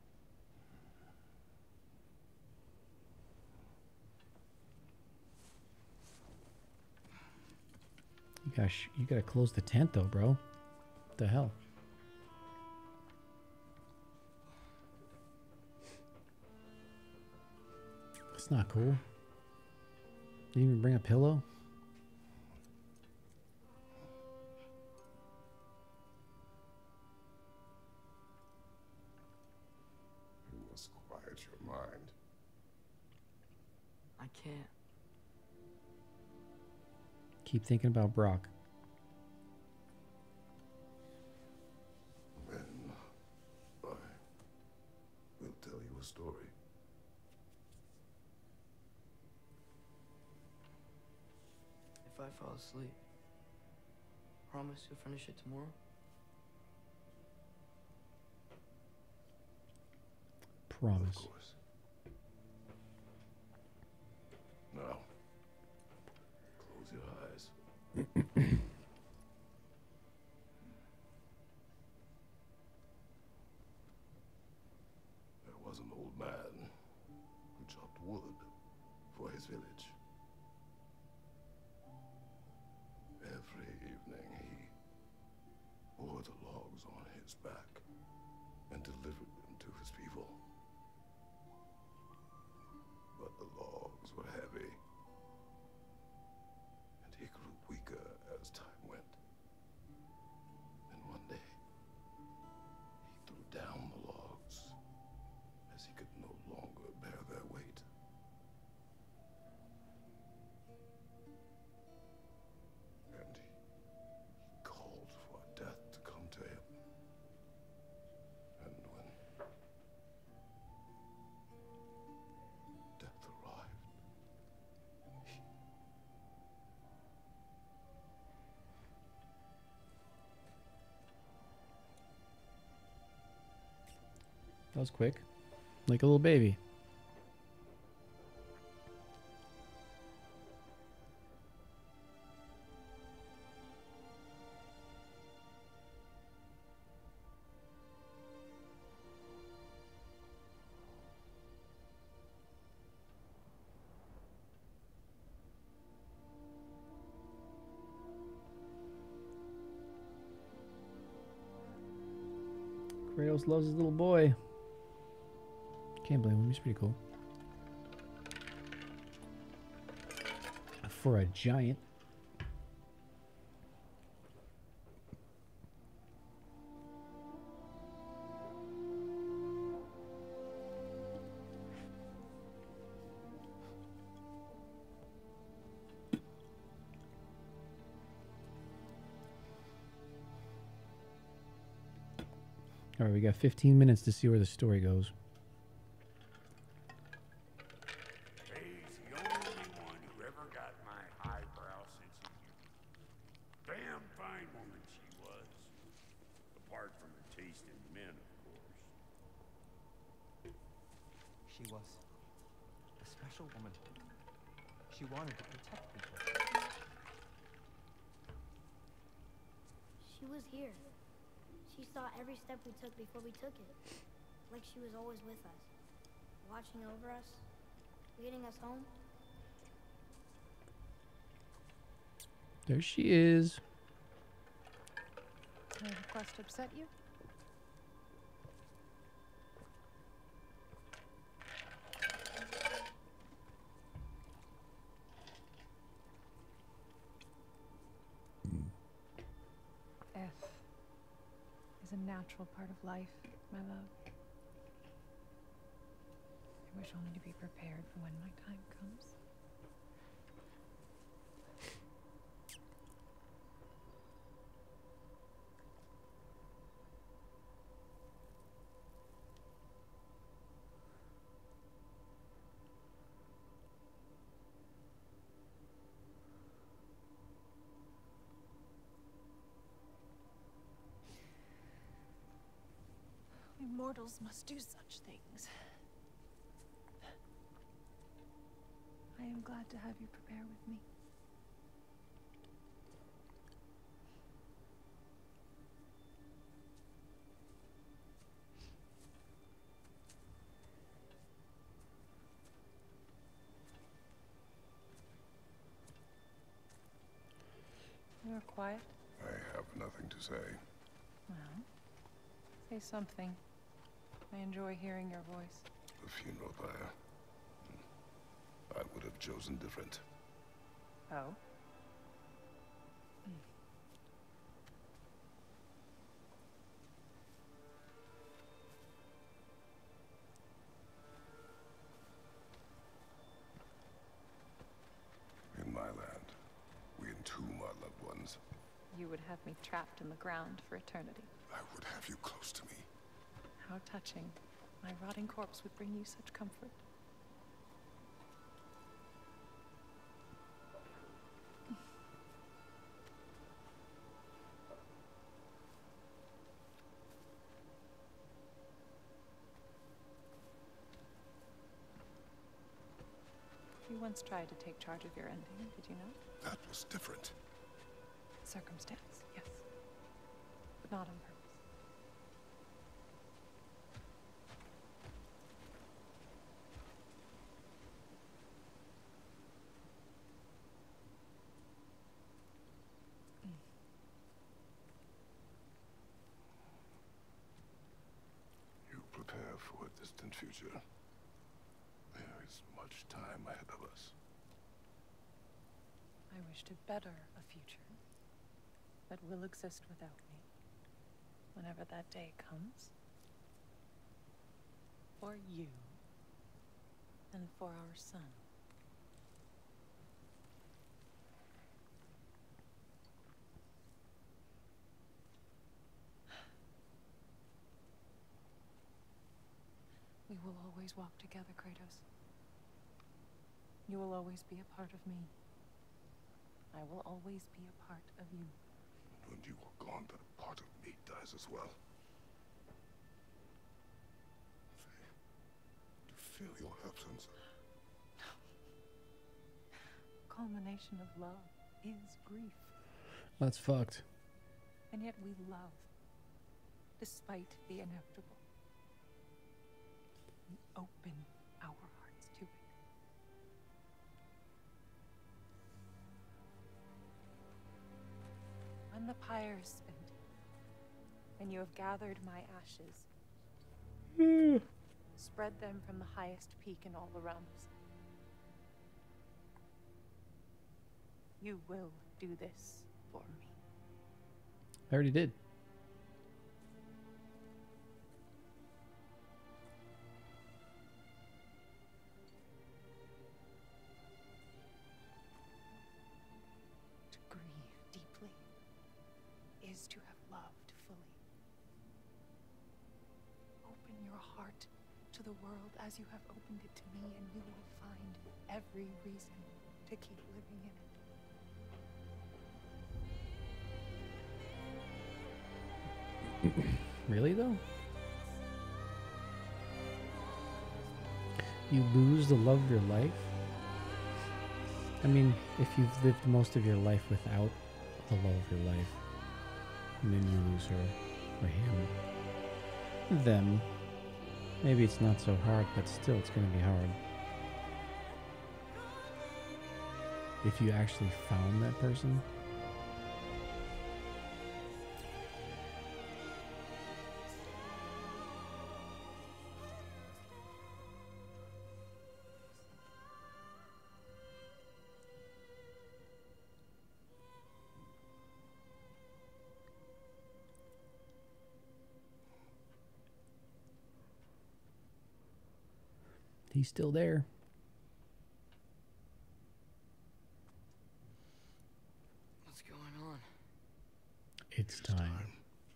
You gotta, sh you gotta close the tent though, bro. What the hell? That's not cool. Didn't even bring a pillow? You must quiet your mind. I can't. Keep thinking about Brock. Then I will tell you a story. If I fall asleep, promise you'll finish it tomorrow? Promise. Of course. Now, close your eyes. There was an old man who chopped wood for his village. Every evening he bore the logs on his back and delivered them to his people. But the logs were heavy, and he grew weaker as time went. And one day, he threw down the logs as he could no longer bear their weight. And he, he called for death to come to him. And when death arrived, he That was quick. Like a little baby. Kratos loves his little boy. Can't blame him, he's pretty cool. For a giant. All right, we got fifteen minutes to see where the story goes. He's the only one who ever got my highbrow sense of humor. Damn fine woman she was. Apart from her taste in men, of course. She was a special woman. She wanted to protect people. She was here. She saw every step we took before we took it. Like she was always with us. Watching over us. Leading us home. There she is. My request upset you? F is a natural part of life, my love. I wish only to be prepared for when my time comes. We mortals must do such things. I am glad to have you prepare with me. You're quiet. I have nothing to say. Well, say something. I enjoy hearing your voice. The funeral pyre. I would have chosen different. Oh? In my land, we entomb our loved ones. You would have me trapped in the ground for eternity. I would have you close to me. How touching. My rotting corpse would bring you such comfort. You once tried to take charge of your ending, did you know? That was different. Circumstance, yes. But not on purpose. You prepare for a distant future. There is much time ahead of us. I wish to better a future that will exist without me, whenever that day comes. For you, and for our son. We will always walk together, Kratos. You will always be a part of me. I will always be a part of you. When you are gone, that part of me dies as well. To feel your absence. Culmination of love is grief. That's fucked. And yet we love, despite the inevitable. We open our hearts to it. When the pyre is spent, and you have gathered my ashes, Mm. spread them from the highest peak in all the realms. You will do this for me. I already did. To grieve deeply is to have loved fully. Open your heart to the world as you have opened it to me, and you will find every reason to keep living in it. Really though? You lose the love of your life? I mean, if you've lived most of your life without the love of your life, and then you lose her, or him, then maybe it's not so hard, but still it's going to be hard. If you actually found that person. He's still there. What's going on? It's time.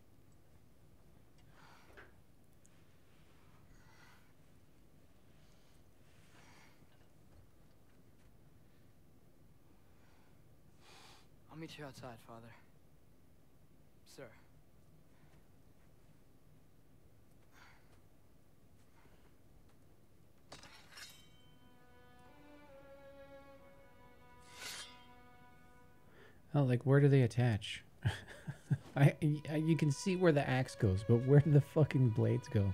I'll meet you outside, Father. Sir. Oh, like where do they attach? I, I you can see where the axe goes, but where do the fucking blades go?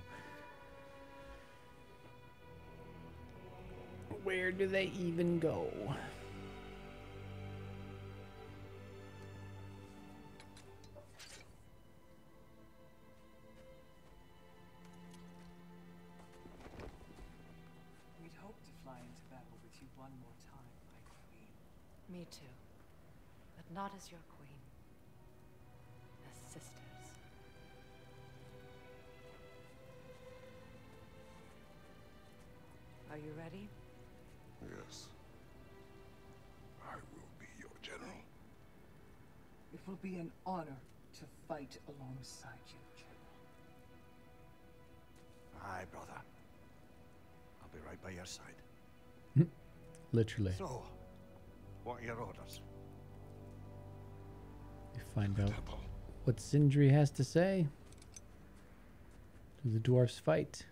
Where do they even go? We'd hoped to fly into battle with you one more time, my queen. Me too. But not as your queen. As sisters. Are you ready? Yes. I will be your general. It will be an honor to fight alongside you, General. Aye, brother. I'll be right by your side. Literally. So, what are your orders? You find out what Sindri has to say. Do the dwarfs fight?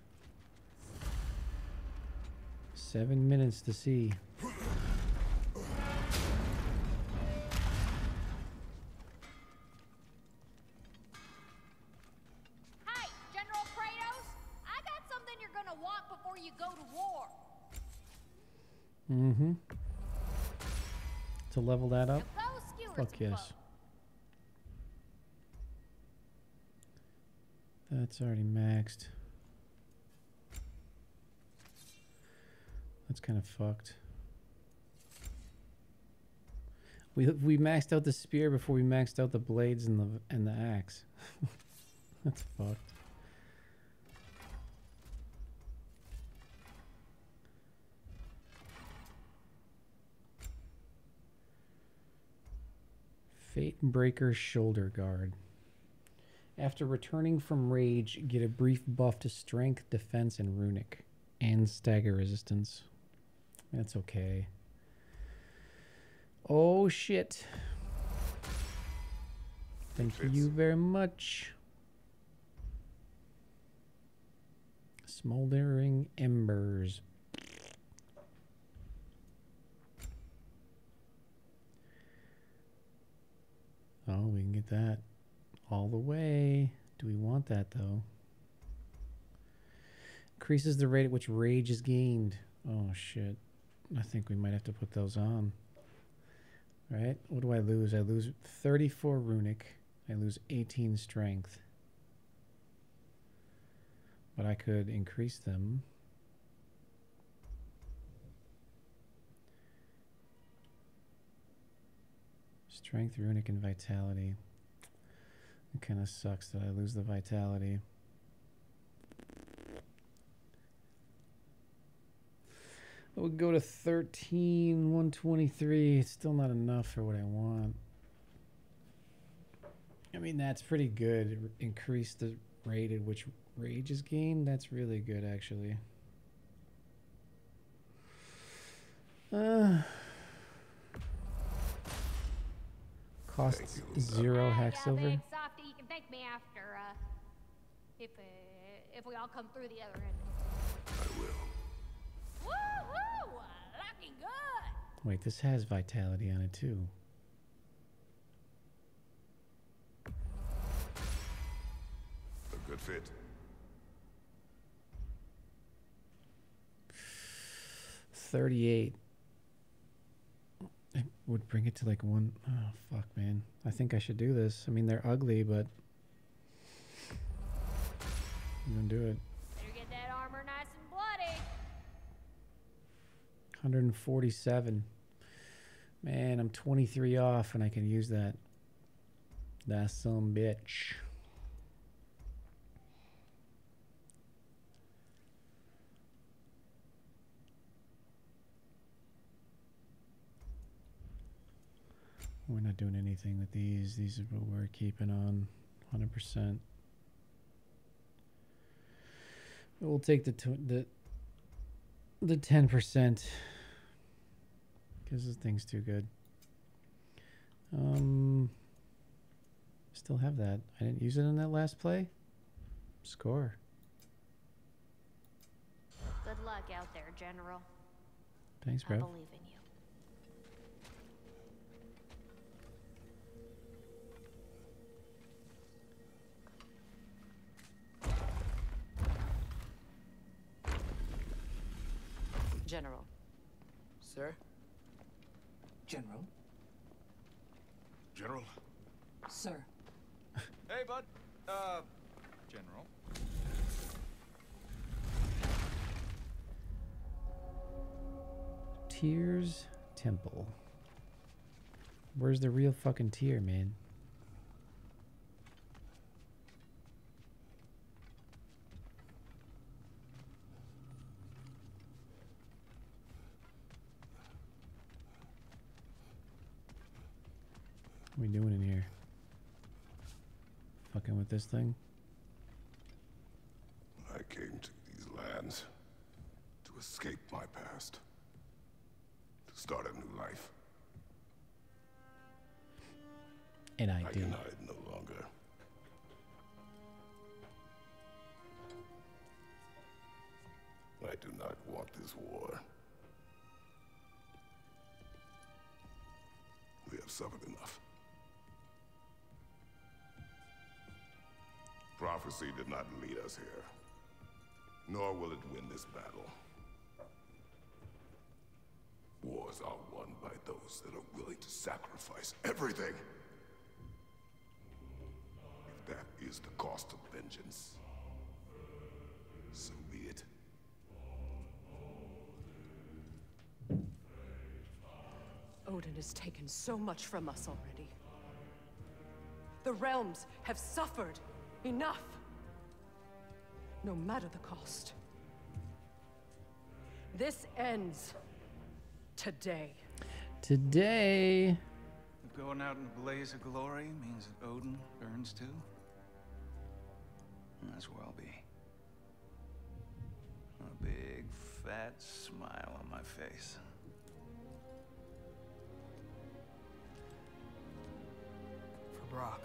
Seven minutes to see. Hey, General Kratos, I got something you're gonna want before you go to war. Mm-hmm. To level that up? Now go skewer Fuck some yes. folk. That's already maxed. That's kind of fucked. We we maxed out the spear before we maxed out the blades and the and the axe. That's fucked. Fate Breaker Shoulder Guard. After returning from rage, get a brief buff to strength, defense, and runic, and stagger resistance. That's okay. Oh shit. Thank you very much. Smoldering Embers. Oh, we can get that all the way. Do we want that though? Increases the rate at which rage is gained. Oh shit. I think we might have to put those on. Right? What do I lose? I lose thirty-four runic. I lose eighteen strength. But I could increase them. Strength, runic, and vitality. It kind of sucks that I lose the vitality. I would go to thirteen, one twenty-three. It's still not enough for what I want. I mean, that's pretty good. Increase the rate at which rage is gained. That's really good, actually. Uh, costs zero hack Yeah, silver. big softy, you can thank me after, uh, if, uh, if we all come through the other end. I will. Woohoo! Looking good! Wait, this has vitality on it too. A good fit. thirty-eight. It would bring it to like one. Oh, fuck, man. I think I should do this. I mean, they're ugly, but I'm gonna do it. Better get that armor nice and bloody. one forty-seven. Man, I'm twenty-three off and I can use that. That's some bitch. We're not doing anything with these. These are what we're keeping on one hundred percent. We'll take the tw the the ten percent because this thing's too good. Um, still have that. I didn't use it in that last play. Score. Good luck out there, General. Thanks, I bro. believe in you. General. Sir? General. General? Sir. Hey, bud. Uh, General. Tears Temple. Where's the real fucking tear, man? What are we doing in here? Fucking with this thing? I came to these lands to escape my past, to start a new life. And I, I do. can hide no longer. I do not want this war. We have suffered enough. Prophecy did not lead us here, nor will it win this battle. Wars are won by those that are willing to sacrifice everything. If that is the cost of vengeance, so be it. Odin has taken so much from us already. The realms have suffered enough. No matter the cost. This ends today. Today. If going out in a blaze of glory means that Odin burns too, that's where I'll be. A big, fat smile on my face. For Brock.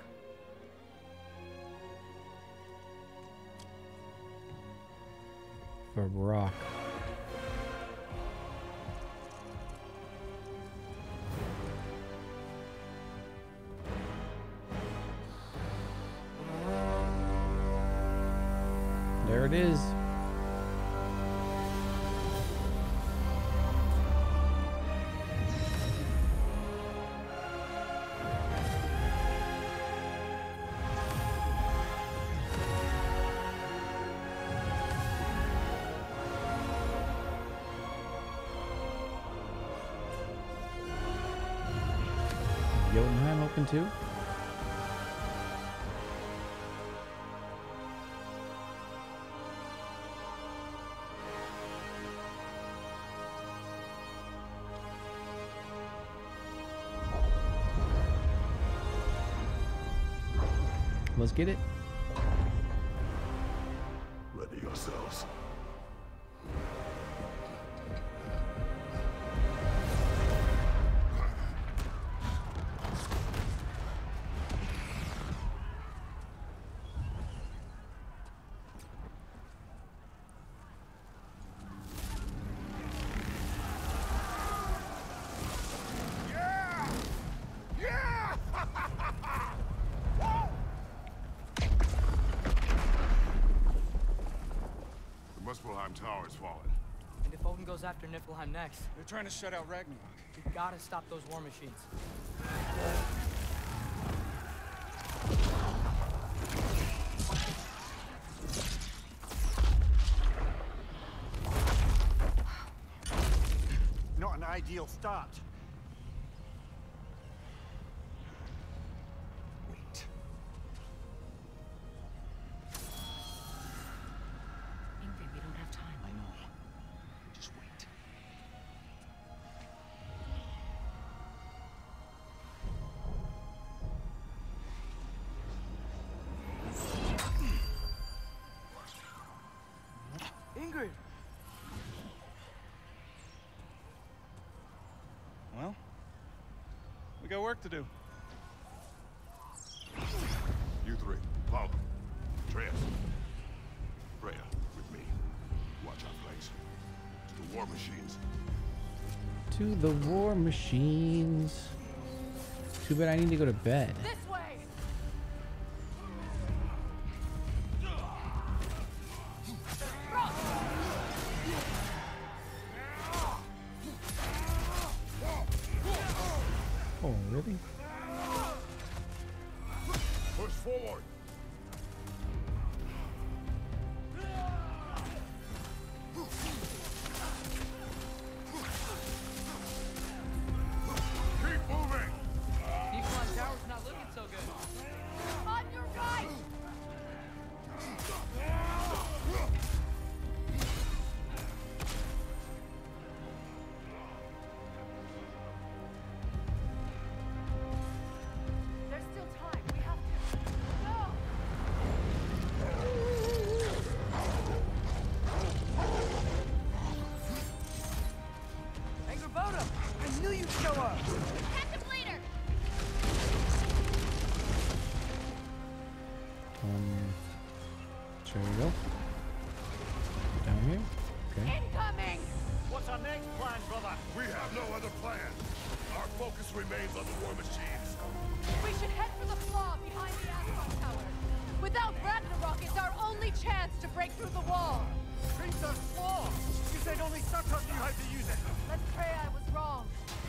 For Brock. There it is. Jotunheim open too? Let's get it. Ready yourselves. Muspelheim Tower's fallen. And if Odin goes after Niflheim next, They're trying to shut out Ragnarok. we gotta stop those war machines. Not an ideal start. Wait. Ingrid, we don't have time. I know. Just wait. We got work to do. You three, follow. Atreus. Freya, with me. Watch our flanks. To the war machines. To the war machines. Too bad I need to go to bed. This way! Oh, really? Push forward. Keep moving. Decline Tower's not looking so good. On your right! There's still time. We have to. Go! Angrboda! I knew you'd show up! Catch him later! Um, shall we go? Down here? Okay. Incoming! What's our next plan, brother? We have no other plan. Our focus remains on the war machines. We should head for the flaw behind the asphalt tower. Without Ragnarok, it's our only chance to break through the wall. Princess Flaw! You said only Surtur knew how to use it. Let's pray I was wrong.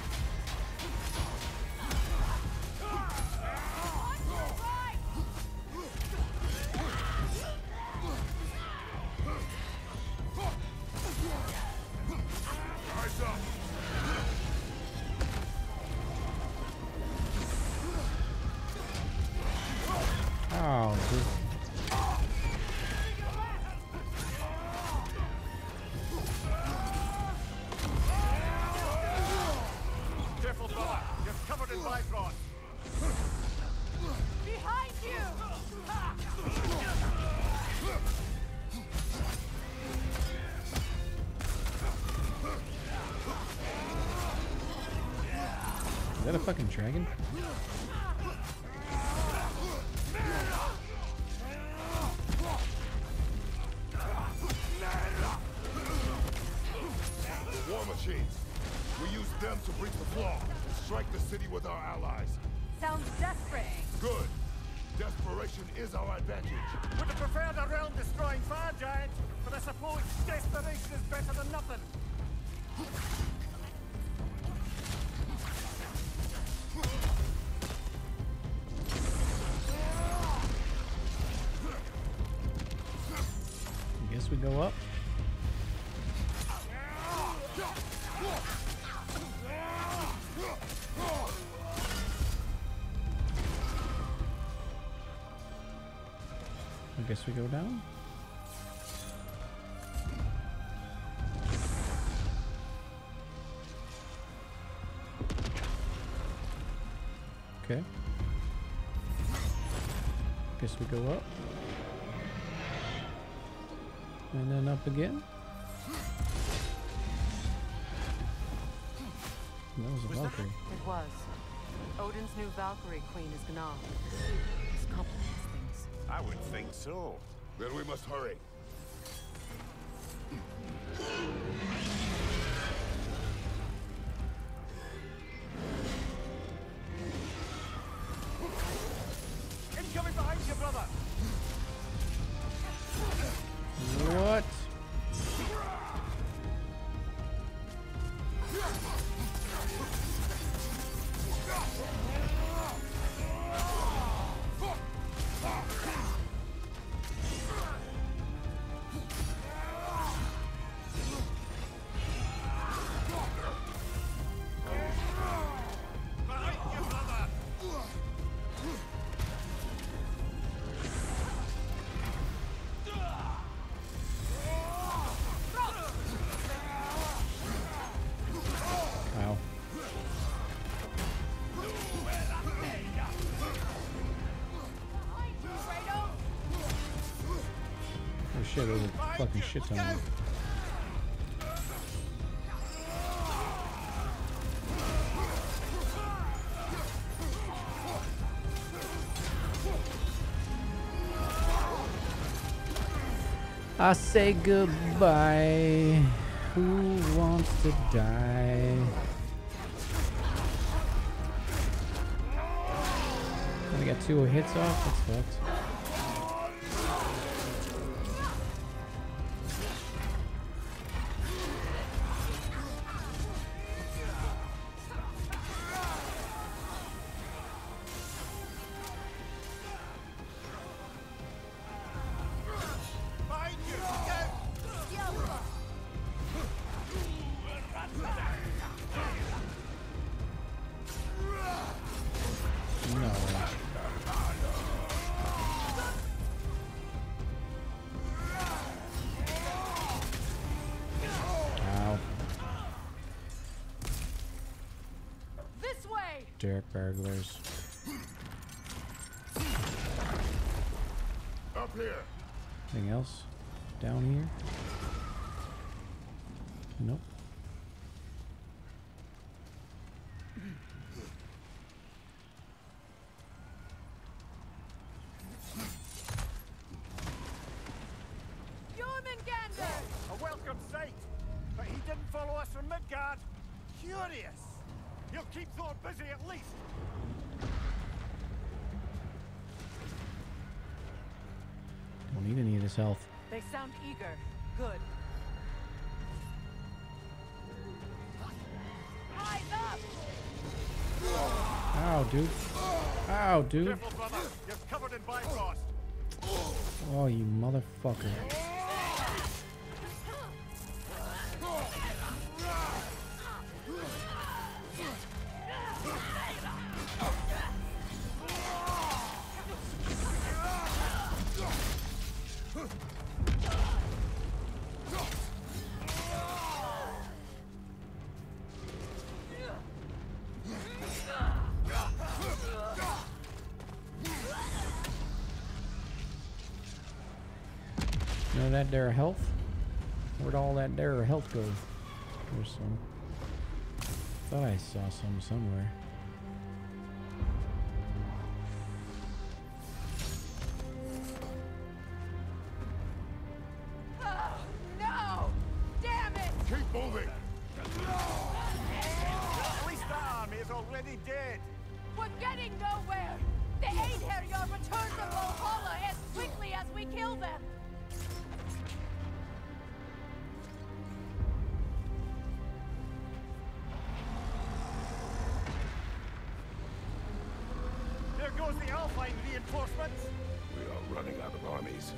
On your right! Eyes up. Oh, this. Careful, brother. You're covered in Bifrost. Behind you! Is that a fucking dragon? War machines. We use them to breach the flaw and strike the city with our allies. Sounds desperate. Good. Desperation is our advantage. Would have preferred a realm-destroying fire giant, but I suppose desperation is better than nothing. I guess we go up. I guess we go down. Okay. Guess we go up. And then up again. That was a Valkyrie. It was. Odin's new Valkyrie queen is Gná. This complicates things. I would think so. Then we must hurry. Incoming behind you, brother! What? Wow. Oh shit, there's a fucking shit ton of them. I say goodbye. Who wants to die? I got two hits off. That's fucked. Dirt burglars. Up here. Anything else down here? Nope. Jormungandr! A welcome sight, but he didn't follow us from Midgard. Curious. You'll keep Thor busy at least. Don't need any of this health. They sound eager. Good. Eyes up! Ow, dude. Ow, dude. Careful, brother. You're covered in Bifrost. Oh, you motherfucker. You know that there health? Where'd all that there health go? There's some. Thought I saw some somewhere. Oh, no! Damn it! Keep moving! At least that army is already dead. We're getting nowhere! The Einherjar return to Valhalla as quickly as we kill them! There goes the Alpine reinforcements. We are running out of armies.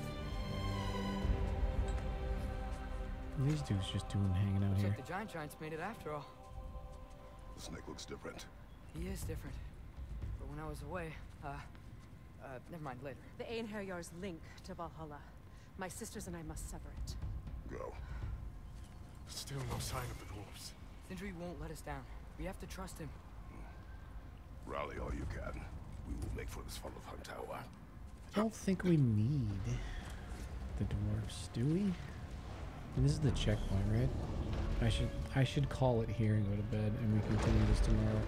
What are these dudes just doing hanging out Looks here? like the giant giants made it after all. The snake looks different. He is different. But when I was away, uh, uh, never mind, later. The Einherjar's link to Valhalla. My sisters and I must sever it. Go. Still no sign of the dwarves. Sindri won't let us down. We have to trust him. Rally all you can. We will make for this funnel of Hun Tower. I don't think we need the dwarves, do we? And this is the checkpoint, right? I should I should call it here and go to bed, and we continue this tomorrow.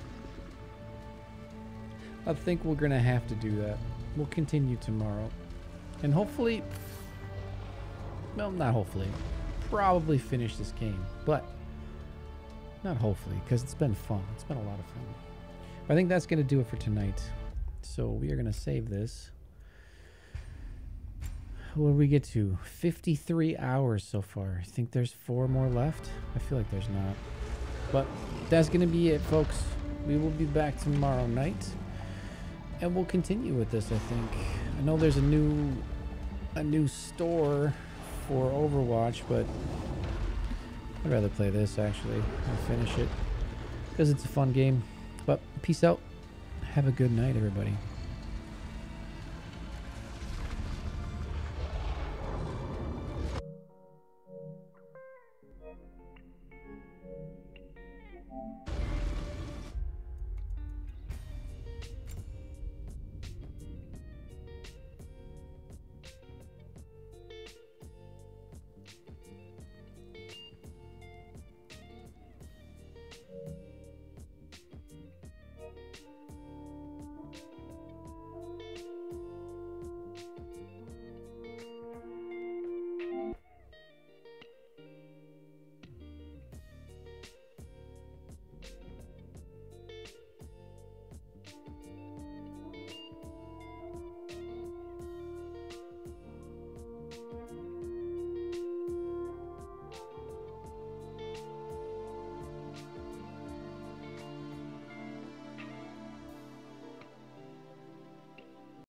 I think we're gonna have to do that. We'll continue tomorrow, and hopefully, well, not hopefully, probably finish this game, but not hopefully, because it's been fun. It's been a lot of fun. But I think that's gonna do it for tonight. So we are gonna save this. What did we get to? fifty-three hours so far. I think there's four more left. I feel like there's not. But that's going to be it, folks. We will be back tomorrow night. And we'll continue with this, I think. I know there's a new a new store for Overwatch, but I'd rather play this, actually. I'll finish it. Because it's a fun game. But peace out. Have a good night, everybody.